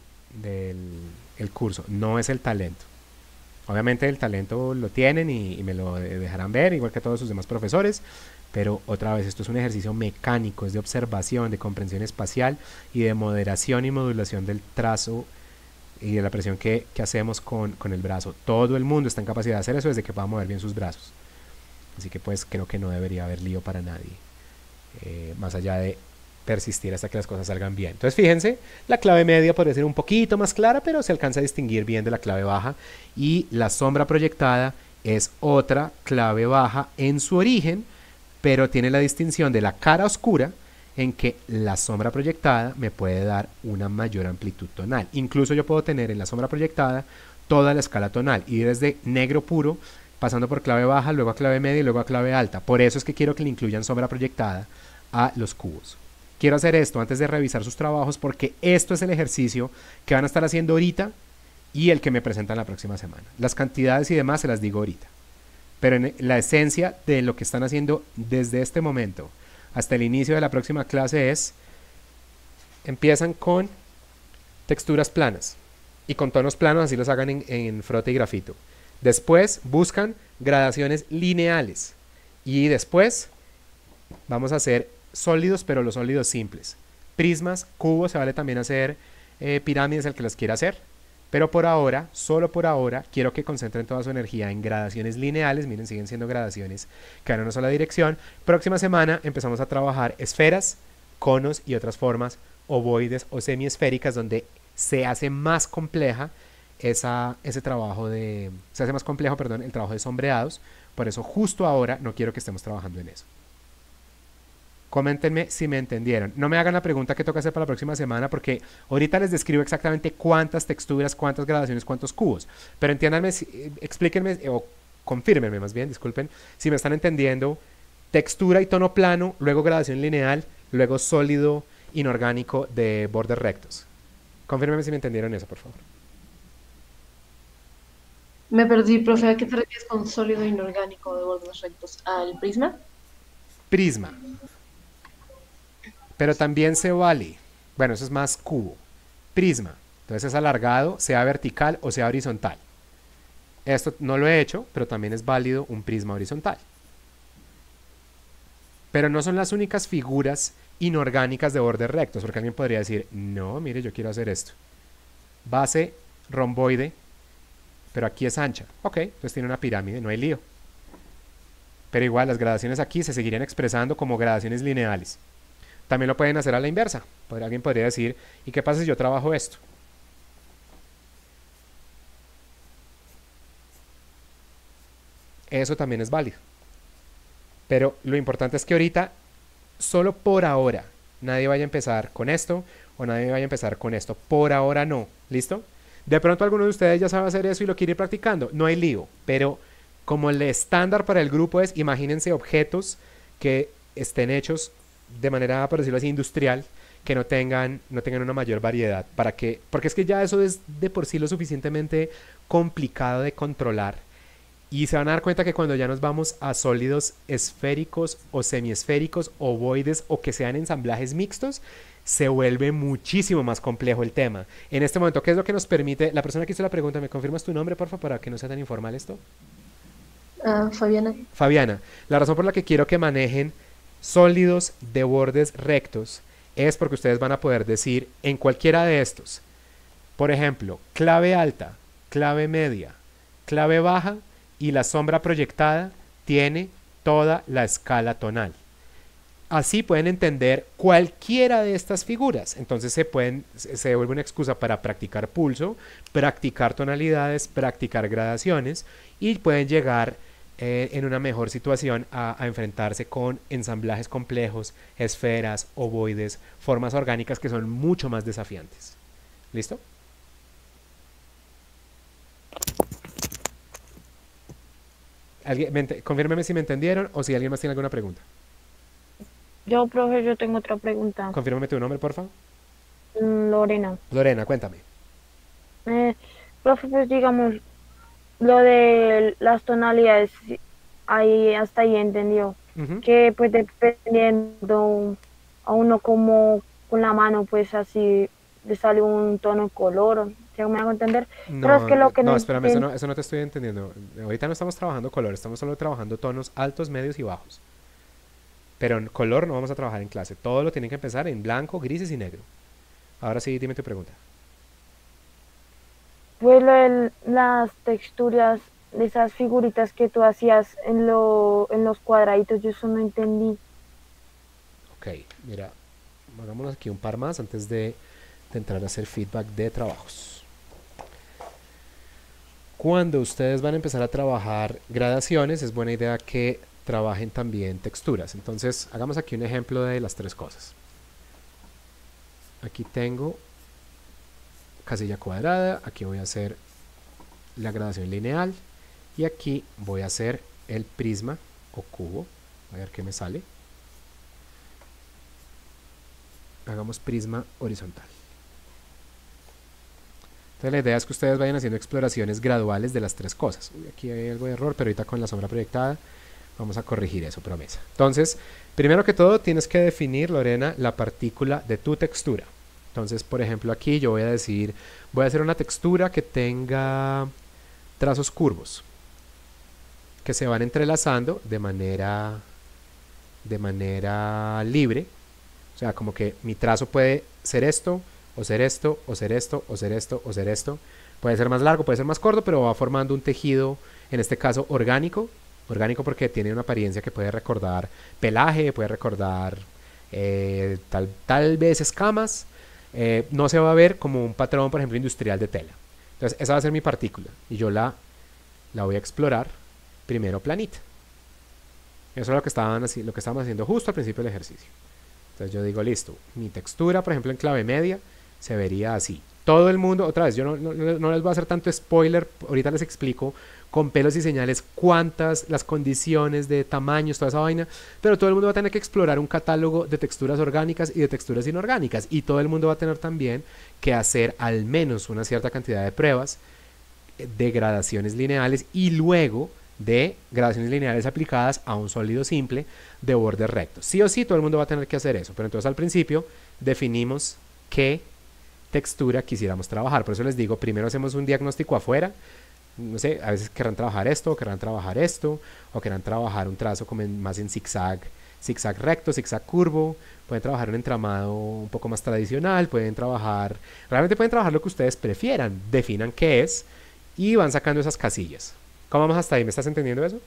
curso, no es el talento. Obviamente el talento lo tienen y me lo dejarán ver, igual que todos sus demás profesores, pero otra vez, esto es un ejercicio mecánico, es de observación, de comprensión espacial y de moderación y modulación del trazo y de la presión que hacemos con el brazo. Todo el mundo está en capacidad de hacer eso desde que pueda mover bien sus brazos. Así que pues creo que no debería haber lío para nadie, más allá de persistir hasta que las cosas salgan bien. Entonces fíjense, la clave media podría ser un poquito más clara, pero se alcanza a distinguir bien de la clave baja, y la sombra proyectada es otra clave baja en su origen, pero tiene la distinción de la cara oscura, en que la sombra proyectada me puede dar una mayor amplitud tonal. Incluso yo puedo tener en la sombra proyectada toda la escala tonal, y desde negro puro, pasando por clave baja, luego a clave media y luego a clave alta. Por eso es que quiero que le incluyan sombra proyectada a los cubos. Quiero hacer esto antes de revisar sus trabajos, porque esto es el ejercicio que van a estar haciendo ahorita y el que me presentan la próxima semana. Las cantidades y demás se las digo ahorita, pero en la esencia de lo que están haciendo desde este momento hasta el inicio de la próxima clase es: empiezan con texturas planas y con tonos planos, así los hagan en frote y grafito. Después buscan gradaciones lineales, y después vamos a hacer sólidos, pero los sólidos simples. Prismas, cubos, se vale también hacer pirámides, el que las quiera hacer. Pero por ahora, solo por ahora, quiero que concentren toda su energía en gradaciones lineales. Miren, siguen siendo gradaciones que van en una sola dirección. Próxima semana empezamos a trabajar esferas, conos y otras formas ovoides o semiesféricas, donde se hace más compleja ese trabajo se hace más complejo, perdón, el trabajo de sombreados. Por eso justo ahora no quiero que estemos trabajando en eso. Coméntenme si me entendieron. No me hagan la pregunta que toca hacer para la próxima semana, porque ahorita les describo exactamente cuántas texturas, cuántas gradaciones, cuántos cubos. Pero entiéndanme, explíquenme o confírmenme más bien, disculpen, si me están entendiendo. Textura y tono plano, luego gradación lineal, luego sólido inorgánico de bordes rectos. Confírmenme si me entendieron eso, por favor. Me perdí, profe. ¿A qué te refieres con sólido inorgánico de bordes rectos? ¿Al prisma? Prisma. Pero también se vale, bueno, eso es más cubo, prisma. Entonces es alargado, sea vertical o sea horizontal. Esto no lo he hecho, pero también es válido un prisma horizontal. Pero no son las únicas figuras inorgánicas de bordes rectos, porque alguien podría decir: no, mire, yo quiero hacer esto. Base romboide, pero aquí es ancha. Ok, entonces tiene una pirámide, no hay lío. Pero igual las gradaciones aquí se seguirían expresando como gradaciones lineales. También lo pueden hacer a la inversa. Alguien podría decir: ¿y qué pasa si yo trabajo esto? Eso también es válido. Pero lo importante es que ahorita, solo por ahora, nadie vaya a empezar con esto o nadie vaya a empezar con esto. Por ahora no, ¿listo? De pronto alguno de ustedes ya sabe hacer eso y lo quiere ir practicando, no hay lío, pero como el estándar para el grupo es, imagínense objetos que estén hechos de manera, por decirlo así, industrial, que no tengan una mayor variedad, porque es que ya eso es de por sí lo suficientemente complicado de controlar. Y se van a dar cuenta que cuando ya nos vamos a sólidos esféricos o semiesféricos, ovoides o que sean ensamblajes mixtos, se vuelve muchísimo más complejo el tema. En este momento, ¿qué es lo que nos permite? La persona que hizo la pregunta, ¿me confirmas tu nombre, porfa, para que no sea tan informal esto? Fabiana. Fabiana, la razón por la que quiero que manejen sólidos de bordes rectos es porque ustedes van a poder decir en cualquiera de estos, por ejemplo, clave alta, clave media, clave baja y la sombra proyectada tiene toda la escala tonal. Así pueden entender cualquiera de estas figuras. Entonces se vuelve una excusa para practicar pulso, practicar tonalidades, practicar gradaciones y pueden llegar en una mejor situación a enfrentarse con ensamblajes complejos, esferas, ovoides, formas orgánicas que son mucho más desafiantes. ¿Listo? Confírmeme si me entendieron o si alguien más tiene alguna pregunta. Profe, yo tengo otra pregunta. Confírmame tu nombre, porfa. Lorena. Lorena, cuéntame. Profe, pues digamos, lo de las tonalidades, ahí hasta ahí entendió. Que pues dependiendo a uno como con la mano, pues así le sale un tono color, ¿sí me hago entender? Pero es que lo que no, espérame, eso no te estoy entendiendo. Ahorita no estamos trabajando color, estamos solo trabajando tonos altos, medios y bajos. Pero en color no vamos a trabajar en clase. Todo lo tienen que empezar en blanco, grises y negro. Ahora sí, dime tu pregunta. Pues las texturas de esas figuritas que tú hacías en los cuadraditos, yo eso no entendí. Ok, mira, hagámonos aquí un par más antes de entrar a hacer feedback de trabajos. Cuando ustedes van a empezar a trabajar gradaciones, es buena idea que trabajen también texturas. Entonces, hagamos aquí un ejemplo de las tres cosas. Aquí tengo casilla cuadrada, aquí voy a hacer la gradación lineal y aquí voy a hacer el prisma o cubo. A ver qué me sale. Hagamos prisma horizontal. Entonces la idea es que ustedes vayan haciendo exploraciones graduales de las tres cosas. Uy, aquí hay algo de error, pero ahorita con la sombra proyectada vamos a corregir eso, promesa. Entonces, primero que todo tienes que definir, Lorena, la partícula de tu textura. Entonces, por ejemplo, aquí yo voy a decir, voy a hacer una textura que tenga trazos curvos, que se van entrelazando de manera libre. O sea, como que mi trazo puede ser esto, o ser esto, o ser esto, o ser esto, o ser esto. Puede ser más largo, puede ser más corto, pero va formando un tejido, en este caso orgánico. Orgánico porque tiene una apariencia que puede recordar pelaje, puede recordar tal vez escamas. No se va a ver como un patrón, por ejemplo, industrial de tela. Entonces, esa va a ser mi partícula. Y yo la voy a explorar primero planita. Eso es lo que estábamos haciendo justo al principio del ejercicio. Entonces yo digo, listo, mi textura, por ejemplo, en clave media, se vería así. Todo el mundo, otra vez, yo no les voy a hacer tanto spoiler, ahorita les explico con pelos y señales las condiciones de tamaños, toda esa vaina, pero todo el mundo va a tener que explorar un catálogo de texturas orgánicas y de texturas inorgánicas, y todo el mundo va a tener también que hacer al menos una cierta cantidad de pruebas de gradaciones lineales y luego de gradaciones lineales aplicadas a un sólido simple de bordes rectos. Sí o sí, todo el mundo va a tener que hacer eso, pero entonces al principio definimos qué textura quisiéramos trabajar. Por eso les digo, primero hacemos un diagnóstico afuera. No sé, a veces querrán trabajar esto, o querrán trabajar un trazo como más en zigzag recto, zigzag curvo. Pueden trabajar un entramado un poco más tradicional, realmente pueden trabajar lo que ustedes prefieran, definan qué es y van sacando esas casillas. ¿Cómo vamos hasta ahí? ¿Me estás entendiendo eso?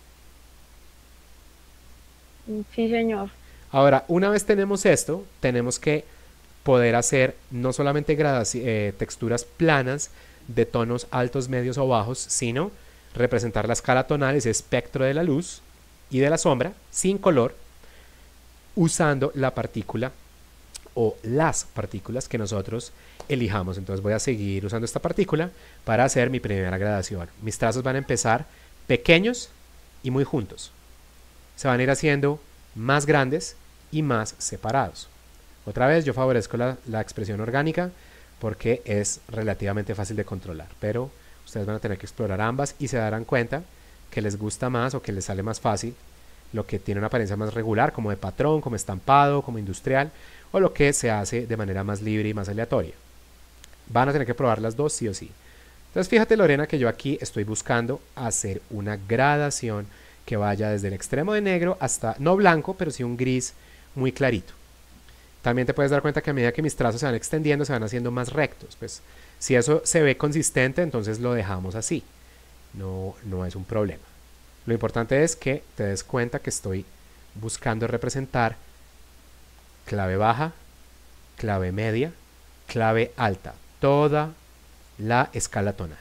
Sí, señor. Ahora, una vez tenemos esto, tenemos que poder hacer no solamente texturas planas de tonos altos, medios o bajos, sino representar la escala tonal, ese espectro de la luz y de la sombra, sin color, usando la partícula o las partículas que nosotros elijamos. Entonces voy a seguir usando esta partícula para hacer mi primera gradación. Mis trazos van a empezar pequeños y muy juntos. Se van a ir haciendo más grandes y más separados. Otra vez yo favorezco la expresión orgánica porque es relativamente fácil de controlar, pero ustedes van a tener que explorar ambas y se darán cuenta que les gusta más o que les sale más fácil lo que tiene una apariencia más regular, como de patrón, como estampado, como industrial, o lo que se hace de manera más libre y más aleatoria. Van a tener que probar las dos sí o sí. Entonces fíjate, Lorena, que yo aquí estoy buscando hacer una gradación que vaya desde el extremo de negro hasta, no blanco, pero sí un gris muy clarito. También te puedes dar cuenta que a medida que mis trazos se van extendiendo, se van haciendo más rectos. Pues si eso se ve consistente, entonces lo dejamos así. No es un problema. Lo importante es que te des cuenta que estoy buscando representar clave baja, clave media, clave alta, toda la escala tonal.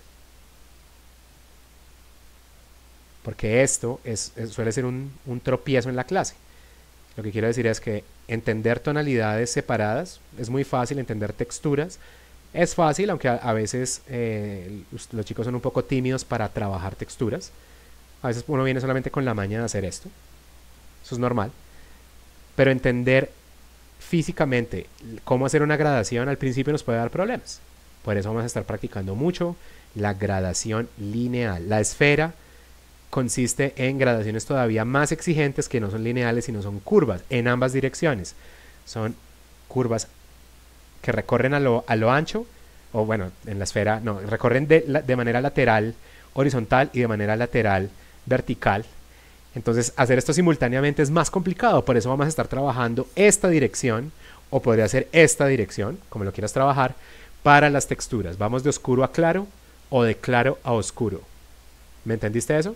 Porque esto suele ser un tropiezo en la clase. Lo que quiero decir es que entender tonalidades separadas es muy fácil, entender texturas es fácil, aunque a veces los chicos son un poco tímidos para trabajar texturas. A veces uno viene solamente con la maña de hacer esto. Eso es normal. Pero entender físicamente cómo hacer una gradación al principio nos puede dar problemas. Por eso vamos a estar practicando mucho la gradación lineal. La esfera consiste en gradaciones todavía más exigentes que no son lineales, sino son curvas en ambas direcciones. Son curvas que recorren a lo ancho, o bueno, en la esfera, no, recorren de manera lateral horizontal y de manera lateral vertical. Entonces hacer esto simultáneamente es más complicado, por eso vamos a estar trabajando esta dirección, o podría ser esta dirección, como lo quieras trabajar, para las texturas. Vamos de oscuro a claro o de claro a oscuro. ¿Me entendiste eso?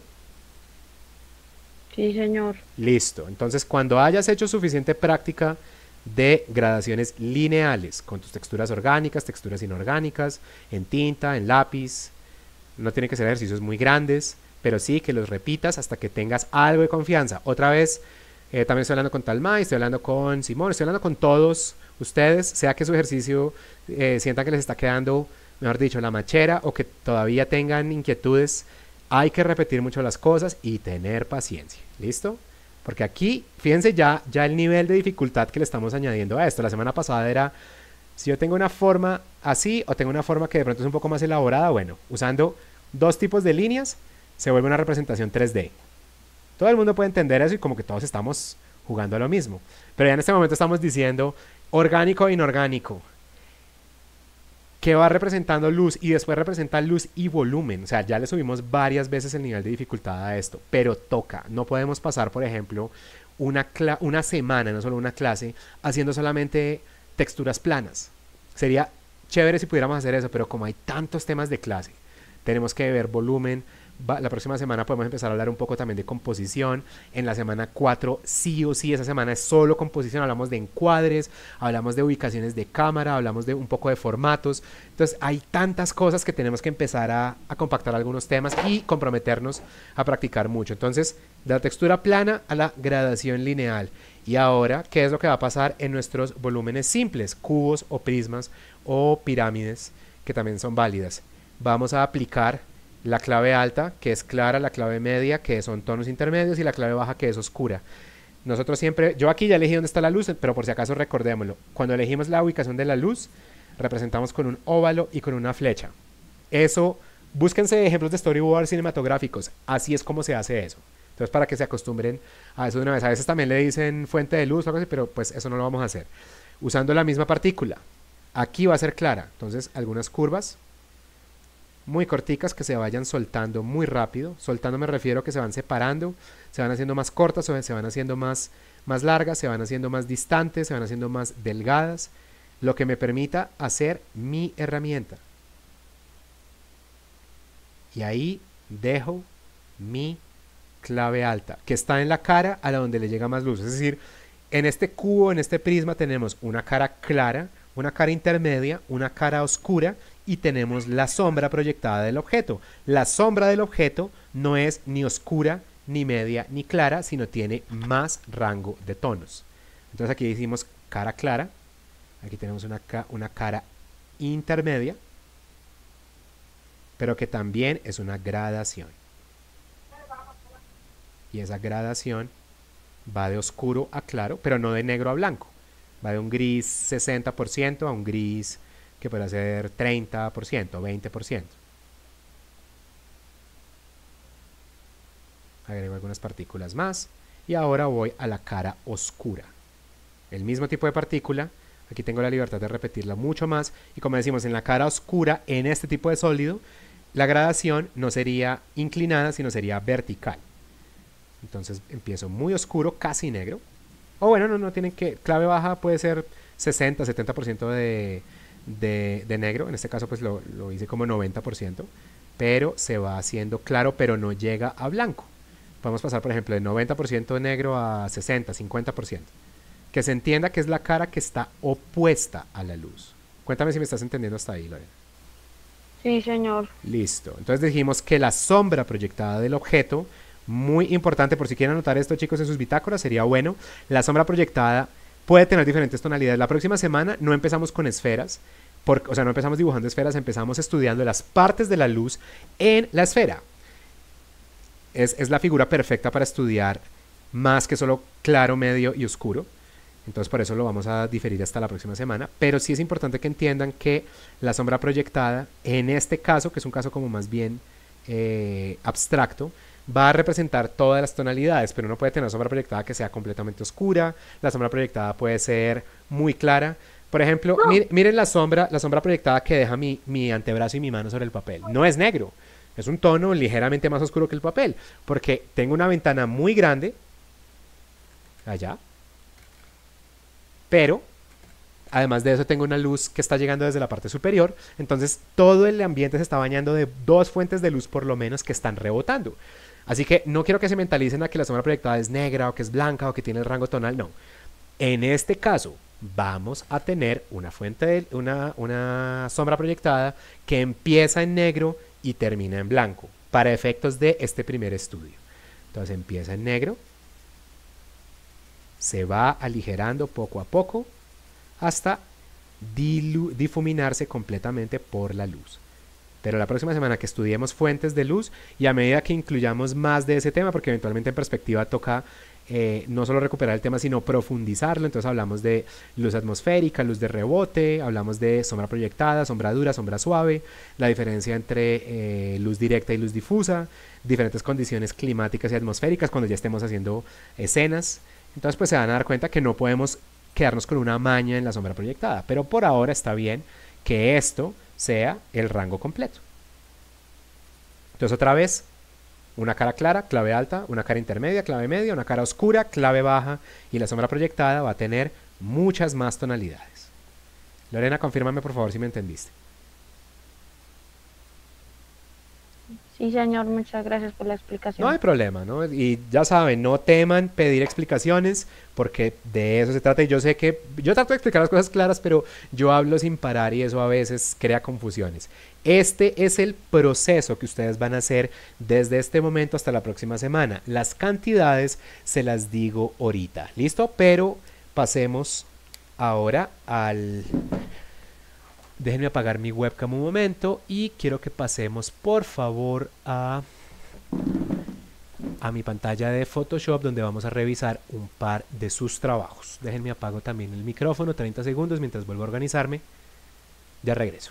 Sí, señor. Listo. Entonces, cuando hayas hecho suficiente práctica de gradaciones lineales con tus texturas orgánicas, texturas inorgánicas, en tinta, en lápiz, no tienen que ser ejercicios muy grandes, pero sí que los repitas hasta que tengas algo de confianza. Otra vez, también estoy hablando con Talmay, estoy hablando con Simón, estoy hablando con todos ustedes, sea que su ejercicio sientan que les está quedando, mejor dicho, la machera, o que todavía tengan inquietudes. Hay que repetir mucho las cosas y tener paciencia. ¿Listo? Porque aquí, fíjense ya el nivel de dificultad que le estamos añadiendo a esto. La semana pasada era, si yo tengo una forma así o tengo una forma que de pronto es un poco más elaborada, bueno, usando dos tipos de líneas se vuelve una representación 3D. Todo el mundo puede entender eso y como que todos estamos jugando a lo mismo. Pero ya en este momento estamos diciendo orgánico e inorgánico, que va representando luz y después representa luz y volumen. O sea, ya le subimos varias veces el nivel de dificultad a esto, pero toca. No podemos pasar, por ejemplo, una semana, no solo una clase, haciendo solamente texturas planas. Sería chévere si pudiéramos hacer eso, pero como hay tantos temas de clase, tenemos que ver volumen. La próxima semana podemos empezar a hablar un poco también de composición. En la semana 4 sí o sí, esa semana es solo composición. Hablamos de encuadres, hablamos de ubicaciones de cámara, hablamos de un poco de formatos. Entonces hay tantas cosas que tenemos que empezar a compactar algunos temas y comprometernos a practicar mucho. Entonces, de la textura plana a la gradación lineal. Y ahora, ¿qué es lo que va a pasar en nuestros volúmenes simples? Cubos o prismas o pirámides, que también son válidas. Vamos a aplicar la clave alta, que es clara, la clave media, que son tonos intermedios, y la clave baja, que es oscura. Nosotros siempre, yo aquí ya elegí dónde está la luz, pero por si acaso recordémoslo. Cuando elegimos la ubicación de la luz, representamos con un óvalo y con una flecha. Eso, búsquense ejemplos de storyboards cinematográficos, así es como se hace eso. Entonces, para que se acostumbren a eso de una vez. A veces también le dicen fuente de luz o algo así, pero pues eso no lo vamos a hacer. Usando la misma partícula. Aquí va a ser clara, entonces algunas curvas muy corticas que se vayan soltando muy rápido. Soltando me refiero a que se van separando, se van haciendo más cortas o se van haciendo más largas, se van haciendo más distantes, se van haciendo más delgadas, lo que me permita hacer mi herramienta. Y ahí dejo mi clave alta, que está en la cara a la donde le llega más luz. Es decir, en este cubo, en este prisma, tenemos una cara clara, una cara intermedia, una cara oscura, y tenemos la sombra proyectada del objeto. La sombra del objeto no es ni oscura, ni media, ni clara, sino tiene más rango de tonos. Entonces aquí decimos cara clara, Aquí tenemos una cara intermedia, pero que también es una gradación. Y esa gradación va de oscuro a claro, pero no de negro a blanco. Va de un gris 60% a un gris que puede ser 30%, 20%. Agrego algunas partículas más. Y ahora voy a la cara oscura. El mismo tipo de partícula. Aquí tengo la libertad de repetirla mucho más. Y como decimos, en la cara oscura, en este tipo de sólido, la gradación no sería inclinada, sino sería vertical. Entonces empiezo muy oscuro, casi negro. O bueno, no tienen que... Clave baja puede ser 60, 70% de negro. En este caso pues lo hice como 90%. Pero se va haciendo claro, pero no llega a blanco. Podemos pasar, por ejemplo, de 90% de negro a 60, 50%. Que se entienda que es la cara que está opuesta a la luz. Cuéntame si me estás entendiendo hasta ahí, Lorena. Sí, señor. Listo. Entonces dijimos que la sombra proyectada del objeto, muy importante, por si quieren anotar esto, chicos, en sus bitácoras, sería bueno. La sombra proyectada puede tener diferentes tonalidades. La próxima semana no empezamos con esferas, o sea, no empezamos dibujando esferas, empezamos estudiando las partes de la luz en la esfera. Es la figura perfecta para estudiar más que solo claro, medio y oscuro. Entonces por eso lo vamos a diferir hasta la próxima semana. Pero sí es importante que entiendan que la sombra proyectada, en este caso, que es un caso como más bien abstracto, va a representar todas las tonalidades, pero no puede tener una sombra proyectada que sea completamente oscura. La sombra proyectada puede ser muy clara. Por ejemplo, miren la sombra proyectada que deja mi antebrazo y mi mano sobre el papel. No es negro. Es un tono ligeramente más oscuro que el papel, porque tengo una ventana muy grande, allá, pero además de eso tengo una luz que está llegando desde la parte superior, entonces todo el ambiente se está bañando de dos fuentes de luz por lo menos que están rebotando. Así que no quiero que se mentalicen a que la sombra proyectada es negra o que es blanca o que tiene el rango tonal, no. En este caso vamos a tener una una sombra proyectada que empieza en negro y termina en blanco, para efectos de este primer estudio. Entonces empieza en negro, se va aligerando poco a poco, hasta difuminarse completamente por la luz. Pero la próxima semana que estudiemos fuentes de luz, y a medida que incluyamos más de ese tema, porque eventualmente en perspectiva toca no solo recuperar el tema, sino profundizarlo. Entonces hablamos de luz atmosférica, luz de rebote, hablamos de sombra proyectada, sombra dura, sombra suave, la diferencia entre luz directa y luz difusa, diferentes condiciones climáticas y atmosféricas cuando ya estemos haciendo escenas. Entonces pues se van a dar cuenta que no podemos quedarnos con una maña en la sombra proyectada, pero por ahora está bien que esto sea el rango completo. Entonces otra vez, una cara clara, clave alta, una cara intermedia, clave media, una cara oscura, clave baja, y la sombra proyectada va a tener muchas más tonalidades. Lorena, confírmame por favor si me entendiste. Sí, señor, muchas gracias por la explicación. No hay problema, ¿no? Y ya saben, no teman pedir explicaciones, porque de eso se trata. Y yo sé que yo trato de explicar las cosas claras, pero yo hablo sin parar y eso a veces crea confusiones. Este es el proceso que ustedes van a hacer desde este momento hasta la próxima semana. Las cantidades se las digo ahorita, ¿listo? Pero pasemos ahora al... Déjenme apagar mi webcam un momento y quiero que pasemos por favor a mi pantalla de Photoshop, donde vamos a revisar un par de sus trabajos. Déjenme apago también el micrófono, 30 segundos mientras vuelvo a organizarme. Ya regreso.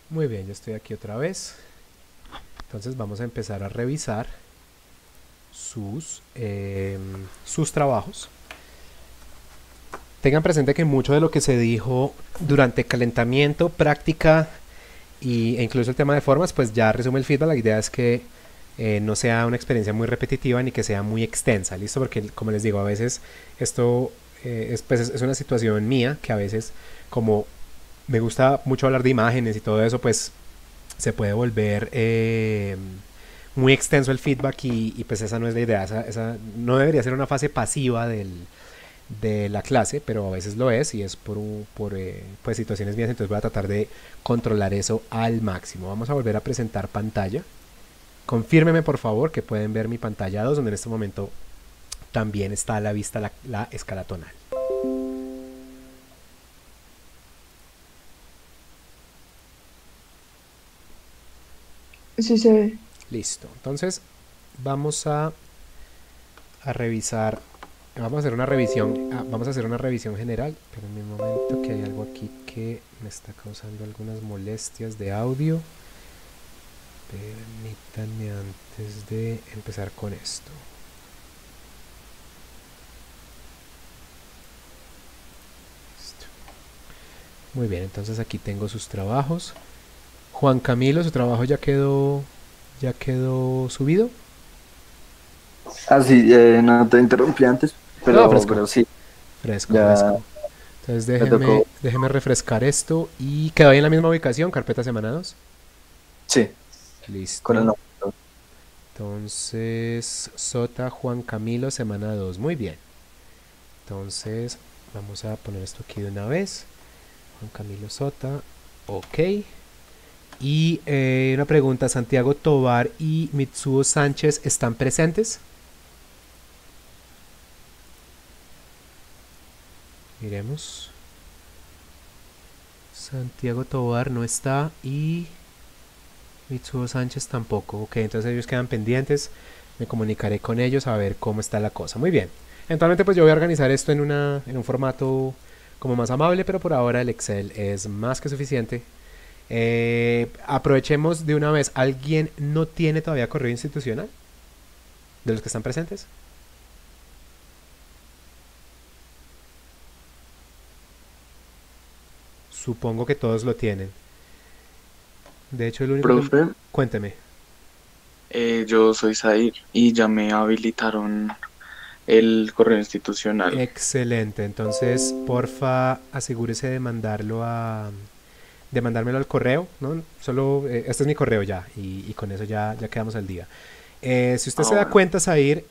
Muy bien, ya estoy aquí otra vez. Entonces vamos a empezar a revisar sus trabajos. Tengan presente que mucho de lo que se dijo durante calentamiento, práctica e incluso el tema de formas, pues ya resume el feedback. La idea es que no sea una experiencia muy repetitiva ni que sea muy extensa, ¿listo? Porque como les digo, a veces esto es una situación mía que a veces, como me gusta mucho hablar de imágenes y todo eso, pues se puede volver muy extenso el feedback y pues esa no es la idea. Esa no debería ser una fase pasiva de la clase, pero a veces lo es y es por pues situaciones mías, entonces voy a tratar de controlar eso al máximo. Vamos a volver a presentar pantalla. Confírmeme por favor que pueden ver mi pantalla 2, donde en este momento también está a la vista la escala tonal. Sí se ve. Listo, entonces vamos a revisar. Vamos a hacer una revisión general. Espérenme un momento que hay algo aquí que me está causando algunas molestias de audio. Permítanme antes de empezar con esto. Listo. Muy bien, entonces aquí tengo sus trabajos. Juan Camilo, su trabajo ya quedó subido. Ah, sí, no te interrumpí antes, pero, No, fresco. pero sí, Fresco. Entonces déjeme refrescar esto. ¿Y quedó ahí en la misma ubicación? Carpeta semana 2. Sí, Listo. con el nombre. Entonces, Sota, Juan Camilo, semana 2. Muy bien. Entonces, vamos a poner esto aquí de una vez. Juan Camilo Sota. Ok. Y una pregunta, ¿Santiago Tovar y Mitsuo Sánchez están presentes? Miremos. Santiago Tovar no está y Mitsuo Sánchez tampoco. Ok, entonces ellos quedan pendientes. Me comunicaré con ellos a ver cómo está la cosa. Muy bien. Eventualmente pues yo voy a organizar esto en un formato como más amable, pero por ahora el Excel es más que suficiente. Aprovechemos de una vez. ¿Alguien no tiene todavía correo institucional? ¿De los que están presentes? Supongo que todos lo tienen. De hecho, el único Profe, Cuénteme. yo soy Zair y ya me habilitaron el correo institucional. Excelente. Entonces, porfa, asegúrese de mandármelo al correo, ¿no? Solo, este es mi correo ya, y con eso ya quedamos al día. Si usted se da cuenta, Zair,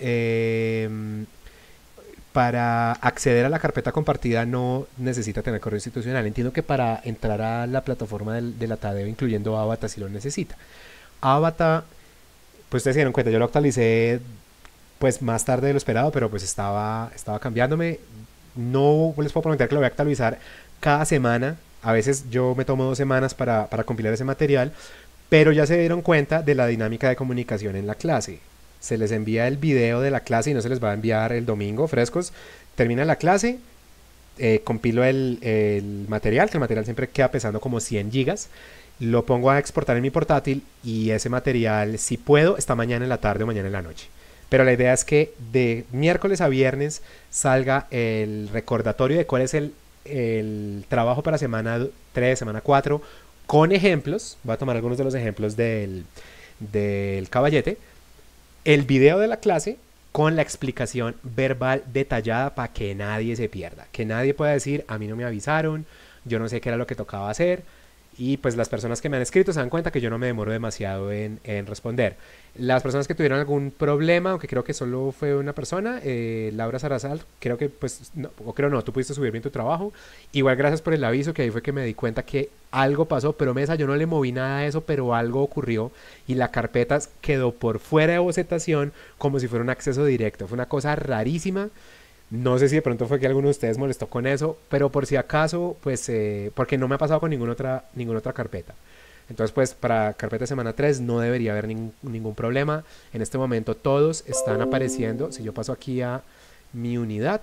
para acceder a la carpeta compartida no necesita tener correo institucional. Entiendo que para entrar a la plataforma de la Tadeo, incluyendo Avatar, sí lo necesita. Avatar, pues ustedes se dieron cuenta, yo lo actualicé pues más tarde de lo esperado, pero pues estaba cambiándome. No les puedo prometer que lo voy a actualizar cada semana. A veces yo me tomo 2 semanas para compilar ese material, pero ya se dieron cuenta de la dinámica de comunicación en la clase. Se les envía el video de la clase y no se les va a enviar el domingo frescos. Termina la clase, compilo el material, que el material siempre queda pesando como 100 gigas. Lo pongo a exportar en mi portátil y ese material, si puedo, está mañana en la tarde o mañana en la noche. Pero la idea es que de miércoles a viernes salga el recordatorio de cuál es el trabajo para semana 3, semana 4, con ejemplos. Voy a tomar algunos de los ejemplos del caballete. El video de la clase con la explicación verbal detallada para que nadie se pierda. Que nadie pueda decir, a mí no me avisaron, yo no sé qué era lo que tocaba hacer. Y pues las personas que me han escrito se dan cuenta que yo no me demoro demasiado en responder. Las personas que tuvieron algún problema, aunque creo que solo fue una persona, Laura Sarazal, creo que pues, no, o creo no, tú pudiste subir bien tu trabajo. Igual gracias por el aviso, que ahí fue que me di cuenta que algo pasó, pero Mesa, yo no le moví nada a eso, pero algo ocurrió y la carpeta quedó por fuera de bocetación como si fuera un acceso directo. Fue una cosa rarísima. No sé si de pronto fue que alguno de ustedes molestó con eso, pero por si acaso, pues, porque no me ha pasado con ninguna otra carpeta. Entonces, pues, para carpeta semana 3 no debería haber ningún problema. En este momento todos están apareciendo. Si yo paso aquí a mi unidad,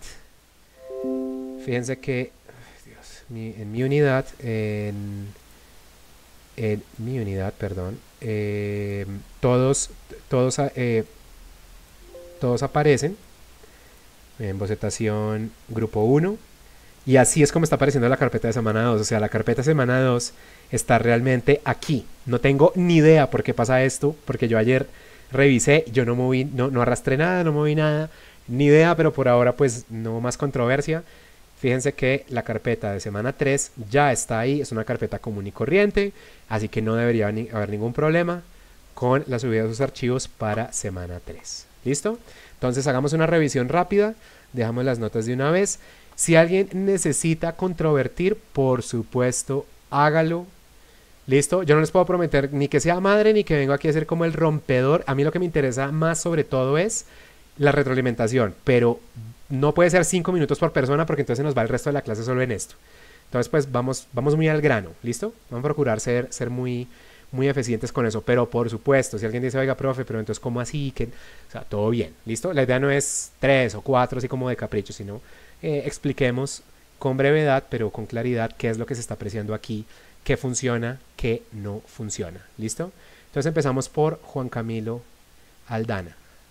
fíjense que, en mi unidad, en mi unidad, perdón, todos, todos, todos aparecen en bocetación grupo 1. Y así es como está apareciendo la carpeta de semana 2. O sea, la carpeta de semana 2 está realmente aquí. No tengo ni idea por qué pasa esto, porque yo ayer revisé, yo no moví, no arrastré nada, no moví nada, ni idea, pero por ahora pues no más controversia. Fíjense que la carpeta de semana 3 ya está ahí, es una carpeta común y corriente, así que no debería haber ningún problema con la subida de sus archivos para semana 3. ¿Listo? Entonces hagamos una revisión rápida, dejamos las notas de una vez. Si alguien necesita controvertir, por supuesto, hágalo. ¿Listo? Yo no les puedo prometer ni que sea madre ni que vengo aquí a ser como el rompedor. A mí lo que me interesa más sobre todo es la retroalimentación, pero no puede ser 5 minutos por persona porque entonces nos va el resto de la clase solo en esto. Entonces pues vamos muy al grano, ¿listo? Vamos a procurar ser muy eficientes con eso, pero por supuesto, si alguien dice, oiga, profe, pero entonces ¿cómo así? O sea, todo bien, ¿listo? La idea no es 3 o 4 así como de capricho, sino expliquemos con brevedad, pero con claridad qué es lo que se está apreciando aquí, qué funciona, qué no funciona, ¿listo? Entonces empezamos por Juan Camilo Aldana.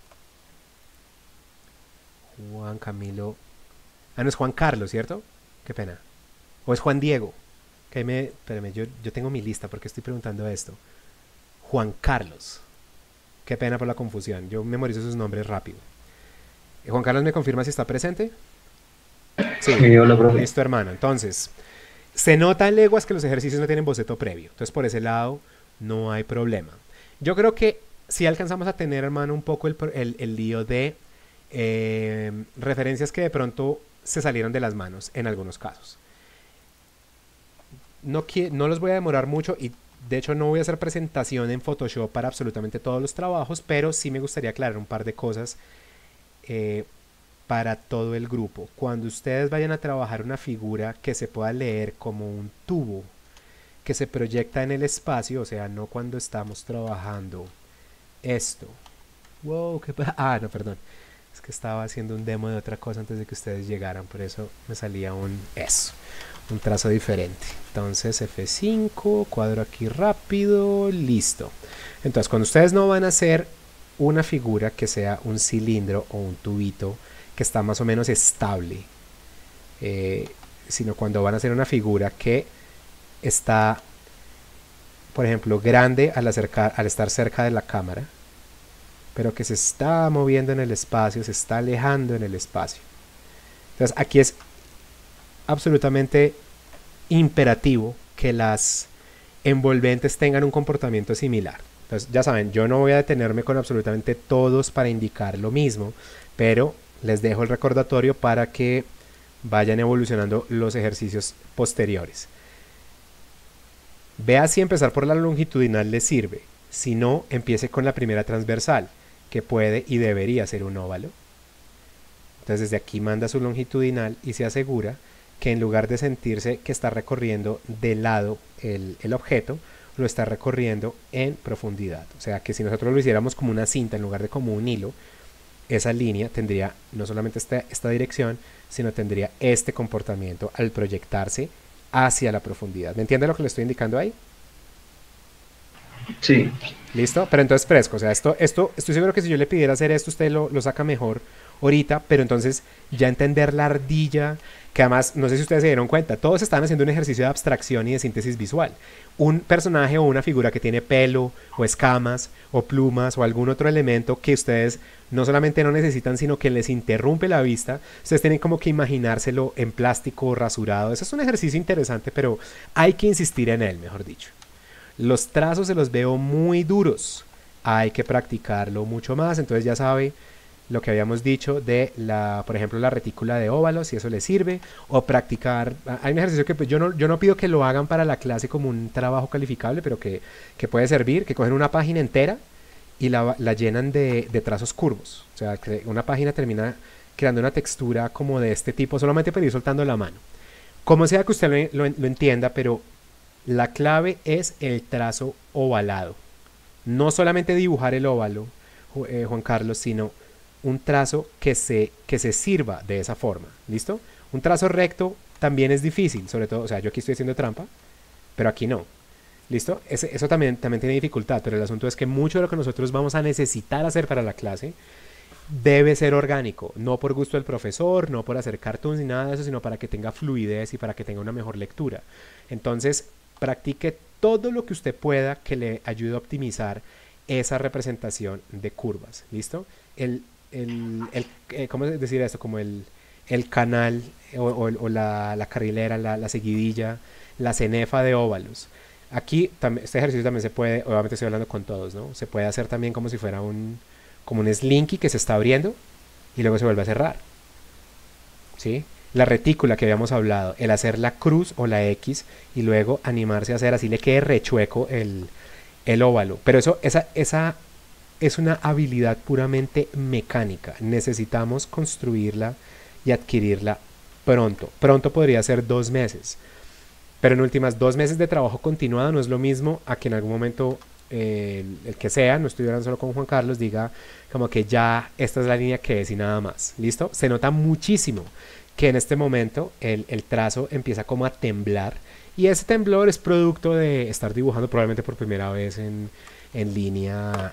Juan Camilo... Ah, no es Juan Carlos, ¿cierto? Qué pena. O es Juan Diego. Espérame, yo tengo mi lista porque estoy preguntando esto. Juan Carlos. Qué pena por la confusión. Yo memorizo sus nombres rápido. Juan Carlos, ¿me confirma si está presente? Sí, hola, profe. Listo, hermano. Entonces, se nota en leguas que los ejercicios no tienen boceto previo. Entonces, por ese lado, no hay problema. Yo creo que si alcanzamos a tener, hermano, un poco el lío de referencias que de pronto se salieron de las manos en algunos casos. No los voy a demorar mucho y de hecho no voy a hacer presentación en Photoshop para absolutamente todos los trabajos, pero sí me gustaría aclarar un par de cosas para todo el grupo. Cuando ustedes vayan a trabajar una figura que se pueda leer como un tubo que se proyecta en el espacio, o sea, no cuando estamos trabajando esto. Wow, ¿qué pasa? Ah, no, perdón. Es que estaba haciendo un demo de otra cosa antes de que ustedes llegaran, por eso me salía un trazo diferente. Entonces F5, cuadro aquí rápido, listo. Entonces cuando ustedes no van a hacer una figura que sea un cilindro o un tubito que está más o menos estable, sino cuando van a hacer una figura que está, por ejemplo, grande al estar cerca de la cámara, pero que se está moviendo en el espacio, se está alejando en el espacio. Entonces aquí es absolutamente imperativo que las envolventes tengan un comportamiento similar. Entonces ya saben, yo no voy a detenerme con absolutamente todos para indicar lo mismo, pero les dejo el recordatorio para que vayan evolucionando los ejercicios posteriores. Vea si empezar por la longitudinal les sirve. Si no, empiece con la primera transversal, que puede y debería ser un óvalo. Entonces desde aquí manda su longitudinal y se asegura que en lugar de sentirse que está recorriendo de lado el objeto, lo está recorriendo en profundidad. O sea que si nosotros lo hiciéramos como una cinta en lugar de como un hilo, esa línea tendría no solamente esta dirección, sino tendría este comportamiento al proyectarse hacia la profundidad. ¿Me entiende lo que le estoy indicando ahí? Sí. ¿Listo? Pero entonces fresco, o sea, esto estoy seguro que si yo le pidiera hacer esto, usted lo saca mejor ahorita, pero entonces ya entender la ardilla, que además, no sé si ustedes se dieron cuenta, todos están haciendo un ejercicio de abstracción y de síntesis visual. Un personaje o una figura que tiene pelo, o escamas, o plumas, o algún otro elemento que ustedes no solamente no necesitan, sino que les interrumpe la vista, ustedes tienen como que imaginárselo en plástico o rasurado. Eso es un ejercicio interesante, pero hay que insistir en él, mejor dicho. Los trazos se los veo muy duros, hay que practicarlo mucho más, entonces ya sabe lo que habíamos dicho de por ejemplo, la retícula de óvalos, si eso les sirve, o practicar. Hay un ejercicio que pues, yo no pido que lo hagan para la clase como un trabajo calificable, pero que puede servir, que cogen una página entera y la llenan de trazos curvos. O sea, que una página termina creando una textura como de este tipo, solamente para ir soltando la mano. Como sea que usted lo entienda, pero la clave es el trazo ovalado. No solamente dibujar el óvalo, Juan Carlos, sino un trazo que se sirva de esa forma, ¿listo? Un trazo recto también es difícil, sobre todo, o sea, yo aquí estoy haciendo trampa, pero aquí no. ¿Listo? Eso también tiene dificultad, pero el asunto es que mucho de lo que nosotros vamos a necesitar hacer para la clase debe ser orgánico, no por gusto del profesor, no por hacer cartoons ni nada de eso, sino para que tenga fluidez y para que tenga una mejor lectura. Entonces, practique todo lo que usted pueda que le ayude a optimizar esa representación de curvas. ¿Listo? ¿Cómo decir esto? Como el canal o la carrilera, la seguidilla, la cenefa de óvalos. Aquí este ejercicio también se puede, obviamente estoy hablando con todos, ¿no? Se puede hacer también como si fuera como un slinky que se está abriendo y luego se vuelve a cerrar. ¿Sí? La retícula que habíamos hablado, el hacer la cruz o la X y luego animarse a hacer así le quede rechueco el óvalo. Pero esa es una habilidad puramente mecánica. Necesitamos construirla y adquirirla pronto. Pronto podría ser 2 meses. Pero en últimas 2 meses de trabajo continuado no es lo mismo a que en algún momento el que sea, no estoy hablando solo con Juan Carlos, diga como que ya esta es la línea que es y nada más. ¿Listo? Se nota muchísimo que en este momento el trazo empieza como a temblar y ese temblor es producto de estar dibujando probablemente por primera vez en línea,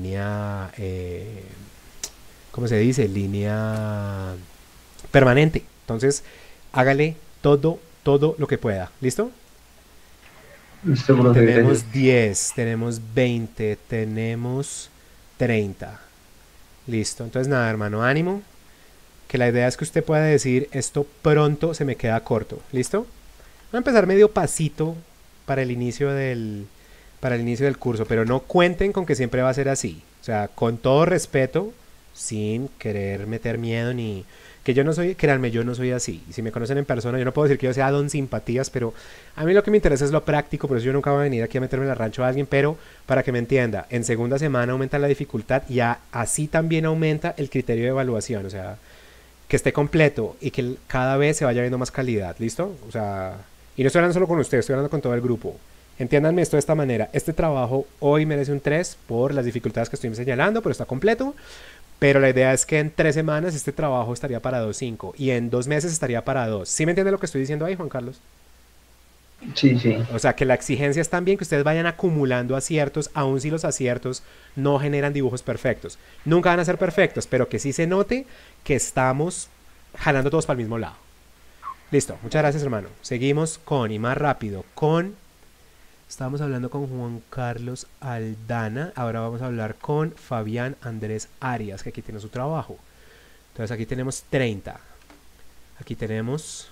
¿cómo se dice? Línea permanente. Entonces, hágale todo lo que pueda. ¿Listo? Listo, profe, tenemos gracias. 10, tenemos 20, tenemos 30. Listo. Entonces, nada, hermano, ánimo. Que la idea es que usted pueda decir, esto pronto se me queda corto. ¿Listo? Voy a empezar medio pasito para el inicio del curso, pero no cuenten con que siempre va a ser así. O sea, con todo respeto, sin querer meter miedo ni... Que yo no soy, créanme, yo no soy así. Y si me conocen en persona, yo no puedo decir que yo sea don simpatías, pero a mí lo que me interesa es lo práctico, por eso yo nunca voy a venir aquí a meterme en el rancho a alguien, pero para que me entienda, en segunda semana aumenta la dificultad y así también aumenta el criterio de evaluación, o sea, que esté completo y que cada vez se vaya viendo más calidad, ¿listo? O sea, y no estoy hablando solo con ustedes, estoy hablando con todo el grupo. Entiéndanme esto de esta manera, este trabajo hoy merece un 3 por las dificultades que estoy señalando, pero está completo. Pero la idea es que en 3 semanas este trabajo estaría para 2.5 y en 2 meses estaría para 2. ¿Sí me entiende lo que estoy diciendo ahí, Juan Carlos? Sí, sí. O sea, que la exigencia es también que ustedes vayan acumulando aciertos, aun si los aciertos no generan dibujos perfectos. Nunca van a ser perfectos, pero que sí se note que estamos jalando todos para el mismo lado. Listo, muchas gracias, hermano. Seguimos y más rápido, estábamos hablando con Juan Carlos Aldana, ahora vamos a hablar con Fabián Andrés Arias, que aquí tiene su trabajo. Entonces aquí tenemos 30, aquí tenemos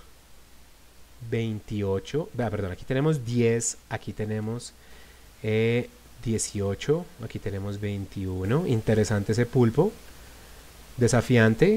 28, perdón, aquí tenemos 10, aquí tenemos 18, aquí tenemos 21, interesante ese pulpo, desafiante,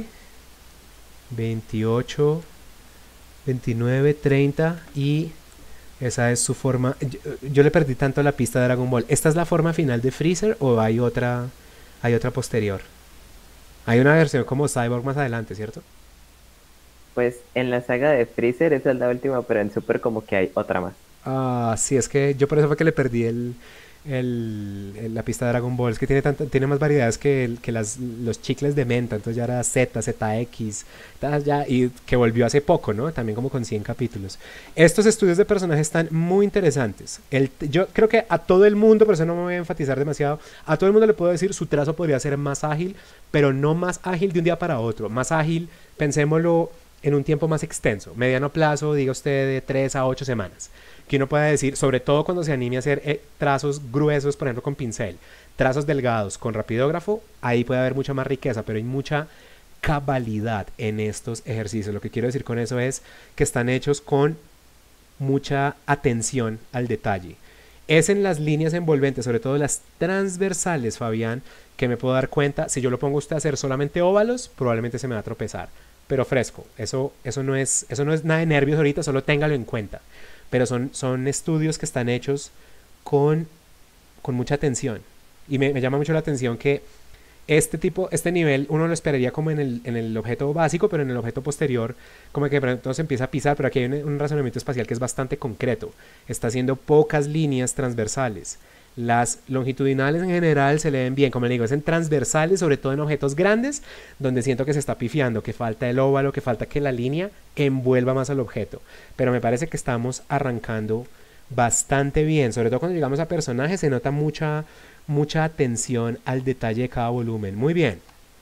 28, 29, 30 y... Esa es su forma. Yo le perdí tanto la pista de Dragon Ball. ¿Esta es la forma final de Freezer o hay otra posterior? Hay una versión como Cyborg más adelante, ¿cierto? Pues en la saga de Freezer esa es la última, pero en Super como que hay otra más. Ah, sí, es que yo por eso fue que le perdí la pista de Dragon Ball. Es que tiene más variedades que los chicles de menta. Entonces ya era Z, ZX, y que volvió hace poco, ¿no? También como con 100 capítulos. Estos estudios de personajes están muy interesantes. Yo creo que a todo el mundo, por eso no me voy a enfatizar demasiado, a todo el mundo le puedo decir su trazo podría ser más ágil, pero no más ágil de un día para otro. Más ágil, pensémoslo en un tiempo más extenso. Mediano plazo, diga usted, de 3 a 8 semanas. Que uno pueda decir, sobre todo cuando se anime a hacer trazos gruesos, por ejemplo con pincel, trazos delgados con rapidógrafo, ahí puede haber mucha más riqueza, pero hay mucha cabalidad en estos ejercicios. Lo que quiero decir con eso es que están hechos con mucha atención al detalle. Es en las líneas envolventes, sobre todo las transversales, Fabián, que me puedo dar cuenta, si yo lo pongo a usted a hacer solamente óvalos, probablemente se me va a tropezar, pero fresco. Eso no es nada de nervios ahorita, solo téngalo en cuenta. Pero son estudios que están hechos con mucha atención. Y me llama mucho la atención que este nivel uno lo esperaría como en el objeto básico, pero en el objeto posterior como que pronto se empieza a pisar, pero aquí hay un razonamiento espacial que es bastante concreto. Está haciendo pocas líneas transversales. Las longitudinales en general se le ven bien, como le digo, es en transversales, sobre todo en objetos grandes, donde siento que se está pifiando, que falta el óvalo, que falta que la línea envuelva más al objeto. Pero me parece que estamos arrancando bastante bien, sobre todo cuando llegamos a personajes se nota mucha atención al detalle de cada volumen. Muy bien.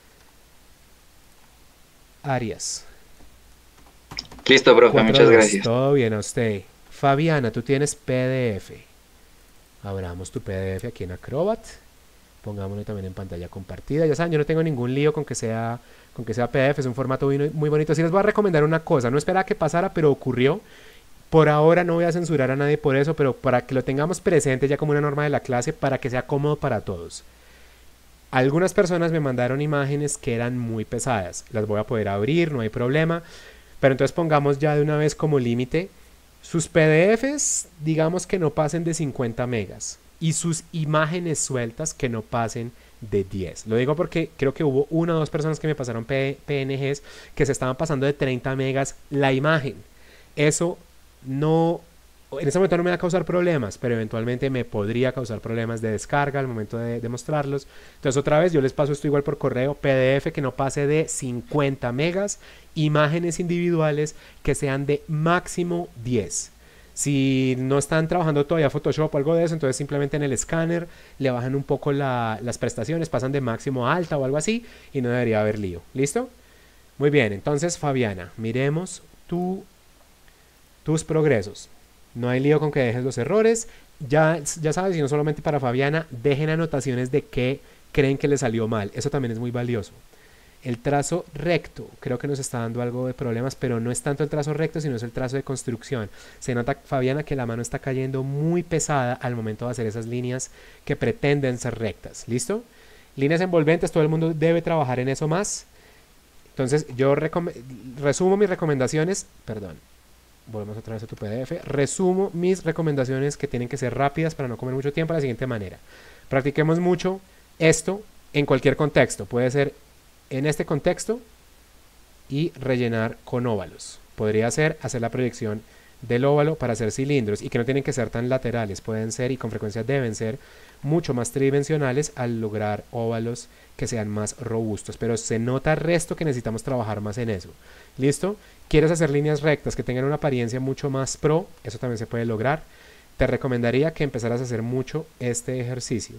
Arias. Listo, profe, muchas 4-2. gracias. Todo bien a usted. Fabiana, tú tienes PDF. Abramos tu PDF aquí en Acrobat. Pongámoslo también en pantalla compartida. Ya saben, yo no tengo ningún lío con que sea PDF, es un formato muy bonito. Sí les voy a recomendar una cosa, no esperaba que pasara, pero ocurrió. Por ahora no voy a censurar a nadie por eso, pero para que lo tengamos presente ya como una norma de la clase, para que sea cómodo para todos. Algunas personas me mandaron imágenes que eran muy pesadas. Las voy a poder abrir, no hay problema. Pero entonces pongamos ya de una vez como límite sus PDFs, digamos que no pasen de 50 megas. Y sus imágenes sueltas que no pasen de 10. Lo digo porque creo que hubo 1 o 2 personas que me pasaron PNGs que se estaban pasando de 30 megas la imagen. Eso no, en ese momento no me va a causar problemas, pero eventualmente me podría causar problemas de descarga al momento de mostrarlos. Entonces otra vez yo les paso esto igual por correo, PDF que no pase de 50 megas, imágenes individuales que sean de máximo 10. Si no están trabajando todavía Photoshop o algo de eso, entonces simplemente en el escáner le bajan un poco las prestaciones, pasan de máximo a alta o algo así y no debería haber lío. ¿Listo? Muy bien, entonces Fabiana, miremos tus progresos. No hay lío con que dejes los errores. Ya sabes, y no solamente para Fabiana, dejen anotaciones de qué creen que le salió mal. Eso también es muy valioso. El trazo recto, creo que nos está dando algo de problemas, pero no es tanto el trazo recto, sino es el trazo de construcción. Se nota, Fabiana, que la mano está cayendo muy pesada al momento de hacer esas líneas que pretenden ser rectas. ¿Listo? Líneas envolventes, todo el mundo debe trabajar en eso más. Entonces, yo resumo mis recomendaciones, perdón. Volvemos otra vez a tu PDF. Resumo mis recomendaciones que tienen que ser rápidas para no comer mucho tiempo de la siguiente manera. Practiquemos mucho esto en cualquier contexto. Puede ser en este contexto y rellenar con óvalos. Podría ser hacer la proyección del óvalo para hacer cilindros y que no tienen que ser tan laterales. Pueden ser y con frecuencia deben ser mucho más tridimensionales al lograr óvalos que sean más robustos. Pero se nota resto que necesitamos trabajar más en eso. ¿Listo? ¿Quieres hacer líneas rectas que tengan una apariencia mucho más pro? Eso también se puede lograr. Te recomendaría que empezaras a hacer mucho este ejercicio.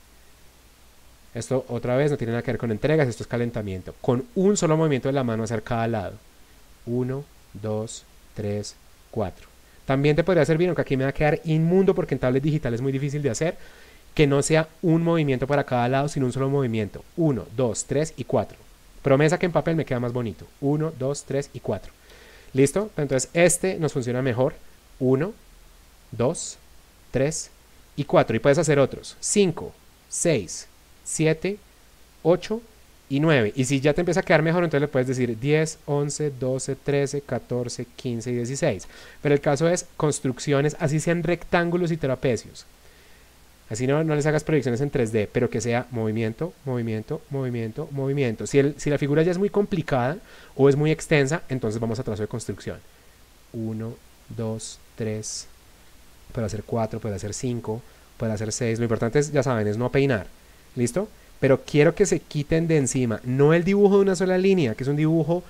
Esto otra vez no tiene nada que ver con entregas, esto es calentamiento. Con un solo movimiento de la mano hacer cada lado. 1, 2, 3, 4. También te podría servir, aunque aquí me va a quedar inmundo porque en tablet digital es muy difícil de hacer, que no sea un movimiento para cada lado, sino un solo movimiento. 1, 2, 3 y 4. Promesa que en papel me queda más bonito. 1, 2, 3 y 4. ¿Listo? Entonces este nos funciona mejor. 1, 2, 3 y 4. Y puedes hacer otros. 5, 6, 7, 8 y 9. Y si ya te empieza a quedar mejor, entonces le puedes decir 10, 11, 12, 13, 14, 15 y 16. Pero el caso es construcciones, así sean rectángulos y trapecios. Así no les hagas proyecciones en 3D, pero que sea movimiento, movimiento, movimiento, movimiento. Si la figura ya es muy complicada o es muy extensa, entonces vamos a trazo de construcción. 1, 2, 3, puede hacer 4, puede hacer 5, puede hacer 6. Lo importante es, ya saben, es no peinar. ¿Listo? Pero quiero que se quiten de encima, no el dibujo de una sola línea, que es un dibujo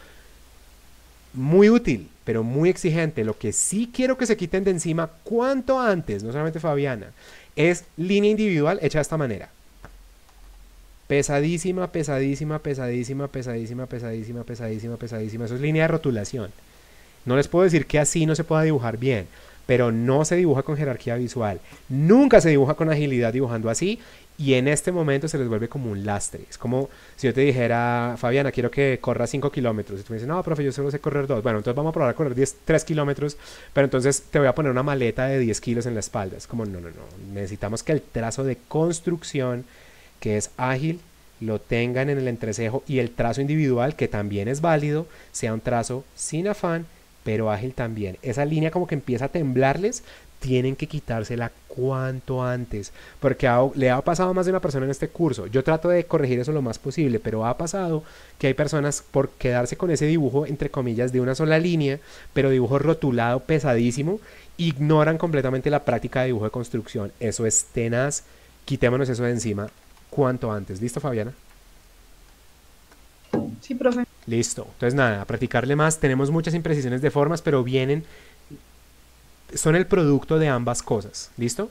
muy útil, pero muy exigente. Lo que sí quiero que se quiten de encima cuanto antes, no solamente Fabiana, es línea individual hecha de esta manera. Pesadísima, pesadísima, pesadísima, pesadísima, pesadísima, pesadísima, pesadísima. Eso es línea de rotulación. No les puedo decir que así no se pueda dibujar bien, pero no se dibuja con jerarquía visual. Nunca se dibuja con agilidad dibujando así. Y en este momento se les vuelve como un lastre. Es como si yo te dijera, Fabiana, quiero que corra 5 kilómetros. Y tú me dices, no, profe, yo solo sé correr 2. Bueno, entonces vamos a probar a correr 3 kilómetros. Pero entonces te voy a poner una maleta de 10 kilos en la espalda. Es como, no. Necesitamos que el trazo de construcción, que es ágil, lo tengan en el entrecejo. Y el trazo individual, que también es válido, sea un trazo sin afán, pero ágil también. Esa línea como que empieza a temblarles. Tienen que quitársela cuanto antes, porque le ha pasado a más de una persona en este curso. Yo trato de corregir eso lo más posible, pero ha pasado que hay personas por quedarse con ese dibujo, entre comillas, de una sola línea, pero dibujo rotulado pesadísimo, ignoran completamente la práctica de dibujo de construcción. Eso es tenaz. Quitémonos eso de encima cuanto antes. ¿Listo, Fabiana? Sí, profe. Listo. Entonces nada, a practicarle más. Tenemos muchas imprecisiones de formas, pero vienen son el producto de ambas cosas. ¿Listo?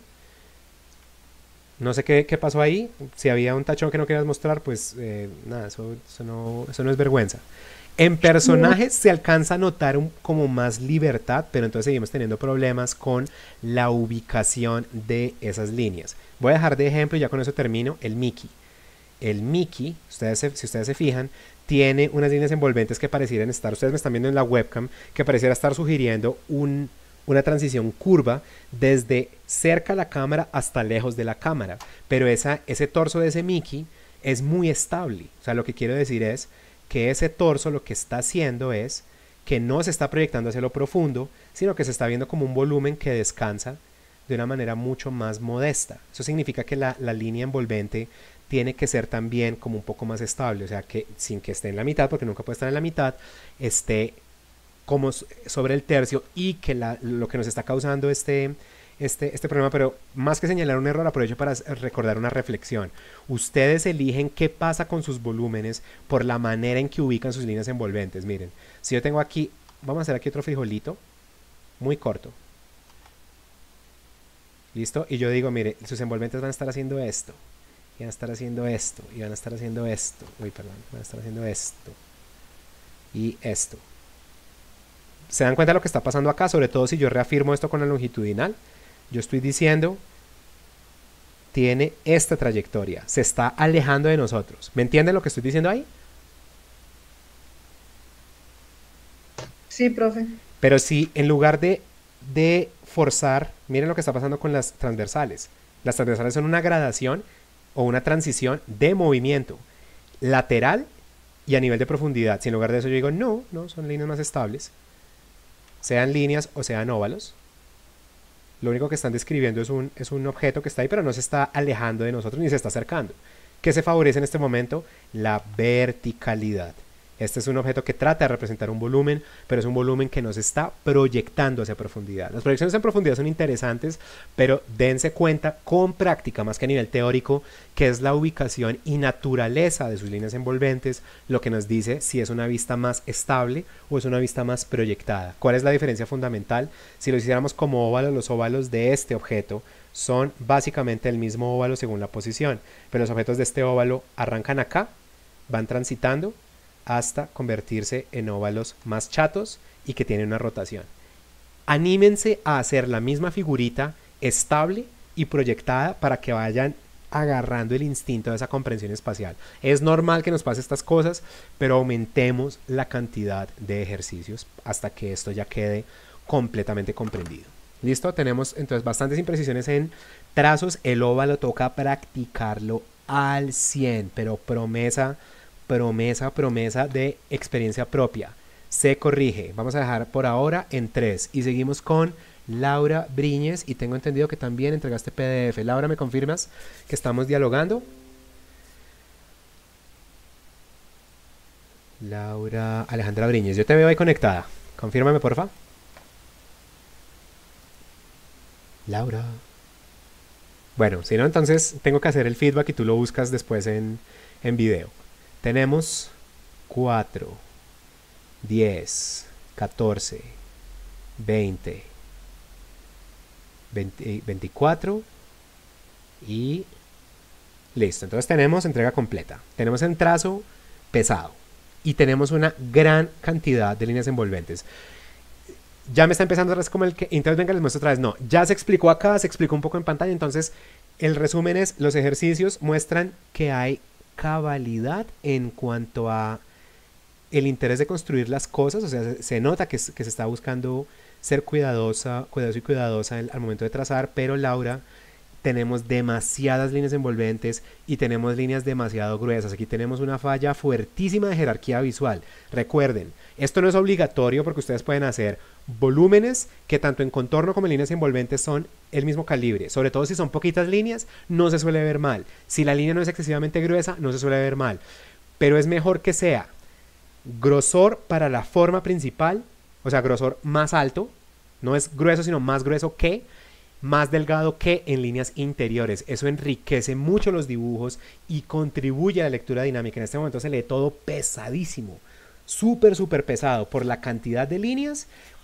No sé qué pasó ahí. Si había un tachón que no querías mostrar, pues nada, eso no es vergüenza. En personajes se alcanza a notar como más libertad, pero entonces seguimos teniendo problemas con la ubicación de esas líneas. Voy a dejar de ejemplo y ya con eso termino. El Mickey. El Mickey, si ustedes se fijan, tiene unas líneas envolventes que parecieran estar, ustedes me están viendo en la webcam, que pareciera estar sugiriendo una transición curva desde cerca a la cámara hasta lejos de la cámara. Pero ese torso de ese Mickey es muy estable. O sea, lo que quiero decir es que ese torso lo que está haciendo es que no se está proyectando hacia lo profundo, sino que se está viendo como un volumen que descansa de una manera mucho más modesta. Eso significa que la línea envolvente tiene que ser también como un poco más estable, o sea, que sin que esté en la mitad, porque nunca puede estar en la mitad, esté como sobre el tercio, y que lo que nos está causando este problema. Pero más que señalar un error, aprovecho para recordar una reflexión. Ustedes eligen qué pasa con sus volúmenes por la manera en que ubican sus líneas envolventes. Miren, si yo tengo aquí, vamos a hacer aquí otro frijolito muy corto, listo, y yo digo, mire, sus envolventes van a estar haciendo esto, y van a estar haciendo esto, y van a estar haciendo esto, van a estar haciendo esto y esto. ¿Se dan cuenta de lo que está pasando acá? Sobre todo si yo reafirmo esto con la longitudinal. Yo estoy diciendo, tiene esta trayectoria, se está alejando de nosotros. ¿Me entienden lo que estoy diciendo ahí? Sí, profe. Pero si en lugar de forzar, miren lo que está pasando con las transversales. Las transversales son una gradación o una transición de movimiento lateral y a nivel de profundidad. Si en lugar de eso yo digo, no, son líneas más estables, sean líneas o sean óvalos, lo único que están describiendo es un objeto que está ahí, pero no se está alejando de nosotros ni se está acercando. ¿Qué se favorece en este momento? La verticalidad. Este es un objeto que trata de representar un volumen, pero es un volumen que nos está proyectando hacia profundidad. Las proyecciones en profundidad son interesantes, pero dense cuenta con práctica, más que a nivel teórico, que es la ubicación y naturaleza de sus líneas envolventes lo que nos dice si es una vista más estable o es una vista más proyectada. ¿Cuál es la diferencia fundamental? Si lo hiciéramos como óvalos, los óvalos de este objeto son básicamente el mismo óvalo según la posición, pero los objetos de este óvalo arrancan acá, van transitando hasta convertirse en óvalos más chatos y que tienen una rotación. Anímense a hacer la misma figurita estable y proyectada para que vayan agarrando el instinto de esa comprensión espacial. Es normal que nos pase estas cosas, pero aumentemos la cantidad de ejercicios hasta que esto ya quede completamente comprendido. ¿Listo? Tenemos entonces bastantes imprecisiones en trazos. El óvalo toca practicarlo al 100, pero promesa de experiencia propia. Se corrige. Vamos a dejar por ahora en 3 y seguimos con Laura Briñes, y tengo entendido que también entregaste PDF. Laura, ¿me confirmas que estamos dialogando? Laura Alejandra Briñes, yo te veo ahí conectada. Confírmame, porfa. Laura. Bueno, si no, entonces tengo que hacer el feedback y tú lo buscas después en video. Tenemos 4, 10, 14, 20, 24 y listo. Entonces tenemos entrega completa. Tenemos en trazo pesado y tenemos una gran cantidad de líneas envolventes. Ya me está empezando otra vez como el que... Entonces venga, les muestro otra vez. No, ya se explicó acá, se explicó un poco en pantalla. Entonces el resumen es, los ejercicios muestran que hay cabalidad en cuanto a el interés de construir las cosas. O sea, se nota que se está buscando ser cuidadoso y cuidadosa al momento de trazar, pero Laura, tenemos demasiadas líneas envolventes y tenemos líneas demasiado gruesas. Aquí tenemos una falla fuertísima de jerarquía visual. Recuerden, esto no es obligatorio porque ustedes pueden hacer volúmenes que tanto en contorno como en líneas envolventes son el mismo calibre. Sobre todo si son poquitas líneas, no se suele ver mal. Si la línea no es excesivamente gruesa, no se suele ver mal. Pero es mejor que sea grosor para la forma principal, o sea, grosor más alto, no es grueso sino más grueso que, más delgado que en líneas interiores. Eso enriquece mucho los dibujos y contribuye a la lectura dinámica. En este momento se lee todo pesadísimo, súper pesado por la cantidad de líneas,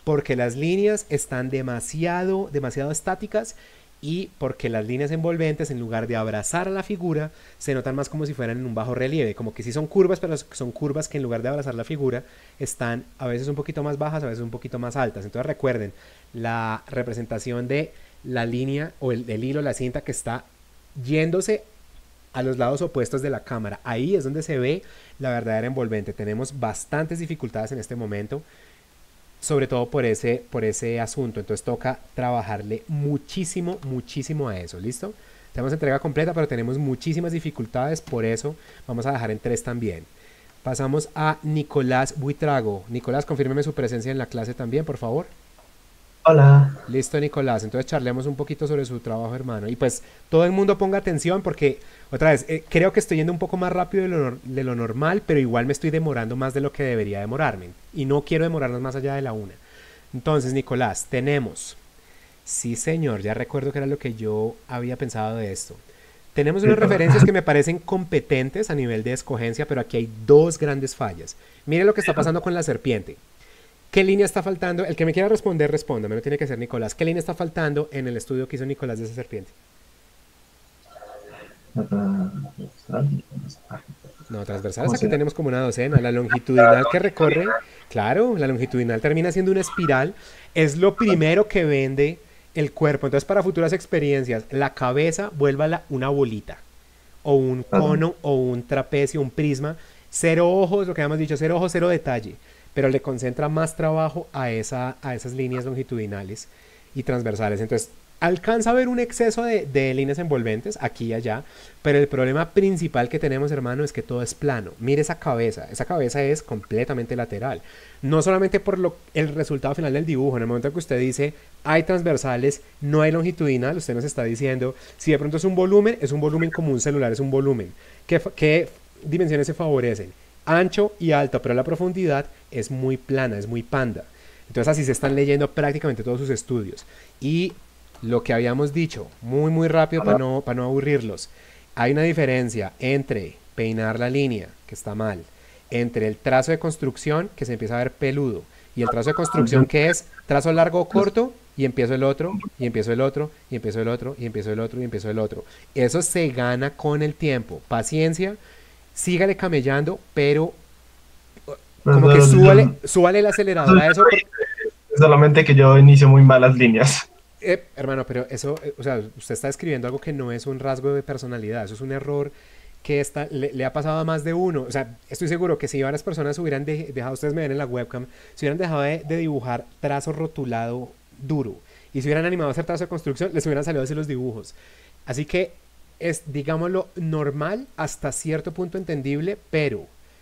porque las líneas están demasiado estáticas y porque las líneas envolventes, en lugar de abrazar a la figura, se notan más como si fueran en un bajo relieve, como que sí son curvas, pero son curvas que en lugar de abrazar la figura están a veces un poquito más bajas, a veces un poquito más altas. Entonces recuerden, la representación de la línea o el hilo, la cinta que está yéndose a los lados opuestos de la cámara, ahí es donde se ve la verdadera envolvente. Tenemos bastantes dificultades en este momento, sobre todo por ese asunto. Entonces toca trabajarle muchísimo a eso. ¿Listo? Tenemos entrega completa, pero tenemos muchísimas dificultades, por eso vamos a dejar en 3 también. Pasamos a Nicolás Buitrago. Nicolás, confírmeme su presencia en la clase también, por favor. Hola. Listo, Nicolás. Entonces charlemos un poquito sobre su trabajo, hermano. Y pues todo el mundo ponga atención porque, otra vez, creo que estoy yendo un poco más rápido de lo normal, pero igual me estoy demorando más de lo que debería demorarme. Y no quiero demorarnos más allá de la 1. Entonces, Nicolás, tenemos... Sí, señor, ya recuerdo que era lo que yo había pensado de esto. Tenemos unas referencias que me parecen competentes a nivel de escogencia, pero aquí hay 2 grandes fallas. Mire lo que está pasando con la serpiente. ¿Qué línea está faltando? El que me quiera responder, respóndame, no tiene que ser Nicolás. ¿Qué línea está faltando en el estudio que hizo Nicolás de esa serpiente? No, transversal, aquí tenemos como una docena. La longitudinal que recorre, claro, la longitudinal termina siendo una espiral. Es lo primero que vende el cuerpo. Entonces, para futuras experiencias, la cabeza vuélvala una bolita, o un cono, o un trapecio, un prisma. 0 ojos, lo que habíamos dicho, 0 ojos, 0 detalle. Pero le concentra más trabajo a esas líneas longitudinales y transversales. Entonces, alcanza a ver un exceso de líneas envolventes aquí y allá, pero el problema principal que tenemos, hermano, es que todo es plano. Mire esa cabeza es completamente lateral. No solamente por el resultado final del dibujo, en el momento que usted dice hay transversales, no hay longitudinal, usted nos está diciendo, si de pronto es un volumen como un celular, es un volumen. ¿Qué dimensiones se favorecen? Ancho y alto, pero la profundidad es muy plana, es muy panda. Entonces así se están leyendo prácticamente todos sus estudios. Y lo que habíamos dicho, muy rápido para no aburrirlos, hay una diferencia entre peinar la línea, que está mal, entre el trazo de construcción, que se empieza a ver peludo, y el trazo de construcción que es trazo largo o corto, y empiezo el otro, y empiezo el otro, y empiezo el otro, y empiezo el otro, y empiezo el otro. Eso se gana con el tiempo. Paciencia, sígale camellando, pero como que súbale el acelerador a eso. Solamente que yo inicio muy malas líneas. Hermano, pero eso, o sea, usted está escribiendo algo que no es un rasgo de personalidad, eso es un error que le ha pasado a más de uno. O sea, estoy seguro que si varias personas hubieran dejado, ustedes me ven en la webcam, si hubieran dejado de dibujar trazo rotulado duro y si hubieran animado a hacer trazo de construcción, les hubieran salido así los dibujos. Así que es, digámoslo, normal hasta cierto punto entendible, pero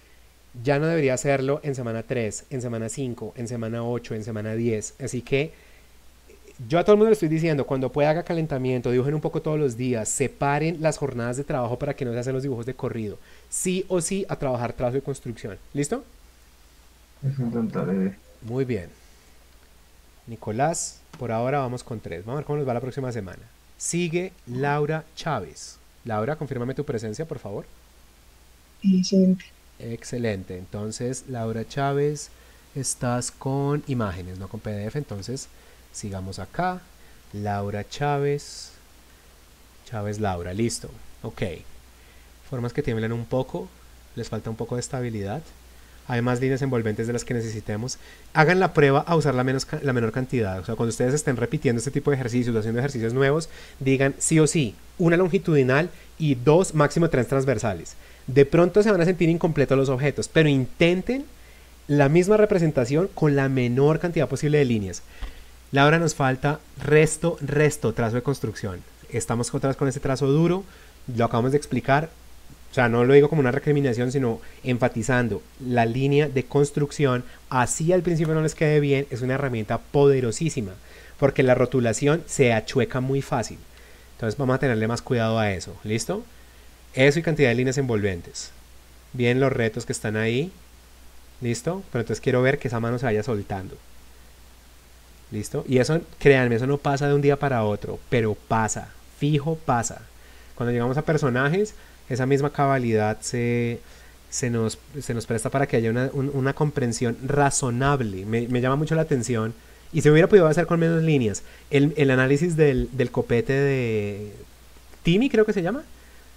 ya no debería hacerlo en semana 3, en semana 5, en semana 8, en semana 10. Así que yo a todo el mundo le estoy diciendo, cuando pueda haga calentamiento, dibujen un poco todos los días, separen las jornadas de trabajo para que no se hacen los dibujos de corrido. Sí o sí a trabajar trazo de construcción. ¿Listo? Intentaré. Muy bien. Nicolás, por ahora vamos con 3. Vamos a ver cómo nos va la próxima semana. Sigue Laura Chávez. Laura, confírmame tu presencia, por favor. Excelente. Excelente. Entonces, Laura Chávez, estás con imágenes, no con PDF. Entonces, sigamos acá. Laura Chávez. Chávez Laura, listo. Ok. Formas que tiemblan un poco. Les falta un poco de estabilidad. Hay más líneas envolventes de las que necesitemos. Hagan la prueba a usar la menor cantidad. O sea, cuando ustedes estén repitiendo este tipo de ejercicios, haciendo ejercicios nuevos, digan sí o sí, una longitudinal y 2, máximo 3 transversales. De pronto se van a sentir incompletos los objetos, pero intenten la misma representación con la menor cantidad posible de líneas. Ahora nos falta resto, trazo de construcción. Estamos otra vez con ese trazo duro, lo acabamos de explicar. O sea, no lo digo como una recriminación, sino enfatizando la línea de construcción. Así al principio no les quede bien, es una herramienta poderosísima, porque la rotulación se achueca muy fácil. Entonces vamos a tenerle más cuidado a eso, ¿listo? Eso y cantidad de líneas envolventes. Bien los retos que están ahí, ¿listo? Pero entonces quiero ver que esa mano se vaya soltando. ¿Listo? Y eso, créanme, eso no pasa de un día para otro, pero pasa, fijo pasa. Cuando llegamos a personajes, esa misma cabalidad se nos presta para que haya una comprensión razonable. Me llama mucho la atención Y se hubiera podido hacer con menos líneas. El análisis del copete de Timmy, creo que se llama.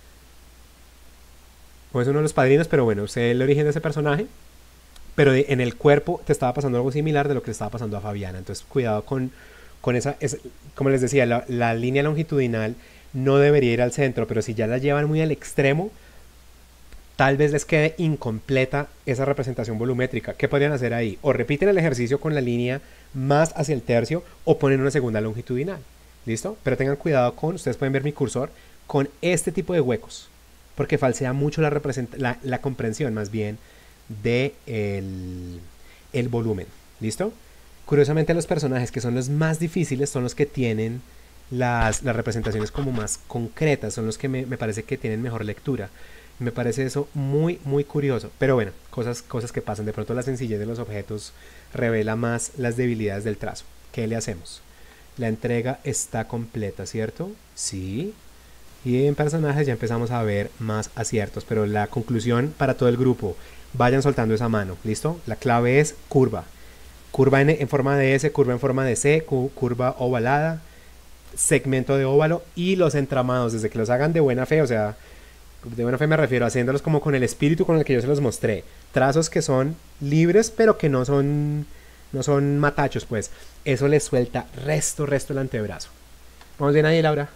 O es uno de los padrinos, pero bueno, sé el origen de ese personaje. Pero en el cuerpo te estaba pasando algo similar de lo que le estaba pasando a Fabiana. Entonces, cuidado con esa... como les decía, la línea longitudinal no debería ir al centro, pero si ya la llevan muy al extremo, tal vez les quede incompleta esa representación volumétrica. ¿Qué podrían hacer ahí? O repiten el ejercicio con la línea más hacia el tercio o ponen una segunda longitudinal. ¿Listo? Pero tengan cuidado con, ustedes pueden ver mi cursor, con este tipo de huecos, porque falsea mucho la comprensión más bien de el volumen. ¿Listo? Curiosamente los personajes que son los más difíciles son los que tienen las representaciones como más concretas, son los que me parece que tienen mejor lectura. Me parece eso muy, muy curioso. Pero bueno, cosas que pasan. De pronto la sencillez de los objetos revela más las debilidades del trazo. ¿Qué le hacemos? La entrega está completa, ¿cierto? Sí. Y en personajes ya empezamos a ver más aciertos. Pero la conclusión para todo el grupo, vayan soltando esa mano, ¿listo? La clave es curva. Curva en forma de S, curva en forma de C, curva ovalada, segmento de óvalo y los entramados, desde que los hagan de buena fe, o sea... De buena fe me refiero a haciéndolos como con el espíritu con el que yo se los mostré. Trazos que son libres, pero que no son matachos, pues. Eso le suelta resto el antebrazo. ¿Vamos bien ahí, Laura?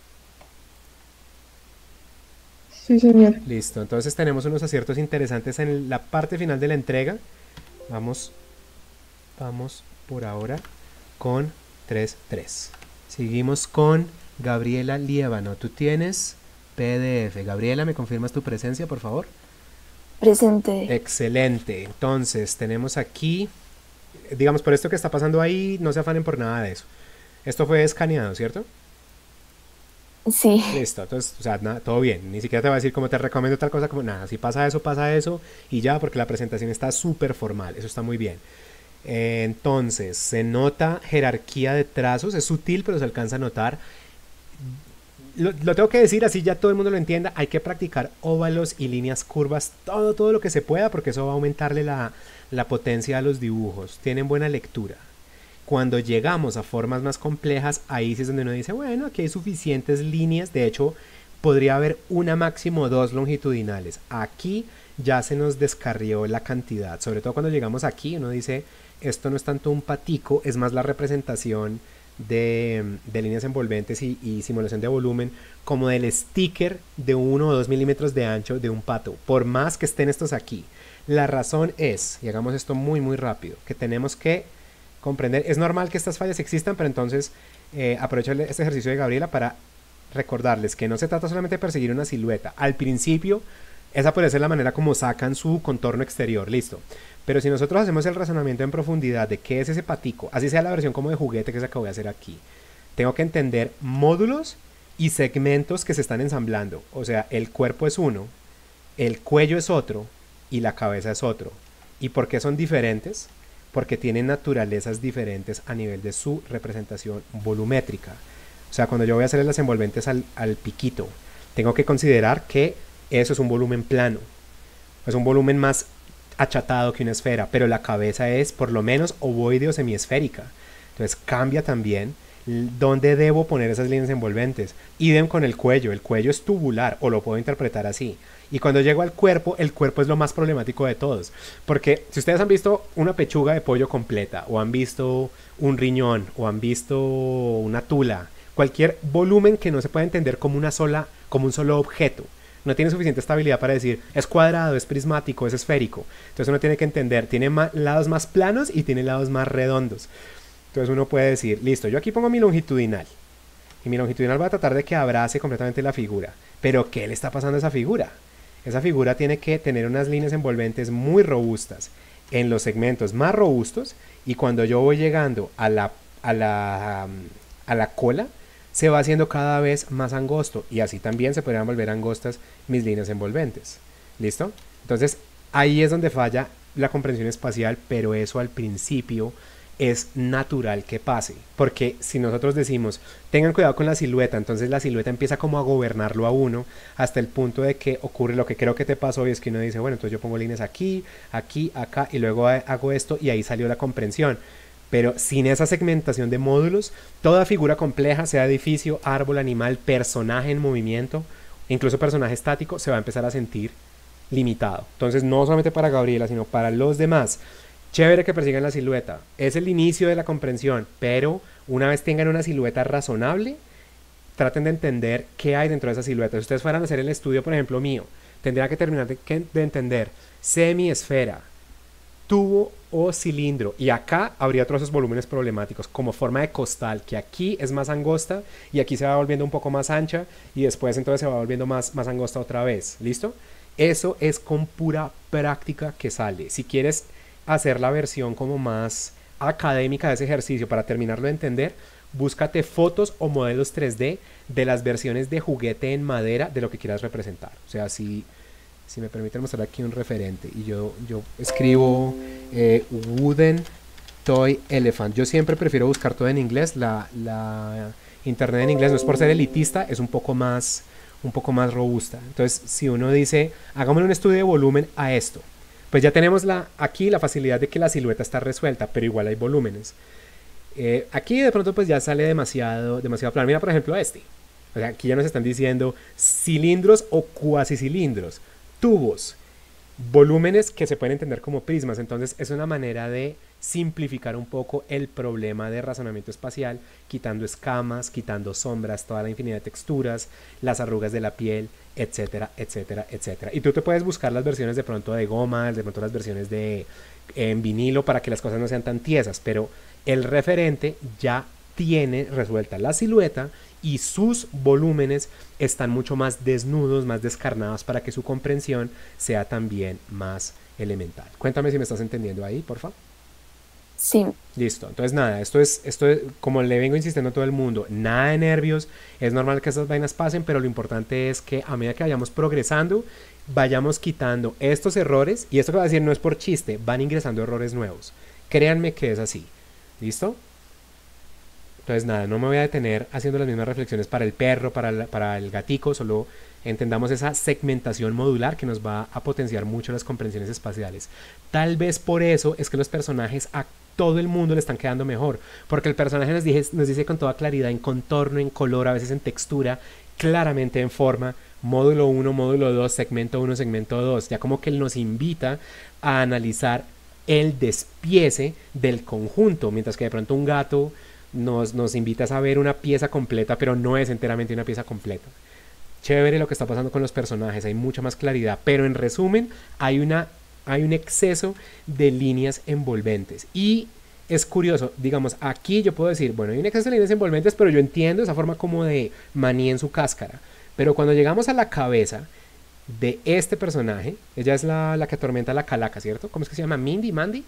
Sí, señor. Listo, entonces tenemos unos aciertos interesantes en la parte final de la entrega. Vamos por ahora con 3-3. Seguimos con Gabriela Liébano. Tú tienes... PDF. Gabriela, ¿me confirmas tu presencia, por favor? Presente. Excelente. Entonces, tenemos aquí, digamos, por esto que está pasando ahí, no se afanen por nada de eso. Esto fue escaneado, ¿cierto? Sí. Listo, entonces, o sea, nada, todo bien. Ni siquiera te va a decir cómo te recomiendo tal cosa, como nada. Si pasa eso, y ya, porque la presentación está súper formal. Eso está muy bien. Entonces, se nota jerarquía de trazos, es sutil, pero se alcanza a notar. Lo tengo que decir así ya todo el mundo lo entienda. Hay que practicar óvalos y líneas curvas todo lo que se pueda, porque eso va a aumentarle la potencia a los dibujos. Tienen buena lectura. Cuando llegamos a formas más complejas, ahí sí es donde uno dice, bueno, aquí hay suficientes líneas. De hecho, podría haber una máximo 2 longitudinales. Aquí ya se nos descarrió la cantidad. Sobre todo cuando llegamos aquí, uno dice, esto no es tanto un patico, es más la representación de líneas envolventes y simulación de volumen, como del sticker de 1 o 2 milímetros de ancho de un pato, por más que estén estos aquí. La razón es, y hagamos esto muy muy rápido, que tenemos que comprender, es normal que estas fallas existan, pero entonces aprovecho este ejercicio de Gabriela para recordarles que no se trata solamente de perseguir una silueta. Al principio, esa puede ser la manera como sacan su contorno exterior, listo. Pero si nosotros hacemos el razonamiento en profundidad de qué es ese patico, así sea la versión como de juguete que es la que voy a hacer aquí, tengo que entender módulos y segmentos que se están ensamblando. O sea, el cuerpo es uno, el cuello es otro y la cabeza es otro. ¿Y por qué son diferentes? Porque tienen naturalezas diferentes a nivel de su representación volumétrica. O sea, cuando yo voy a hacer las envolventes al piquito, tengo que considerar que eso es un volumen plano. Es un volumen más achatado que una esfera, pero la cabeza es por lo menos ovoide o semiesférica. Entonces cambia también dónde debo poner esas líneas envolventes. Idem con el cuello es tubular, o lo puedo interpretar así. Y cuando llego al cuerpo, el cuerpo es lo más problemático de todos. Porque si ustedes han visto una pechuga de pollo completa, o han visto un riñón, o han visto una tula, cualquier volumen que no se pueda entender como un solo objeto, no tiene suficiente estabilidad para decir es cuadrado, es prismático, es esférico. Entonces uno tiene que entender, tiene lados más planos y tiene lados más redondos. Entonces uno puede decir, listo, yo aquí pongo mi longitudinal. Y mi longitudinal va a tratar de que abrace completamente la figura. Pero ¿qué le está pasando a esa figura? Esa figura tiene que tener unas líneas envolventes muy robustas en los segmentos más robustos. Y cuando yo voy llegando a la cola, se va haciendo cada vez más angosto, y así también se podrían volver angostas mis líneas envolventes. ¿Listo? Entonces ahí es donde falla la comprensión espacial, pero eso al principio es natural que pase, porque si nosotros decimos tengan cuidado con la silueta, entonces la silueta empieza como a gobernarlo a uno hasta el punto de que ocurre lo que creo que te pasó, y es que uno dice, bueno, entonces yo pongo líneas aquí, aquí, acá, y luego hago esto, y ahí salió la comprensión. Pero sin esa segmentación de módulos, toda figura compleja, sea edificio, árbol, animal, personaje en movimiento, incluso personaje estático, se va a empezar a sentir limitado. Entonces, no solamente para Gabriela, sino para los demás. Chévere que persigan la silueta. Es el inicio de la comprensión, pero una vez tengan una silueta razonable, traten de entender qué hay dentro de esa silueta. Si ustedes fueran a hacer el estudio, por ejemplo, mío, tendría que terminar de entender semiesfera, tubo o cilindro, y acá habría otros esos volúmenes problemáticos como forma de costal, que aquí es más angosta y aquí se va volviendo un poco más ancha y después entonces se va volviendo más angosta otra vez. ¿Listo? Eso es con pura práctica que sale. Si quieres hacer la versión como más académica de ese ejercicio para terminarlo de entender, búscate fotos o modelos 3D de las versiones de juguete en madera de lo que quieras representar. O sea, si me permiten mostrar aquí un referente y yo escribo Wooden Toy Elephant. Yo siempre prefiero buscar todo en inglés. La internet en inglés no es por ser elitista, es un poco más robusta. Entonces, si uno dice, hagámosle un estudio de volumen a esto, pues ya tenemos aquí la facilidad de que la silueta está resuelta, pero igual hay volúmenes. Aquí de pronto pues ya sale demasiado plano. Mira por ejemplo este. O sea, aquí ya nos están diciendo cilindros o cuasicilindros, tubos, volúmenes que se pueden entender como prismas. Entonces es una manera de simplificar un poco el problema de razonamiento espacial, quitando escamas, quitando sombras, toda la infinidad de texturas, las arrugas de la piel, etcétera, etcétera, etcétera. Y tú te puedes buscar las versiones de pronto de goma, de pronto las versiones en vinilo para que las cosas no sean tan tiesas, pero el referente ya tiene resuelta la silueta y sus volúmenes están mucho más desnudos, más descarnados para que su comprensión sea también más elemental. Cuéntame si me estás entendiendo ahí, por favor. Sí. Listo, entonces nada, esto es como le vengo insistiendo a todo el mundo, nada de nervios, es normal que esas vainas pasen, pero lo importante es que a medida que vayamos progresando, vayamos quitando estos errores, y esto que voy a decir no es por chiste, van ingresando errores nuevos. Créanme que es así. ¿Listo? Entonces nada, no me voy a detener haciendo las mismas reflexiones para el perro, para el gatico, solo entendamos esa segmentación modular que nos va a potenciar mucho las comprensiones espaciales. Tal vez por eso es que los personajes a todo el mundo le están quedando mejor, porque el personaje nos dice con toda claridad, en contorno, en color, a veces en textura, claramente en forma, módulo 1, módulo 2, segmento 1, segmento 2, ya como que él nos invita a analizar el despiece del conjunto, mientras que de pronto un gato nos invita a saber una pieza completa, pero no es enteramente una pieza completa. Chévere lo que está pasando con los personajes, hay mucha más claridad, pero en resumen hay un exceso de líneas envolventes. Y es curioso, digamos, aquí yo puedo decir, bueno, hay un exceso de líneas envolventes, pero yo entiendo esa forma como de maní en su cáscara. Pero cuando llegamos a la cabeza de este personaje, ella es la que atormenta a la calaca, ¿cierto? ¿Cómo es que se llama? ¿Mandy?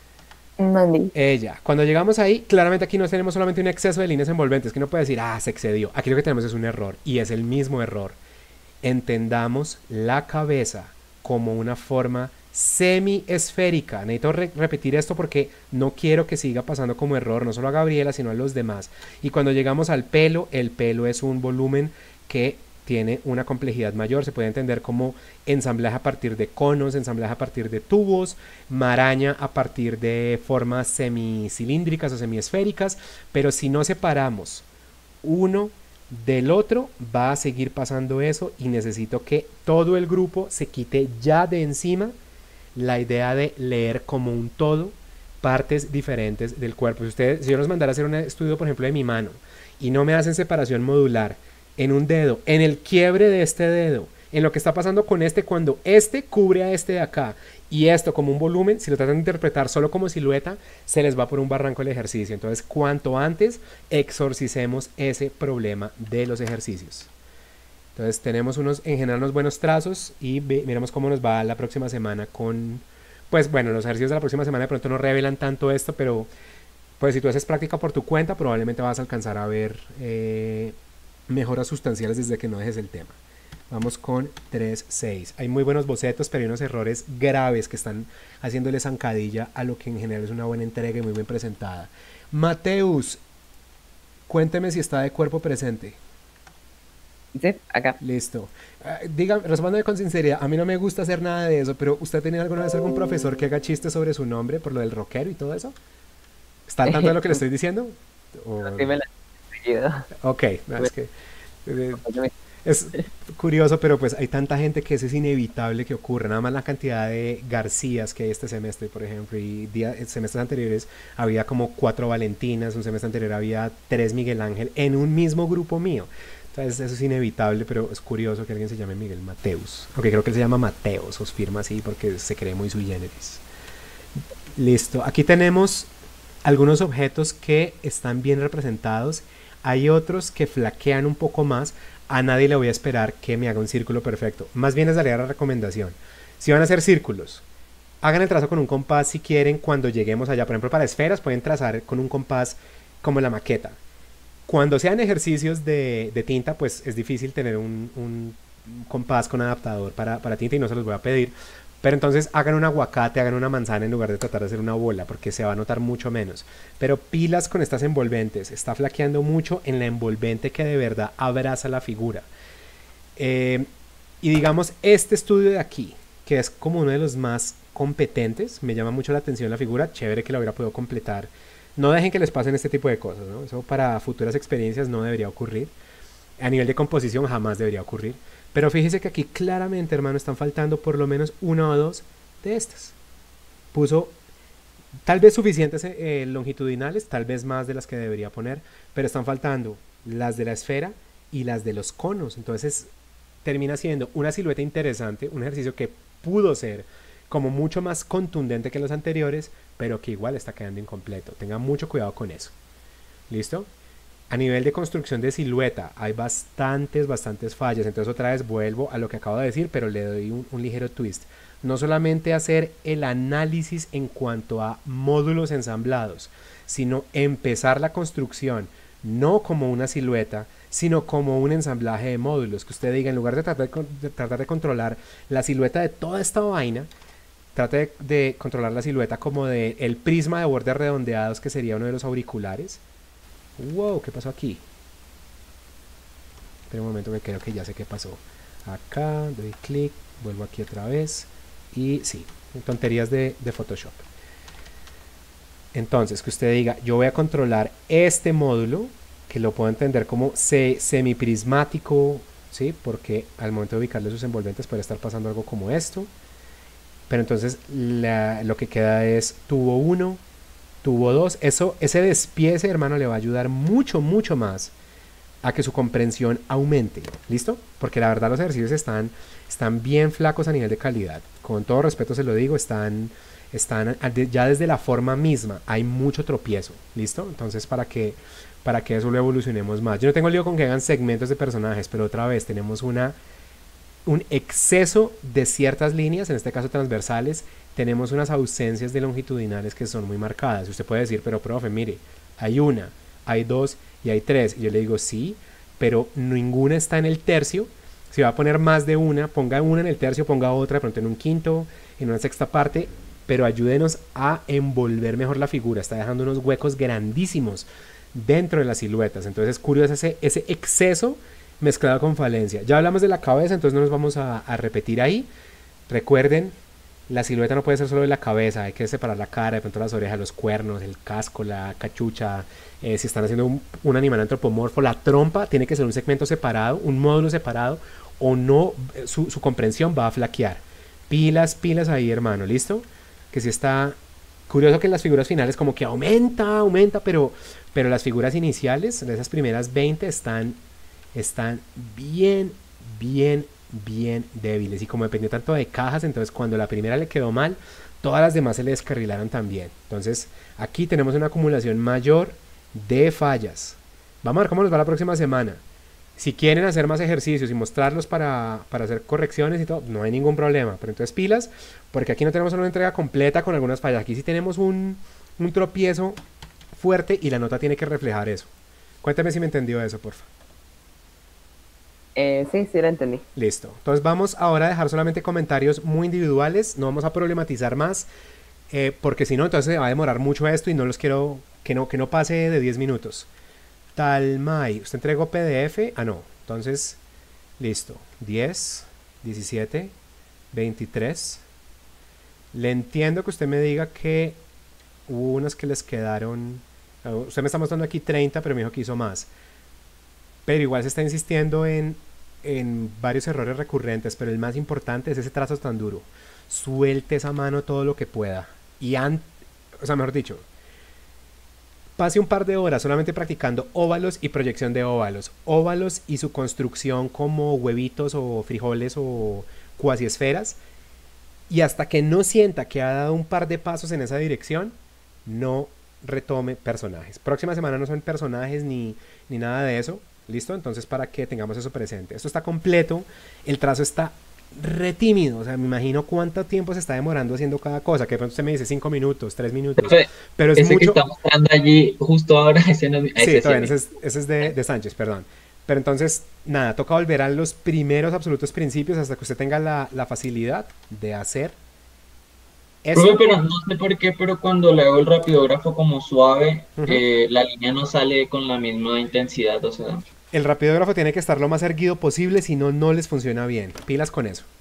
Ella. Cuando llegamos ahí, claramente aquí no tenemos solamente un exceso de líneas envolventes, que uno puede decir, se excedió. Aquí lo que tenemos es un error, y es el mismo error. Entendamos la cabeza como una forma semiesférica. Necesito repetir esto porque no quiero que siga pasando como error, no solo a Gabriela, sino a los demás. Y cuando llegamos al pelo, el pelo es un volumen que tiene una complejidad mayor, se puede entender como ensamblaje a partir de conos, ensamblaje a partir de tubos, maraña a partir de formas semicilíndricas o semiesféricas, pero si no separamos uno del otro, va a seguir pasando eso y necesito que todo el grupo se quite ya de encima la idea de leer como un todo partes diferentes del cuerpo. Si yo los mandara a hacer un estudio, por ejemplo, de mi mano y no me hacen separación modular en un dedo, en el quiebre de este dedo, en lo que está pasando con este cuando este cubre a este de acá y esto como un volumen, si lo tratan de interpretar solo como silueta, se les va por un barranco el ejercicio. Entonces, cuanto antes exorcicemos ese problema de los ejercicios. Entonces, tenemos en general unos buenos trazos y miremos cómo nos va la próxima semana con, pues bueno, los ejercicios de la próxima semana de pronto no revelan tanto esto, pero pues si tú haces práctica por tu cuenta, probablemente vas a alcanzar a ver mejoras sustanciales desde que no dejes el tema. Vamos con 3.6. Hay muy buenos bocetos, pero hay unos errores graves que están haciéndole zancadilla a lo que en general es una buena entrega y muy bien presentada. Mateus, cuénteme si está de cuerpo presente. Sí, acá. Listo. Respóndeme con sinceridad. A mí no me gusta hacer nada de eso, pero ¿usted ha tenido alguna vez algún profesor que haga chistes sobre su nombre por lo del rockero y todo eso? ¿Está al tanto de lo que le estoy diciendo? Sí me la he seguido. Ok, no, es que es curioso, pero pues hay tanta gente que eso es inevitable que ocurra. Nada más la cantidad de Garcías que hay este semestre, por ejemplo, y semestres anteriores había como 4 Valentinas, un semestre anterior había 3 Miguel Ángel en un mismo grupo mío. Entonces eso es inevitable, pero es curioso que alguien se llame Miguel Mateus. Aunque creo que él se llama Mateos, os firma así porque se cree muy sui generis. Listo, aquí tenemos algunos objetos que están bien representados. Hay otros que flaquean un poco más. A nadie le voy a esperar que me haga un círculo perfecto. Más bien les daría la recomendación. Si van a hacer círculos, hagan el trazo con un compás si quieren cuando lleguemos allá. Por ejemplo, para esferas pueden trazar con un compás como la maqueta. Cuando sean ejercicios de tinta, pues es difícil tener un compás con adaptador para tinta y no se los voy a pedir. Pero entonces hagan un aguacate, hagan una manzana en lugar de tratar de hacer una bola, porque se va a notar mucho menos. Pero pilas con estas envolventes, está flaqueando mucho en la envolvente que de verdad abraza la figura. Y digamos, este estudio de aquí, que es como uno de los más competentes, me llama mucho la atención la figura, chévere que la hubiera podido completar. No dejen que les pasen este tipo de cosas, ¿no? Eso para futuras experiencias no debería ocurrir. A nivel de composición jamás debería ocurrir. Pero fíjese que aquí claramente, hermano, están faltando por lo menos 1 o 2 de estas. Puso tal vez suficientes longitudinales, tal vez más de las que debería poner, pero están faltando las de la esfera y las de los conos. Entonces termina siendo una silueta interesante, un ejercicio que pudo ser como mucho más contundente que los anteriores, pero que igual está quedando incompleto. Tengan mucho cuidado con eso. ¿Listo? A nivel de construcción de silueta hay bastantes fallas. Entonces otra vez vuelvo a lo que acabo de decir, pero le doy un ligero twist. No solamente hacer el análisis en cuanto a módulos ensamblados, sino empezar la construcción no como una silueta, sino como un ensamblaje de módulos. Que usted diga, en lugar de tratar de controlar la silueta de toda esta vaina, trate de controlar la silueta como de el prisma de bordes redondeados que sería uno de los auriculares. Wow, ¿qué pasó aquí? Espera un momento que creo que ya sé qué pasó. Acá, doy clic, vuelvo aquí otra vez. Y sí, tonterías de Photoshop. Entonces, que usted diga, yo voy a controlar este módulo, que lo puedo entender como semiprismático, ¿sí? Porque al momento de ubicarle sus envolventes puede estar pasando algo como esto. Pero entonces lo que queda es tubo 1, tubo 2. Ese despiece, hermano, le va a ayudar mucho más a que su comprensión aumente. ¿Listo? Porque la verdad los ejercicios están bien flacos a nivel de calidad. Con todo respeto se lo digo, están ya desde la forma misma hay mucho tropiezo. ¿Listo? Entonces para que eso lo evolucionemos más. Yo no tengo lío con que hagan segmentos de personajes, pero otra vez tenemos un exceso de ciertas líneas, en este caso transversales. Tenemos unas ausencias de longitudinales que son muy marcadas. Usted puede decir, pero profe, mire, hay 1, hay 2 y hay 3. Y yo le digo, sí, pero ninguna está en el tercio. Si va a poner más de una, ponga una en el tercio, ponga otra, de pronto en un quinto, en una sexta parte, pero ayúdenos a envolver mejor la figura. Está dejando unos huecos grandísimos dentro de las siluetas. Entonces es curioso ese exceso mezclado con falencia. Ya hablamos de la cabeza, entonces no nos vamos a repetir ahí. Recuerden, la silueta no puede ser solo de la cabeza, hay que separar la cara, de pronto las orejas, los cuernos, el casco, la cachucha. Si están haciendo un animal antropomorfo, la trompa tiene que ser un segmento separado, un módulo separado, o no, su comprensión va a flaquear. Pilas ahí, hermano, ¿listo? Que si está curioso que en las figuras finales como que aumenta, pero las figuras iniciales, de esas primeras 20, están bien débiles, y como dependió tanto de cajas, entonces cuando la primera le quedó mal, todas las demás se le descarrilaron también. Entonces aquí tenemos una acumulación mayor de fallas. Vamos a ver cómo nos va la próxima semana. Si quieren hacer más ejercicios y mostrarlos para hacer correcciones y todo, no hay ningún problema, pero entonces pilas, porque aquí no tenemos una entrega completa con algunas fallas. Aquí sí tenemos un tropiezo fuerte y la nota tiene que reflejar eso. Cuéntame si me entendió eso, porfa. Sí, lo entendí. Listo. Entonces vamos ahora a dejar solamente comentarios muy individuales. No vamos a problematizar más, porque si no, entonces se va a demorar mucho esto y no los quiero que no pase de 10 minutos. Talmay, ¿usted entregó PDF? Ah, no. Entonces, listo. 10, 17, 23. Le entiendo que usted me diga que hubo unos que les quedaron, usted me está mostrando aquí 30, pero me dijo que hizo más. Pero igual se está insistiendo en varios errores recurrentes, pero el más importante es ese trazo tan duro. Suelte esa mano todo lo que pueda. O sea, mejor dicho, pase un par de horas solamente practicando óvalos y proyección de óvalos. Óvalos y su construcción como huevitos o frijoles o cuasi esferas. Y hasta que no sienta que ha dado un par de pasos en esa dirección, no retome personajes. Próxima semana no son personajes ni nada de eso. ¿Listo? Entonces, para que tengamos eso presente. Esto está completo. El trazo está re tímido. O sea, me imagino cuánto tiempo se está demorando haciendo cada cosa. Que de pronto usted me dice 5 minutos, 3 minutos. Pero es ese mucho. que está mostrando allí justo ahora. Ese es de Sánchez, perdón. Pero entonces, nada, toca volver a los primeros absolutos principios hasta que usted tenga la facilidad de hacer eso. Profe, pero no sé por qué, pero cuando le hago el rapidógrafo como suave, la línea no sale con la misma intensidad, o sea. El rapidógrafo tiene que estar lo más erguido posible, si no, no les funciona bien. Pilas con eso.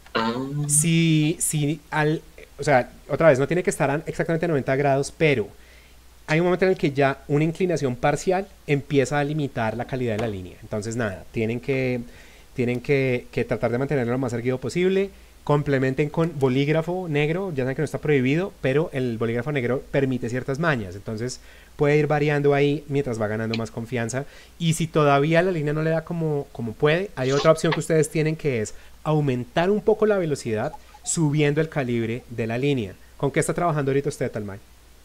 O sea, otra vez, no tiene que estar exactamente a 90 grados, pero hay un momento en el que ya una inclinación parcial empieza a limitar la calidad de la línea. Entonces, nada, tienen que tratar de mantenerlo lo más erguido posible. Complementen con bolígrafo negro, ya saben que no está prohibido, pero el bolígrafo negro permite ciertas mañas, entonces puede ir variando ahí mientras va ganando más confianza. Y si todavía la línea no le da como puede, hay otra opción que ustedes tienen, que es aumentar un poco la velocidad subiendo el calibre de la línea. ¿Con qué está trabajando ahorita usted, Talmay?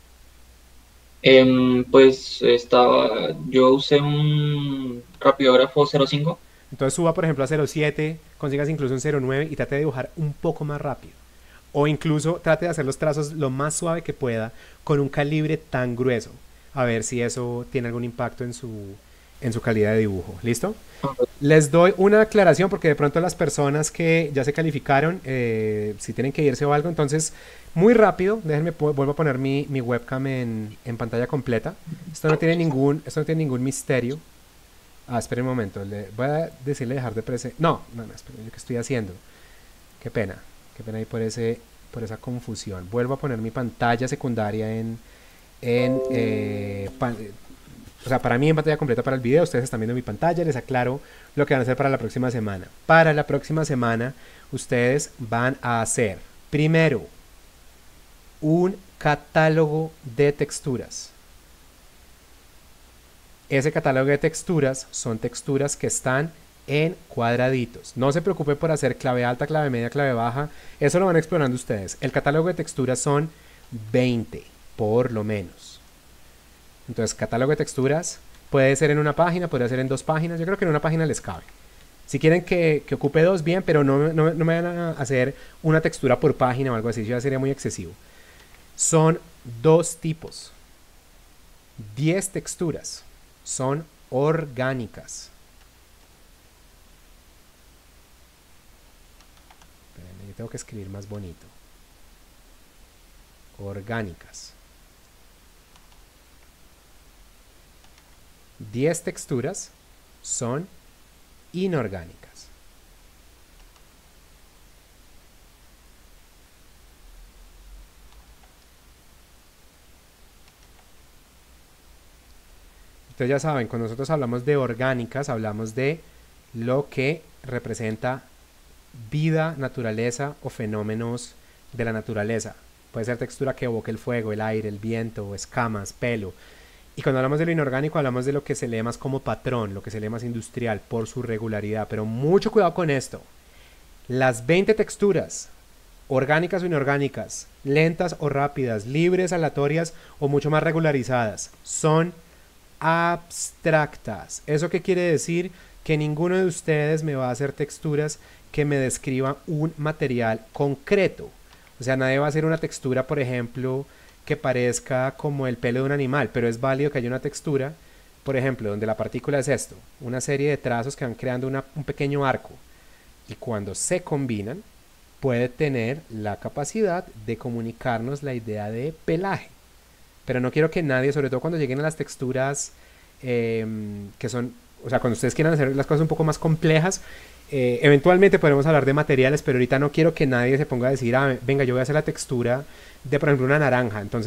Pues yo usé un rapidógrafo 0.5. Entonces suba, por ejemplo, a 0.7, consigas incluso un 0.9 y trate de dibujar un poco más rápido. O incluso trate de hacer los trazos lo más suave que pueda con un calibre tan grueso. A ver si eso tiene algún impacto en su calidad de dibujo. ¿Listo? Les doy una aclaración porque de pronto las personas que ya se calificaron, si tienen que irse o algo, entonces muy rápido, déjenme, vuelvo a poner mi webcam en pantalla completa. Esto no tiene ningún misterio. Esperen un momento, voy a decirle dejar de presentar. No, esperen, ¿qué estoy haciendo? Qué pena ahí por esa confusión. Vuelvo a poner mi pantalla secundaria o sea, para mí en pantalla completa para el video. Ustedes están viendo mi pantalla, les aclaro lo que van a hacer para la próxima semana. Para la próxima semana, ustedes van a hacer, primero, un catálogo de texturas. Ese catálogo de texturas son texturas que están en cuadraditos. No se preocupen por hacer clave alta, clave media, clave baja. Eso lo van explorando ustedes. El catálogo de texturas son 20, por lo menos. Entonces, catálogo de texturas puede ser en una página, puede ser en 2 páginas. Yo creo que en una página les cabe. Si quieren que ocupe 2, bien, pero no me van a hacer una textura por página o algo así. Ya sería muy excesivo. Son 2 tipos. 10 texturas. Son orgánicas. Espérenme, yo tengo que escribir más bonito. Orgánicas. 10 texturas son inorgánicas. Entonces ya saben, cuando nosotros hablamos de orgánicas, hablamos de lo que representa vida, naturaleza o fenómenos de la naturaleza. Puede ser textura que evoque el fuego, el aire, el viento, escamas, pelo. Y cuando hablamos de lo inorgánico, hablamos de lo que se lee más como patrón, lo que se lee más industrial por su regularidad. Pero mucho cuidado con esto. Las 20 texturas, orgánicas o inorgánicas, lentas o rápidas, libres, aleatorias o mucho más regularizadas, son abstractas. ¿Eso qué quiere decir? Que ninguno de ustedes me va a hacer texturas que me describan un material concreto. O sea, nadie va a hacer una textura, por ejemplo, que parezca como el pelo de un animal, pero es válido que haya una textura, por ejemplo, donde la partícula es esto, una serie de trazos que van creando un pequeño arco, y cuando se combinan, puede tener la capacidad de comunicarnos la idea de pelaje. Pero no quiero que nadie, sobre todo cuando lleguen a las texturas que son, o sea, cuando ustedes quieran hacer las cosas un poco más complejas, eventualmente podremos hablar de materiales, pero ahorita no quiero que nadie se ponga a decir, venga, yo voy a hacer la textura de, por ejemplo, una naranja. Entonces,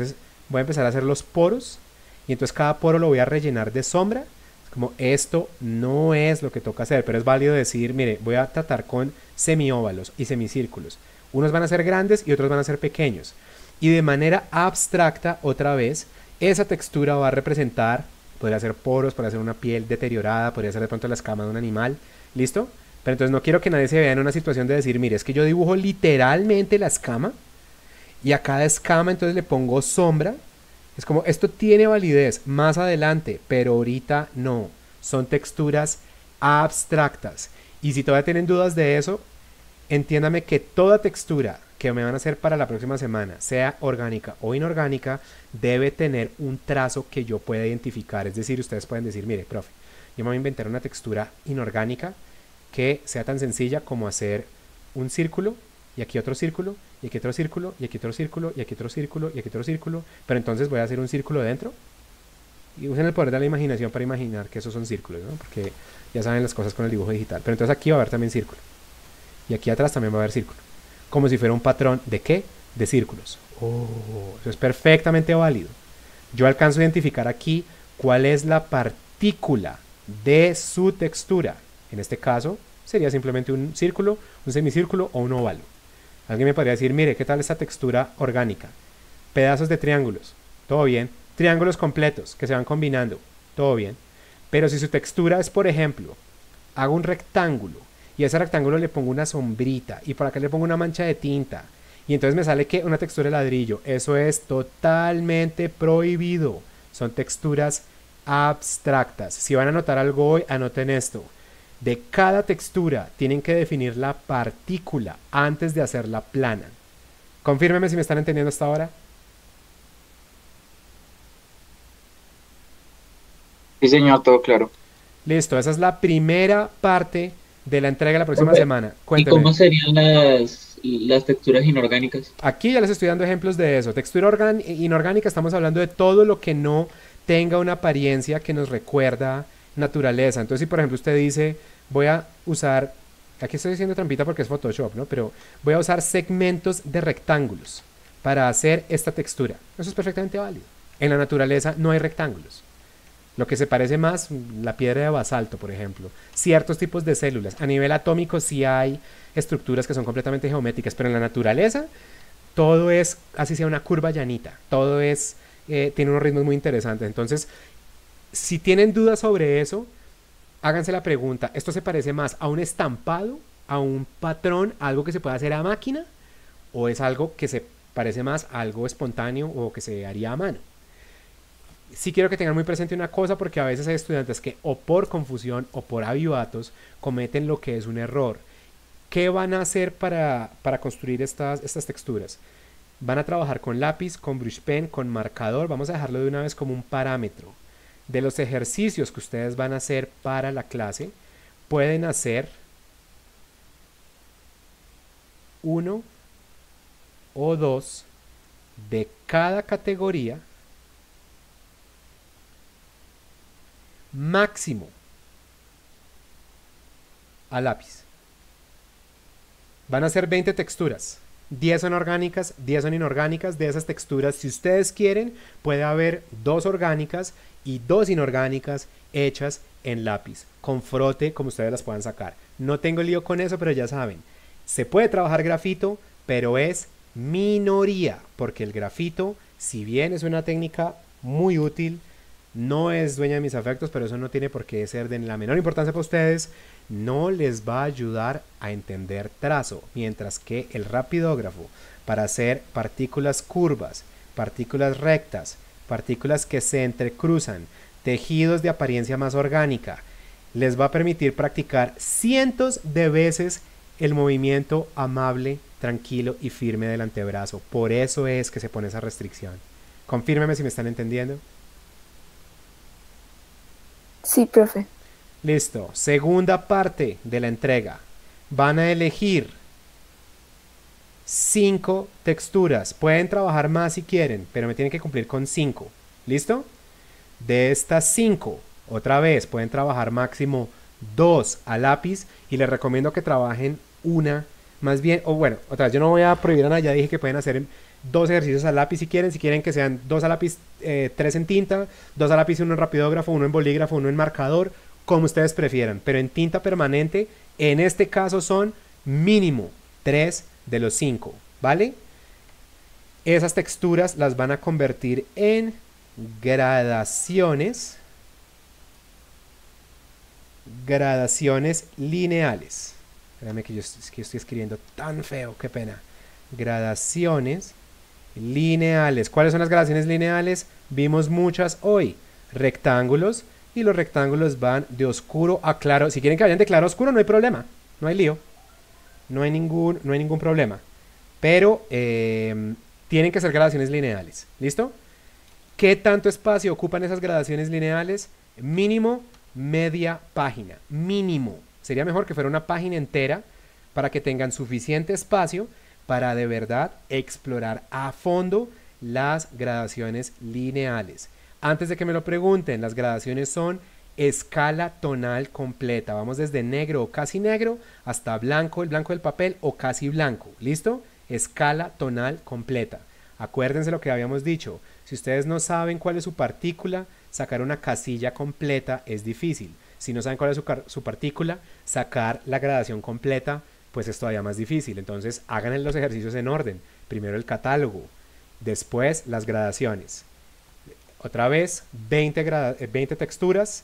voy a empezar a hacer los poros y entonces cada poro lo voy a rellenar de sombra. Como esto no es lo que toca hacer, pero es válido decir, mire, voy a tratar con semióvalos y semicírculos. Unos van a ser grandes y otros van a ser pequeños. Y de manera abstracta, otra vez, esa textura va a representar, podría ser poros, podría ser una piel deteriorada, podría ser de pronto la escama de un animal, ¿listo? Pero entonces no quiero que nadie se vea en una situación de decir, mire, es que yo dibujo literalmente la escama y a cada escama entonces le pongo sombra. Es como, esto tiene validez más adelante, pero ahorita no. Son texturas abstractas. Y si todavía tienen dudas de eso, entiéndame que toda textura que me van a hacer para la próxima semana, sea orgánica o inorgánica, debe tener un trazo que yo pueda identificar. Es decir, ustedes pueden decir, mire, profe, yo me voy a inventar una textura inorgánica que sea tan sencilla como hacer un círculo, y aquí otro círculo, y aquí otro círculo, y aquí otro círculo, y aquí otro círculo, y aquí otro círculo, pero entonces voy a hacer un círculo dentro, y usen el poder de la imaginación para imaginar que esos son círculos, ¿no? Porque ya saben las cosas con el dibujo digital, pero entonces aquí va a haber también círculo, y aquí atrás también va a haber círculo, como si fuera un patrón, ¿de qué? De círculos. Oh, eso es perfectamente válido. Yo alcanzo a identificar aquí cuál es la partícula de su textura. En este caso sería simplemente un círculo, un semicírculo o un óvalo. Alguien me podría decir, mire, ¿qué tal esta textura orgánica? Pedazos de triángulos, todo bien. Triángulos completos que se van combinando, todo bien. Pero si su textura es, por ejemplo, hago un rectángulo y a ese rectángulo le pongo una sombrita y por acá le pongo una mancha de tinta y entonces me sale que una textura de ladrillo, eso es totalmente prohibido. Son texturas abstractas. Si van a anotar algo hoy, anoten esto. De cada textura tienen que definir la partícula antes de hacerla plana. Confírmeme si me están entendiendo hasta ahora. Sí, señor, todo claro. Listo, esa es la primera parte de la entrega de la próxima Ok. semana. ¿Y Cuénteme. cómo serían las texturas inorgánicas? Aquí ya les estoy dando ejemplos de eso. Textura inorgánica, estamos hablando de todo lo que no tenga una apariencia que nos recuerda naturaleza. Entonces, si por ejemplo usted dice, voy a usar, aquí estoy diciendo trampita porque es Photoshop, ¿no? Pero voy a usar segmentos de rectángulos para hacer esta textura. Eso es perfectamente válido. En la naturaleza no hay rectángulos. Lo que se parece más, la piedra de basalto, por ejemplo. Ciertos tipos de células. A nivel atómico sí hay estructuras que son completamente geométricas, pero en la naturaleza todo es, así sea una curva llanita. Todo es, tiene unos ritmos muy interesantes. Entonces, si tienen dudas sobre eso, háganse la pregunta, ¿esto se parece más a un estampado, a un patrón, a algo que se puede hacer a máquina? ¿O es algo que se parece más a algo espontáneo o que se haría a mano? Sí quiero que tengan muy presente una cosa porque a veces hay estudiantes que o por confusión o por avivatos cometen lo que es un error. ¿Qué van a hacer para construir estas texturas? Van a trabajar con lápiz, con brush pen, con marcador. Vamos a dejarlo de una vez como un parámetro. De los ejercicios que ustedes van a hacer para la clase, pueden hacer 1 o 2 de cada categoría, máximo a lápiz. Van a ser 20 texturas. 10 son orgánicas, 10 son inorgánicas. De esas texturas, si ustedes quieren, puede haber 2 orgánicas y 2 inorgánicas hechas en lápiz, con frote, como ustedes las puedan sacar. No tengo lío con eso, pero ya saben, se puede trabajar grafito, pero es minoría, porque el grafito, si bien es una técnica muy útil, no es dueña de mis afectos, pero eso no tiene por qué ser de la menor importancia para ustedes. No les va a ayudar a entender trazo, mientras que el rapidógrafo, para hacer partículas curvas, partículas rectas, partículas que se entrecruzan, tejidos de apariencia más orgánica, les va a permitir practicar cientos de veces el movimiento amable, tranquilo y firme del antebrazo. Por eso es que se pone esa restricción. Confírmeme si me están entendiendo. Sí, profe. Listo. Segunda parte de la entrega. Van a elegir 5 texturas. Pueden trabajar más si quieren, pero me tienen que cumplir con 5. ¿Listo? De estas 5, otra vez, pueden trabajar máximo 2 a lápiz y les recomiendo que trabajen una, más bien, o bueno, otra vez, yo no voy a prohibir a nadie, ya dije que pueden hacer 2 ejercicios a lápiz si quieren que sean 2 a lápiz, 3 en tinta, 2 a lápiz, 1 en rapidógrafo, 1 en bolígrafo, 1 en marcador, como ustedes prefieran, pero en tinta permanente, en este caso son mínimo 3 de los 5, ¿vale? Esas texturas las van a convertir en gradaciones lineales. Espérame que yo estoy escribiendo tan feo, qué pena. Gradaciones lineales. ¿Cuáles son las gradaciones lineales? Vimos muchas hoy. Rectángulos, y los rectángulos van de oscuro a claro. Si quieren que vayan de claro a oscuro, no hay problema, no hay lío, no hay ningún problema. Pero tienen que ser gradaciones lineales. ¿Listo? ¿Qué tanto espacio ocupan esas gradaciones lineales? Mínimo media página. Mínimo. Sería mejor que fuera una página entera para que tengan suficiente espacio para de verdad explorar a fondo las gradaciones lineales. Antes de que me lo pregunten, las gradaciones son escala tonal completa. Vamos desde negro o casi negro hasta blanco, el blanco del papel o casi blanco. ¿Listo? Escala tonal completa. Acuérdense lo que habíamos dicho. Si ustedes no saben cuál es su partícula, sacar una casilla completa es difícil. Si no saben cuál es su partícula, sacar la gradación completa, pues es todavía más difícil. Entonces, hagan los ejercicios en orden. Primero el catálogo, después las gradaciones. Otra vez, 20 texturas,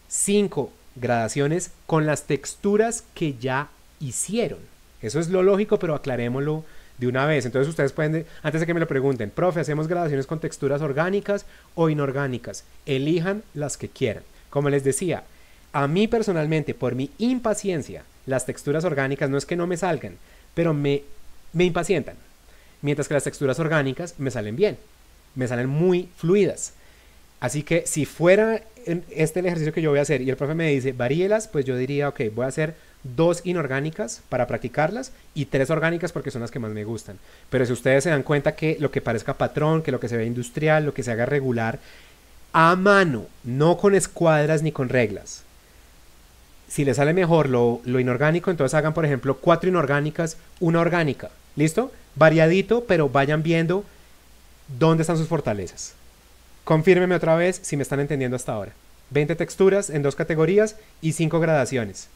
5 gradaciones con las texturas que ya hicieron. Eso es lo lógico, pero aclarémoslo de una vez. Entonces ustedes pueden, antes de que me lo pregunten, profe, ¿hacemos gradaciones con texturas orgánicas o inorgánicas? Elijan las que quieran. Como les decía, a mí personalmente, por mi impaciencia, las texturas orgánicas no es que no me salgan, pero me impacientan. Mientras que las texturas orgánicas me salen bien, me salen muy fluidas. Así que si fuera el ejercicio que yo voy a hacer y el profe me dice, varíelas, pues yo diría, ok, voy a hacer 2 inorgánicas para practicarlas y 3 orgánicas porque son las que más me gustan. Pero si ustedes se dan cuenta que lo que parezca patrón, que lo que se ve industrial, lo que se haga regular, a mano, no con escuadras ni con reglas. Si les sale mejor lo inorgánico, entonces hagan, por ejemplo, 4 inorgánicas, 1 orgánica. ¿Listo? Variadito, pero vayan viendo dónde están sus fortalezas. Confírmenme otra vez si me están entendiendo hasta ahora. 20 texturas en 2 categorías y 5 gradaciones.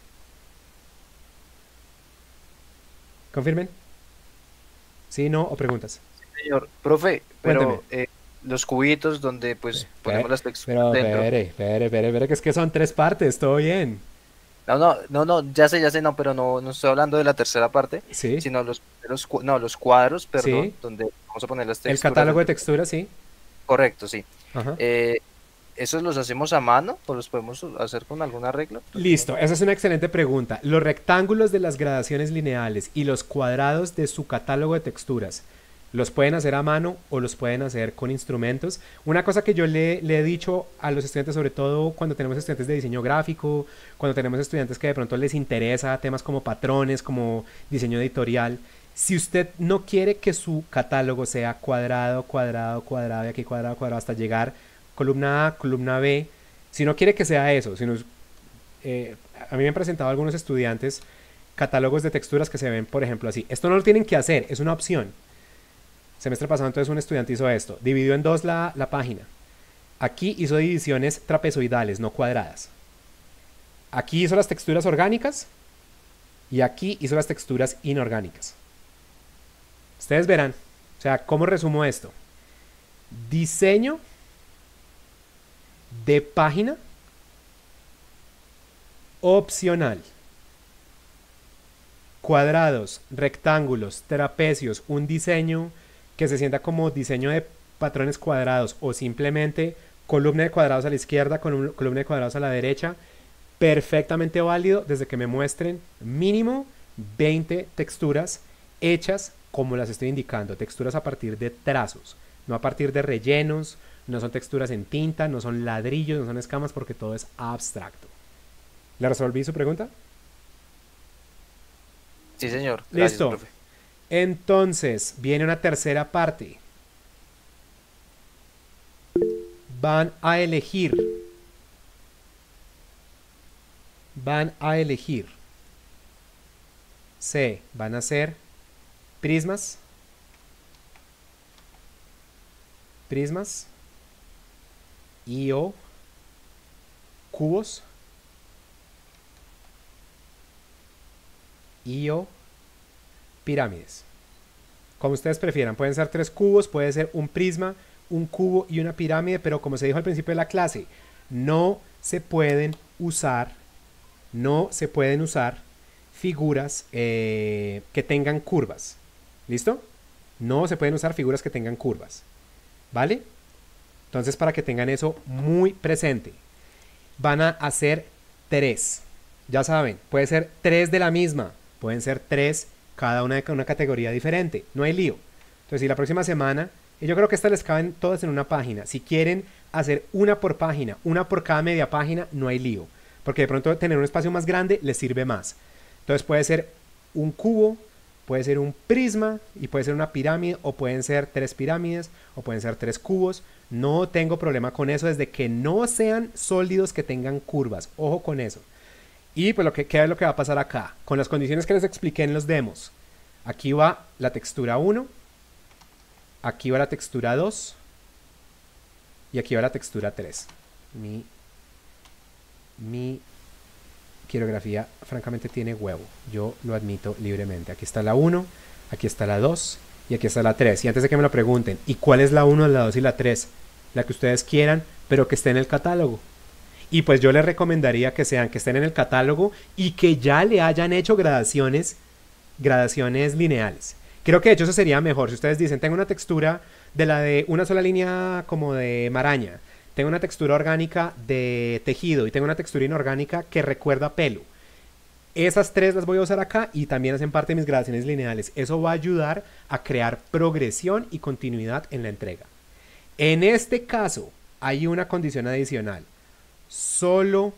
¿Confirmen? ¿Sí, no o preguntas? Sí, señor. Profe, pero los cubitos donde pues ponemos las texturas dentro. Espere, que es que son 3 partes, todo bien. No, ya sé, no, pero no estoy hablando de la tercera parte, sí, sino los cuadros, perdón, sí, donde vamos a poner las texturas. El catálogo de texturas, sí. Correcto, sí. Ajá. ¿Esos los hacemos a mano o los podemos hacer con alguna regla? Listo, esa es una excelente pregunta. Los rectángulos de las gradaciones lineales y los cuadrados de su catálogo de texturas, ¿los pueden hacer a mano o los pueden hacer con instrumentos? Una cosa que yo le he dicho a los estudiantes, sobre todo cuando tenemos estudiantes de diseño gráfico, cuando tenemos estudiantes que de pronto les interesa temas como patrones, como diseño editorial, si usted no quiere que su catálogo sea cuadrado, y aquí cuadrado, hasta llegar columna A, columna B, si no quiere que sea eso, a mí me han presentado algunos estudiantes catálogos de texturas que se ven, por ejemplo, así. Esto no lo tienen que hacer, es una opción. Semestre pasado entonces un estudiante hizo esto, dividió en 2 la página. Aquí hizo divisiones trapezoidales, no cuadradas. Aquí hizo las texturas orgánicas y aquí hizo las texturas inorgánicas. Ustedes verán, o sea, ¿cómo resumo esto? Diseño de página opcional. Cuadrados, rectángulos, trapecios, un diseño que se sienta como diseño de patrones cuadrados o simplemente columna de cuadrados a la izquierda, columna de cuadrados a la derecha, perfectamente válido desde que me muestren mínimo 20 texturas hechas como las estoy indicando, texturas a partir de trazos, no a partir de rellenos, no son texturas en tinta, no son ladrillos, no son escamas, porque todo es abstracto. ¿Le resolví su pregunta? Sí, señor. Gracias, listo. profe. Entonces, viene una tercera parte. Van a elegir. C. Van a hacer prismas. prismas, o cubos, o pirámides. Como ustedes prefieran, pueden ser 3 cubos, puede ser un prisma, un cubo y una pirámide, pero como se dijo al principio de la clase, no se pueden usar figuras que tengan curvas. ¿Listo? No se pueden usar figuras que tengan curvas. ¿Vale? Entonces, para que tengan eso muy presente, van a hacer 3. Ya saben, puede ser 3 de la misma, pueden ser 3 cada una de una categoría diferente. No hay lío. Entonces, si la próxima semana, y yo creo que estas les caben todas en una página. Si quieren hacer una por página, una por cada media página, no hay lío. Porque de pronto tener un espacio más grande les sirve más. Entonces puede ser un cubo, puede ser un prisma y puede ser una pirámide, o pueden ser 3 pirámides, o pueden ser 3 cubos. No tengo problema con eso desde que no sean sólidos que tengan curvas. Ojo con eso. Y pues ¿qué es lo que va a pasar acá? Con las condiciones que les expliqué en los demos. Aquí va la textura 1, aquí va la textura 2 y aquí va la textura 3. Mi quirografía francamente tiene huevo, yo lo admito libremente. Aquí está la 1, aquí está la 2 y aquí está la 3. Y antes de que me lo pregunten, ¿y cuál es la 1, la 2 y la 3? La que ustedes quieran, pero que esté en el catálogo. Y pues yo les recomendaría que estén en el catálogo y que ya le hayan hecho gradaciones lineales. Creo que de hecho eso sería mejor. Si ustedes dicen, tengo una textura de la de una sola línea como de maraña, tengo una textura orgánica de tejido y tengo una textura inorgánica que recuerda pelo. Esas 3 las voy a usar acá y también hacen parte de mis gradaciones lineales. Eso va a ayudar a crear progresión y continuidad en la entrega. En este caso, hay una condición adicional. Solo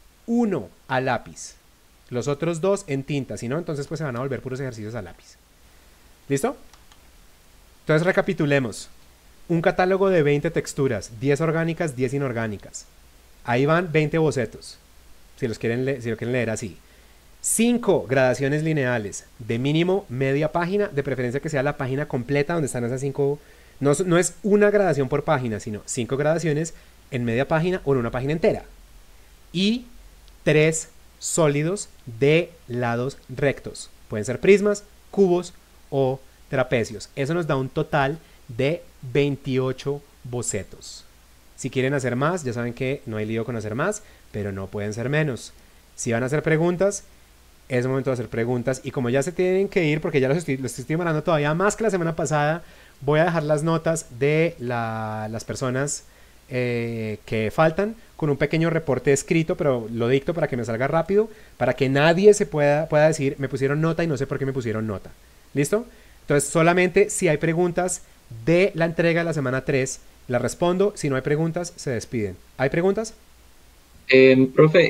1 a lápiz. Los otros 2 en tinta. Si no, entonces pues se van a volver puros ejercicios a lápiz. ¿Listo? Entonces recapitulemos. Un catálogo de 20 texturas, 10 orgánicas, 10 inorgánicas. Ahí van 20 bocetos, si lo quieren leer así. 5 gradaciones lineales, de mínimo media página, de preferencia que sea la página completa donde están esas 5. No es una gradación por página, sino 5 gradaciones en media página o en una página entera. Y 3 sólidos de lados rectos. Pueden ser prismas, cubos o trapecios. Eso nos da un total de 28 bocetos. Si quieren hacer más, ya saben que no hay lío con hacer más, pero no pueden ser menos. Si van a hacer preguntas, es momento de hacer preguntas. Y como ya se tienen que ir, porque ya los estoy demorando todavía más que la semana pasada, voy a dejar las notas de las personas que faltan con un pequeño reporte escrito, pero lo dicto para que me salga rápido, para que nadie se pueda decir, me pusieron nota y no sé por qué me pusieron nota. ¿Listo? Entonces, solamente si hay preguntas de la entrega de la semana 3, la respondo. Si no hay preguntas, se despiden. ¿Hay preguntas? Profe,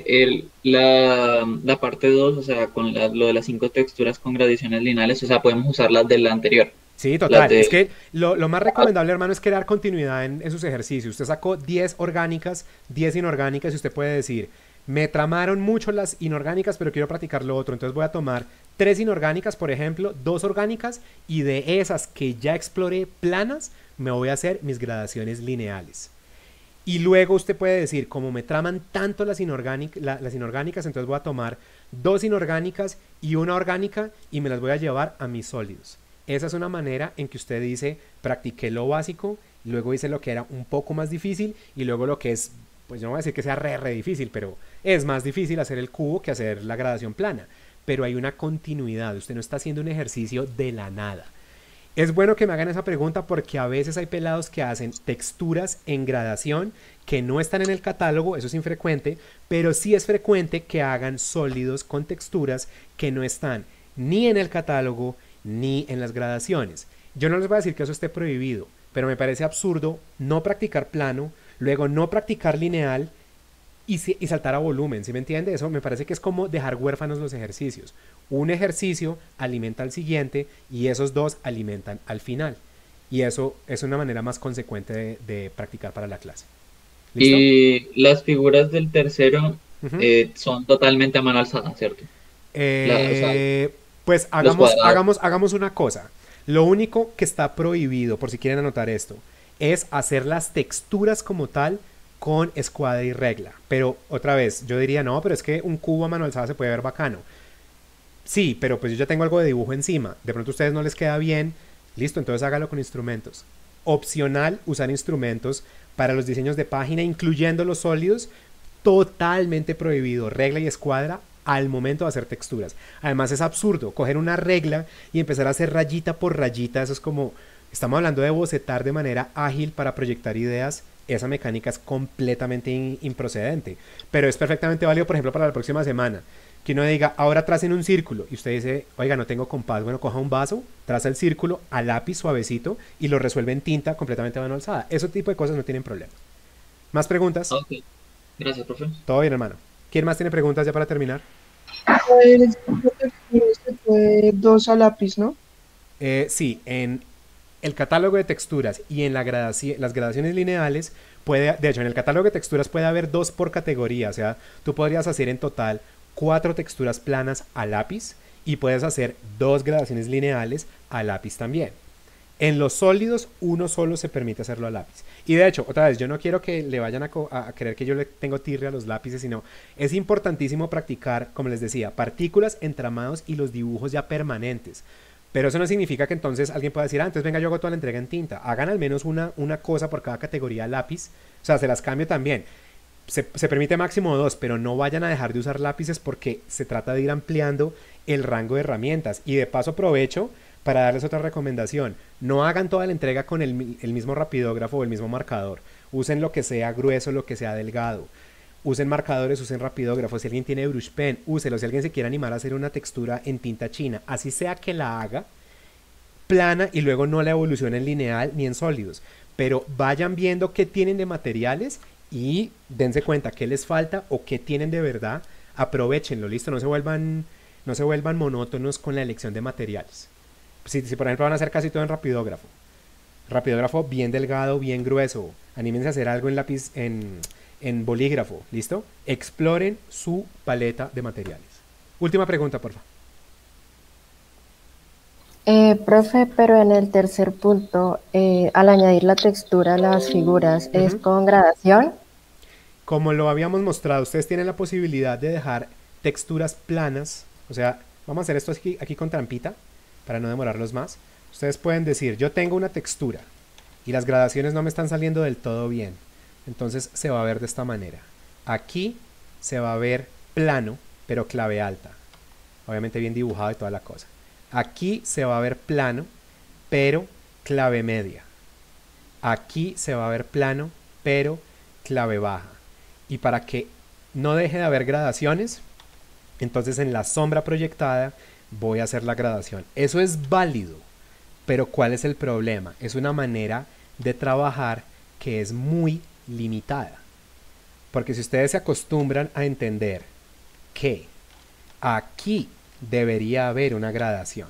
la parte 2, o sea, con lo de las 5 texturas con gradaciones lineales, o sea, podemos usar las de la anterior. Sí, total. Es que lo más recomendable, hermano, es crear continuidad en sus ejercicios. Usted sacó 10 orgánicas, 10 inorgánicas y usted puede decir, me tramaron mucho las inorgánicas, pero quiero practicar lo otro. Entonces voy a tomar 3 inorgánicas, por ejemplo, 2 orgánicas, y de esas que ya exploré planas, me voy a hacer mis gradaciones lineales. Y luego usted puede decir, como me traman tanto las inorgánicas, entonces voy a tomar 2 inorgánicas y 1 orgánica y me las voy a llevar a mis sólidos. Esa es una manera en que usted dice, practiqué lo básico, luego hice lo que era un poco más difícil y luego lo que es, pues yo no voy a decir que sea re difícil, pero es más difícil hacer el cubo que hacer la gradación plana. Pero hay una continuidad, usted no está haciendo un ejercicio de la nada. Es bueno que me hagan esa pregunta porque a veces hay pelados que hacen texturas en gradación que no están en el catálogo, eso es infrecuente, pero sí es frecuente que hagan sólidos con texturas que no están ni en el catálogo ni en las gradaciones. Yo no les voy a decir que eso esté prohibido, pero me parece absurdo no practicar plano, luego no practicar lineal y saltar a volumen, ¿sí me entiende? Eso me parece que es como dejar huérfanos los ejercicios. Un ejercicio alimenta al siguiente y esos 2 alimentan al final. Y eso es una manera más consecuente de practicar para la clase. ¿Listo? Y las figuras del tercero son totalmente a mano alzada, ¿cierto? Pues hagamos una cosa. Lo único que está prohibido, por si quieren anotar esto, es hacer las texturas como tal con escuadra y regla. Pero otra vez, yo diría, no, pero es que un cubo a mano alzada se puede ver bacano. Sí, pero pues yo ya tengo algo de dibujo encima. De pronto a ustedes no les queda bien. Listo, entonces hágalo con instrumentos. Opcional usar instrumentos para los diseños de página, incluyendo los sólidos. Totalmente prohibido, regla y escuadra al momento de hacer texturas. Además es absurdo coger una regla y empezar a hacer rayita por rayita. Eso es como, estamos hablando de bocetar de manera ágil para proyectar ideas. Esa mecánica es completamente improcedente, pero es perfectamente válido, por ejemplo, para la próxima semana. Que uno diga, ahora tracen un círculo, y usted dice, oiga, no tengo compás. Bueno, coja un vaso, traza el círculo a lápiz suavecito y lo resuelve en tinta completamente a mano alzada. Ese tipo de cosas no tienen problema. ¿Más preguntas? Ok, gracias, profe. Todo bien, hermano. ¿Quién más tiene preguntas ya para terminar? Pues, se puede 2 a lápiz, ¿no? Sí, en el catálogo de texturas y en las gradaciones lineales, de hecho, en el catálogo de texturas puede haber 2 por categoría. O sea, tú podrías hacer en total 4 texturas planas a lápiz y puedes hacer 2 gradaciones lineales a lápiz también. En los sólidos, uno solo se permite hacerlo a lápiz. Y de hecho, otra vez, yo no quiero que le vayan a creer que yo le tengo tirre a los lápices, sino es importantísimo practicar, como les decía, partículas, entramados y los dibujos ya permanentes. Pero eso no significa que entonces alguien pueda decir, entonces venga, yo hago toda la entrega en tinta. Hagan al menos una cosa por cada categoría de lápiz. O sea, se las cambio también. Se permite máximo 2, pero no vayan a dejar de usar lápices porque se trata de ir ampliando el rango de herramientas. Y de paso aprovecho para darles otra recomendación. No hagan toda la entrega con el mismo rapidógrafo o el mismo marcador. Usen lo que sea grueso, lo que sea delgado. Usen marcadores, usen rapidógrafos. Si alguien tiene brush pen, úselo. Si alguien se quiere animar a hacer una textura en tinta china, así sea que la haga plana y luego no la evolucione en lineal ni en sólidos. Pero vayan viendo qué tienen de materiales y dense cuenta qué les falta o qué tienen de verdad. Aprovéchenlo, listo. No se vuelvan monótonos con la elección de materiales. Si por ejemplo van a hacer casi todo en rapidógrafo bien delgado, bien grueso, anímense a hacer algo en lápiz, en bolígrafo, ¿listo? Exploren su paleta de materiales. Última pregunta, por favor. Profe, pero en el tercer punto, al añadir la textura a las figuras, ¿es con gradación? Como lo habíamos mostrado, ustedes tienen la posibilidad de dejar texturas planas, o sea, vamos a hacer esto aquí con trampita, para no demorarlos más. Ustedes pueden decir, yo tengo una textura y las gradaciones no me están saliendo del todo bien. Entonces se va a ver de esta manera. Aquí se va a ver plano, pero clave alta. Obviamente bien dibujado y toda la cosa. Aquí se va a ver plano, pero clave media. Aquí se va a ver plano, pero clave baja. Y para que no deje de haber gradaciones, entonces en la sombra proyectada voy a hacer la gradación. Eso es válido, pero ¿cuál es el problema? Es una manera de trabajar que es muy limitada. Porque si ustedes se acostumbran a entender que aquí debería haber una gradación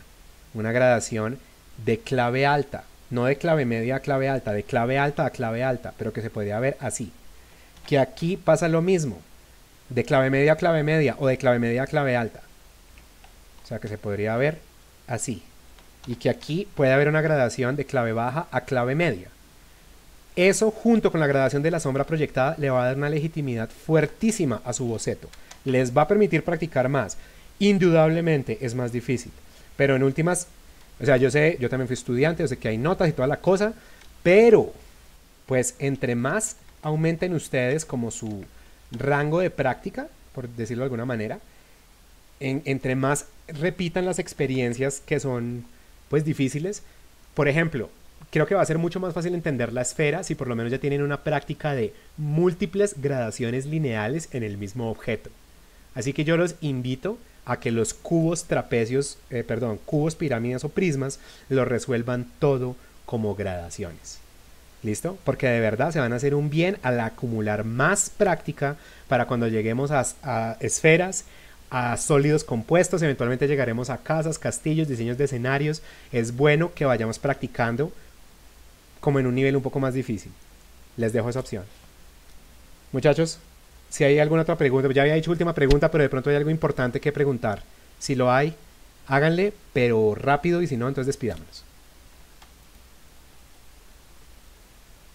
de clave alta, no de clave media a clave alta, de clave alta a clave alta, pero que se podría ver así. Que aquí pasa lo mismo, de clave media a clave media o de clave media a clave alta. O sea que se podría ver así. Y que aquí puede haber una gradación de clave baja a clave media. Eso junto con la gradación de la sombra proyectada le va a dar una legitimidad fuertísima a su boceto. Les va a permitir practicar más. Indudablemente es más difícil. Pero en últimas, o sea, yo también fui estudiante, yo sé que hay notas y toda la cosa. Pero, pues entre más aumenten ustedes como su rango de práctica, por decirlo de alguna manera, entre más repitan las experiencias que son pues difíciles. Por ejemplo, creo que va a ser mucho más fácil entender la esfera si por lo menos ya tienen una práctica de múltiples gradaciones lineales en el mismo objeto. Así que yo los invito a que los cubos trapecios, cubos, pirámides o prismas lo resuelvan todo como gradaciones. ¿Listo? Porque de verdad se van a hacer un bien al acumular más práctica para cuando lleguemos a esferas, a sólidos compuestos, eventualmente llegaremos a casas, castillos, diseños de escenarios. Es bueno que vayamos practicando como en un nivel un poco más difícil. Les dejo esa opción. Muchachos, si hay alguna otra pregunta, ya había dicho última pregunta, pero de pronto hay algo importante que preguntar. Si lo hay, háganle, pero rápido, y si no, entonces despidámonos.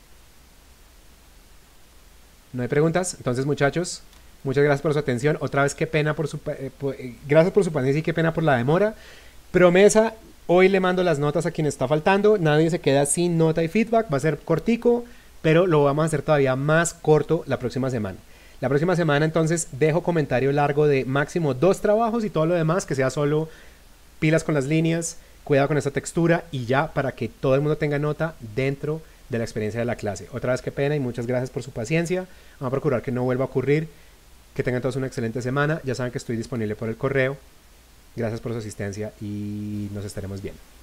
No hay preguntas. Entonces, muchachos, muchas gracias por su atención. Otra vez, qué pena gracias por su paciencia y qué pena por la demora. Promesa, hoy le mando las notas a quien está faltando. Nadie se queda sin nota y feedback. Va a ser cortico, pero lo vamos a hacer todavía más corto la próxima semana. La próxima semana, entonces, dejo comentario largo de máximo 2 trabajos y todo lo demás, que sea solo pilas con las líneas, cuidado con esta textura y ya, para que todo el mundo tenga nota dentro de la experiencia de la clase. Otra vez, qué pena y muchas gracias por su paciencia. Vamos a procurar que no vuelva a ocurrir. Que tengan todos una excelente semana. Ya saben que estoy disponible por el correo. Gracias por su asistencia y nos estaremos viendo.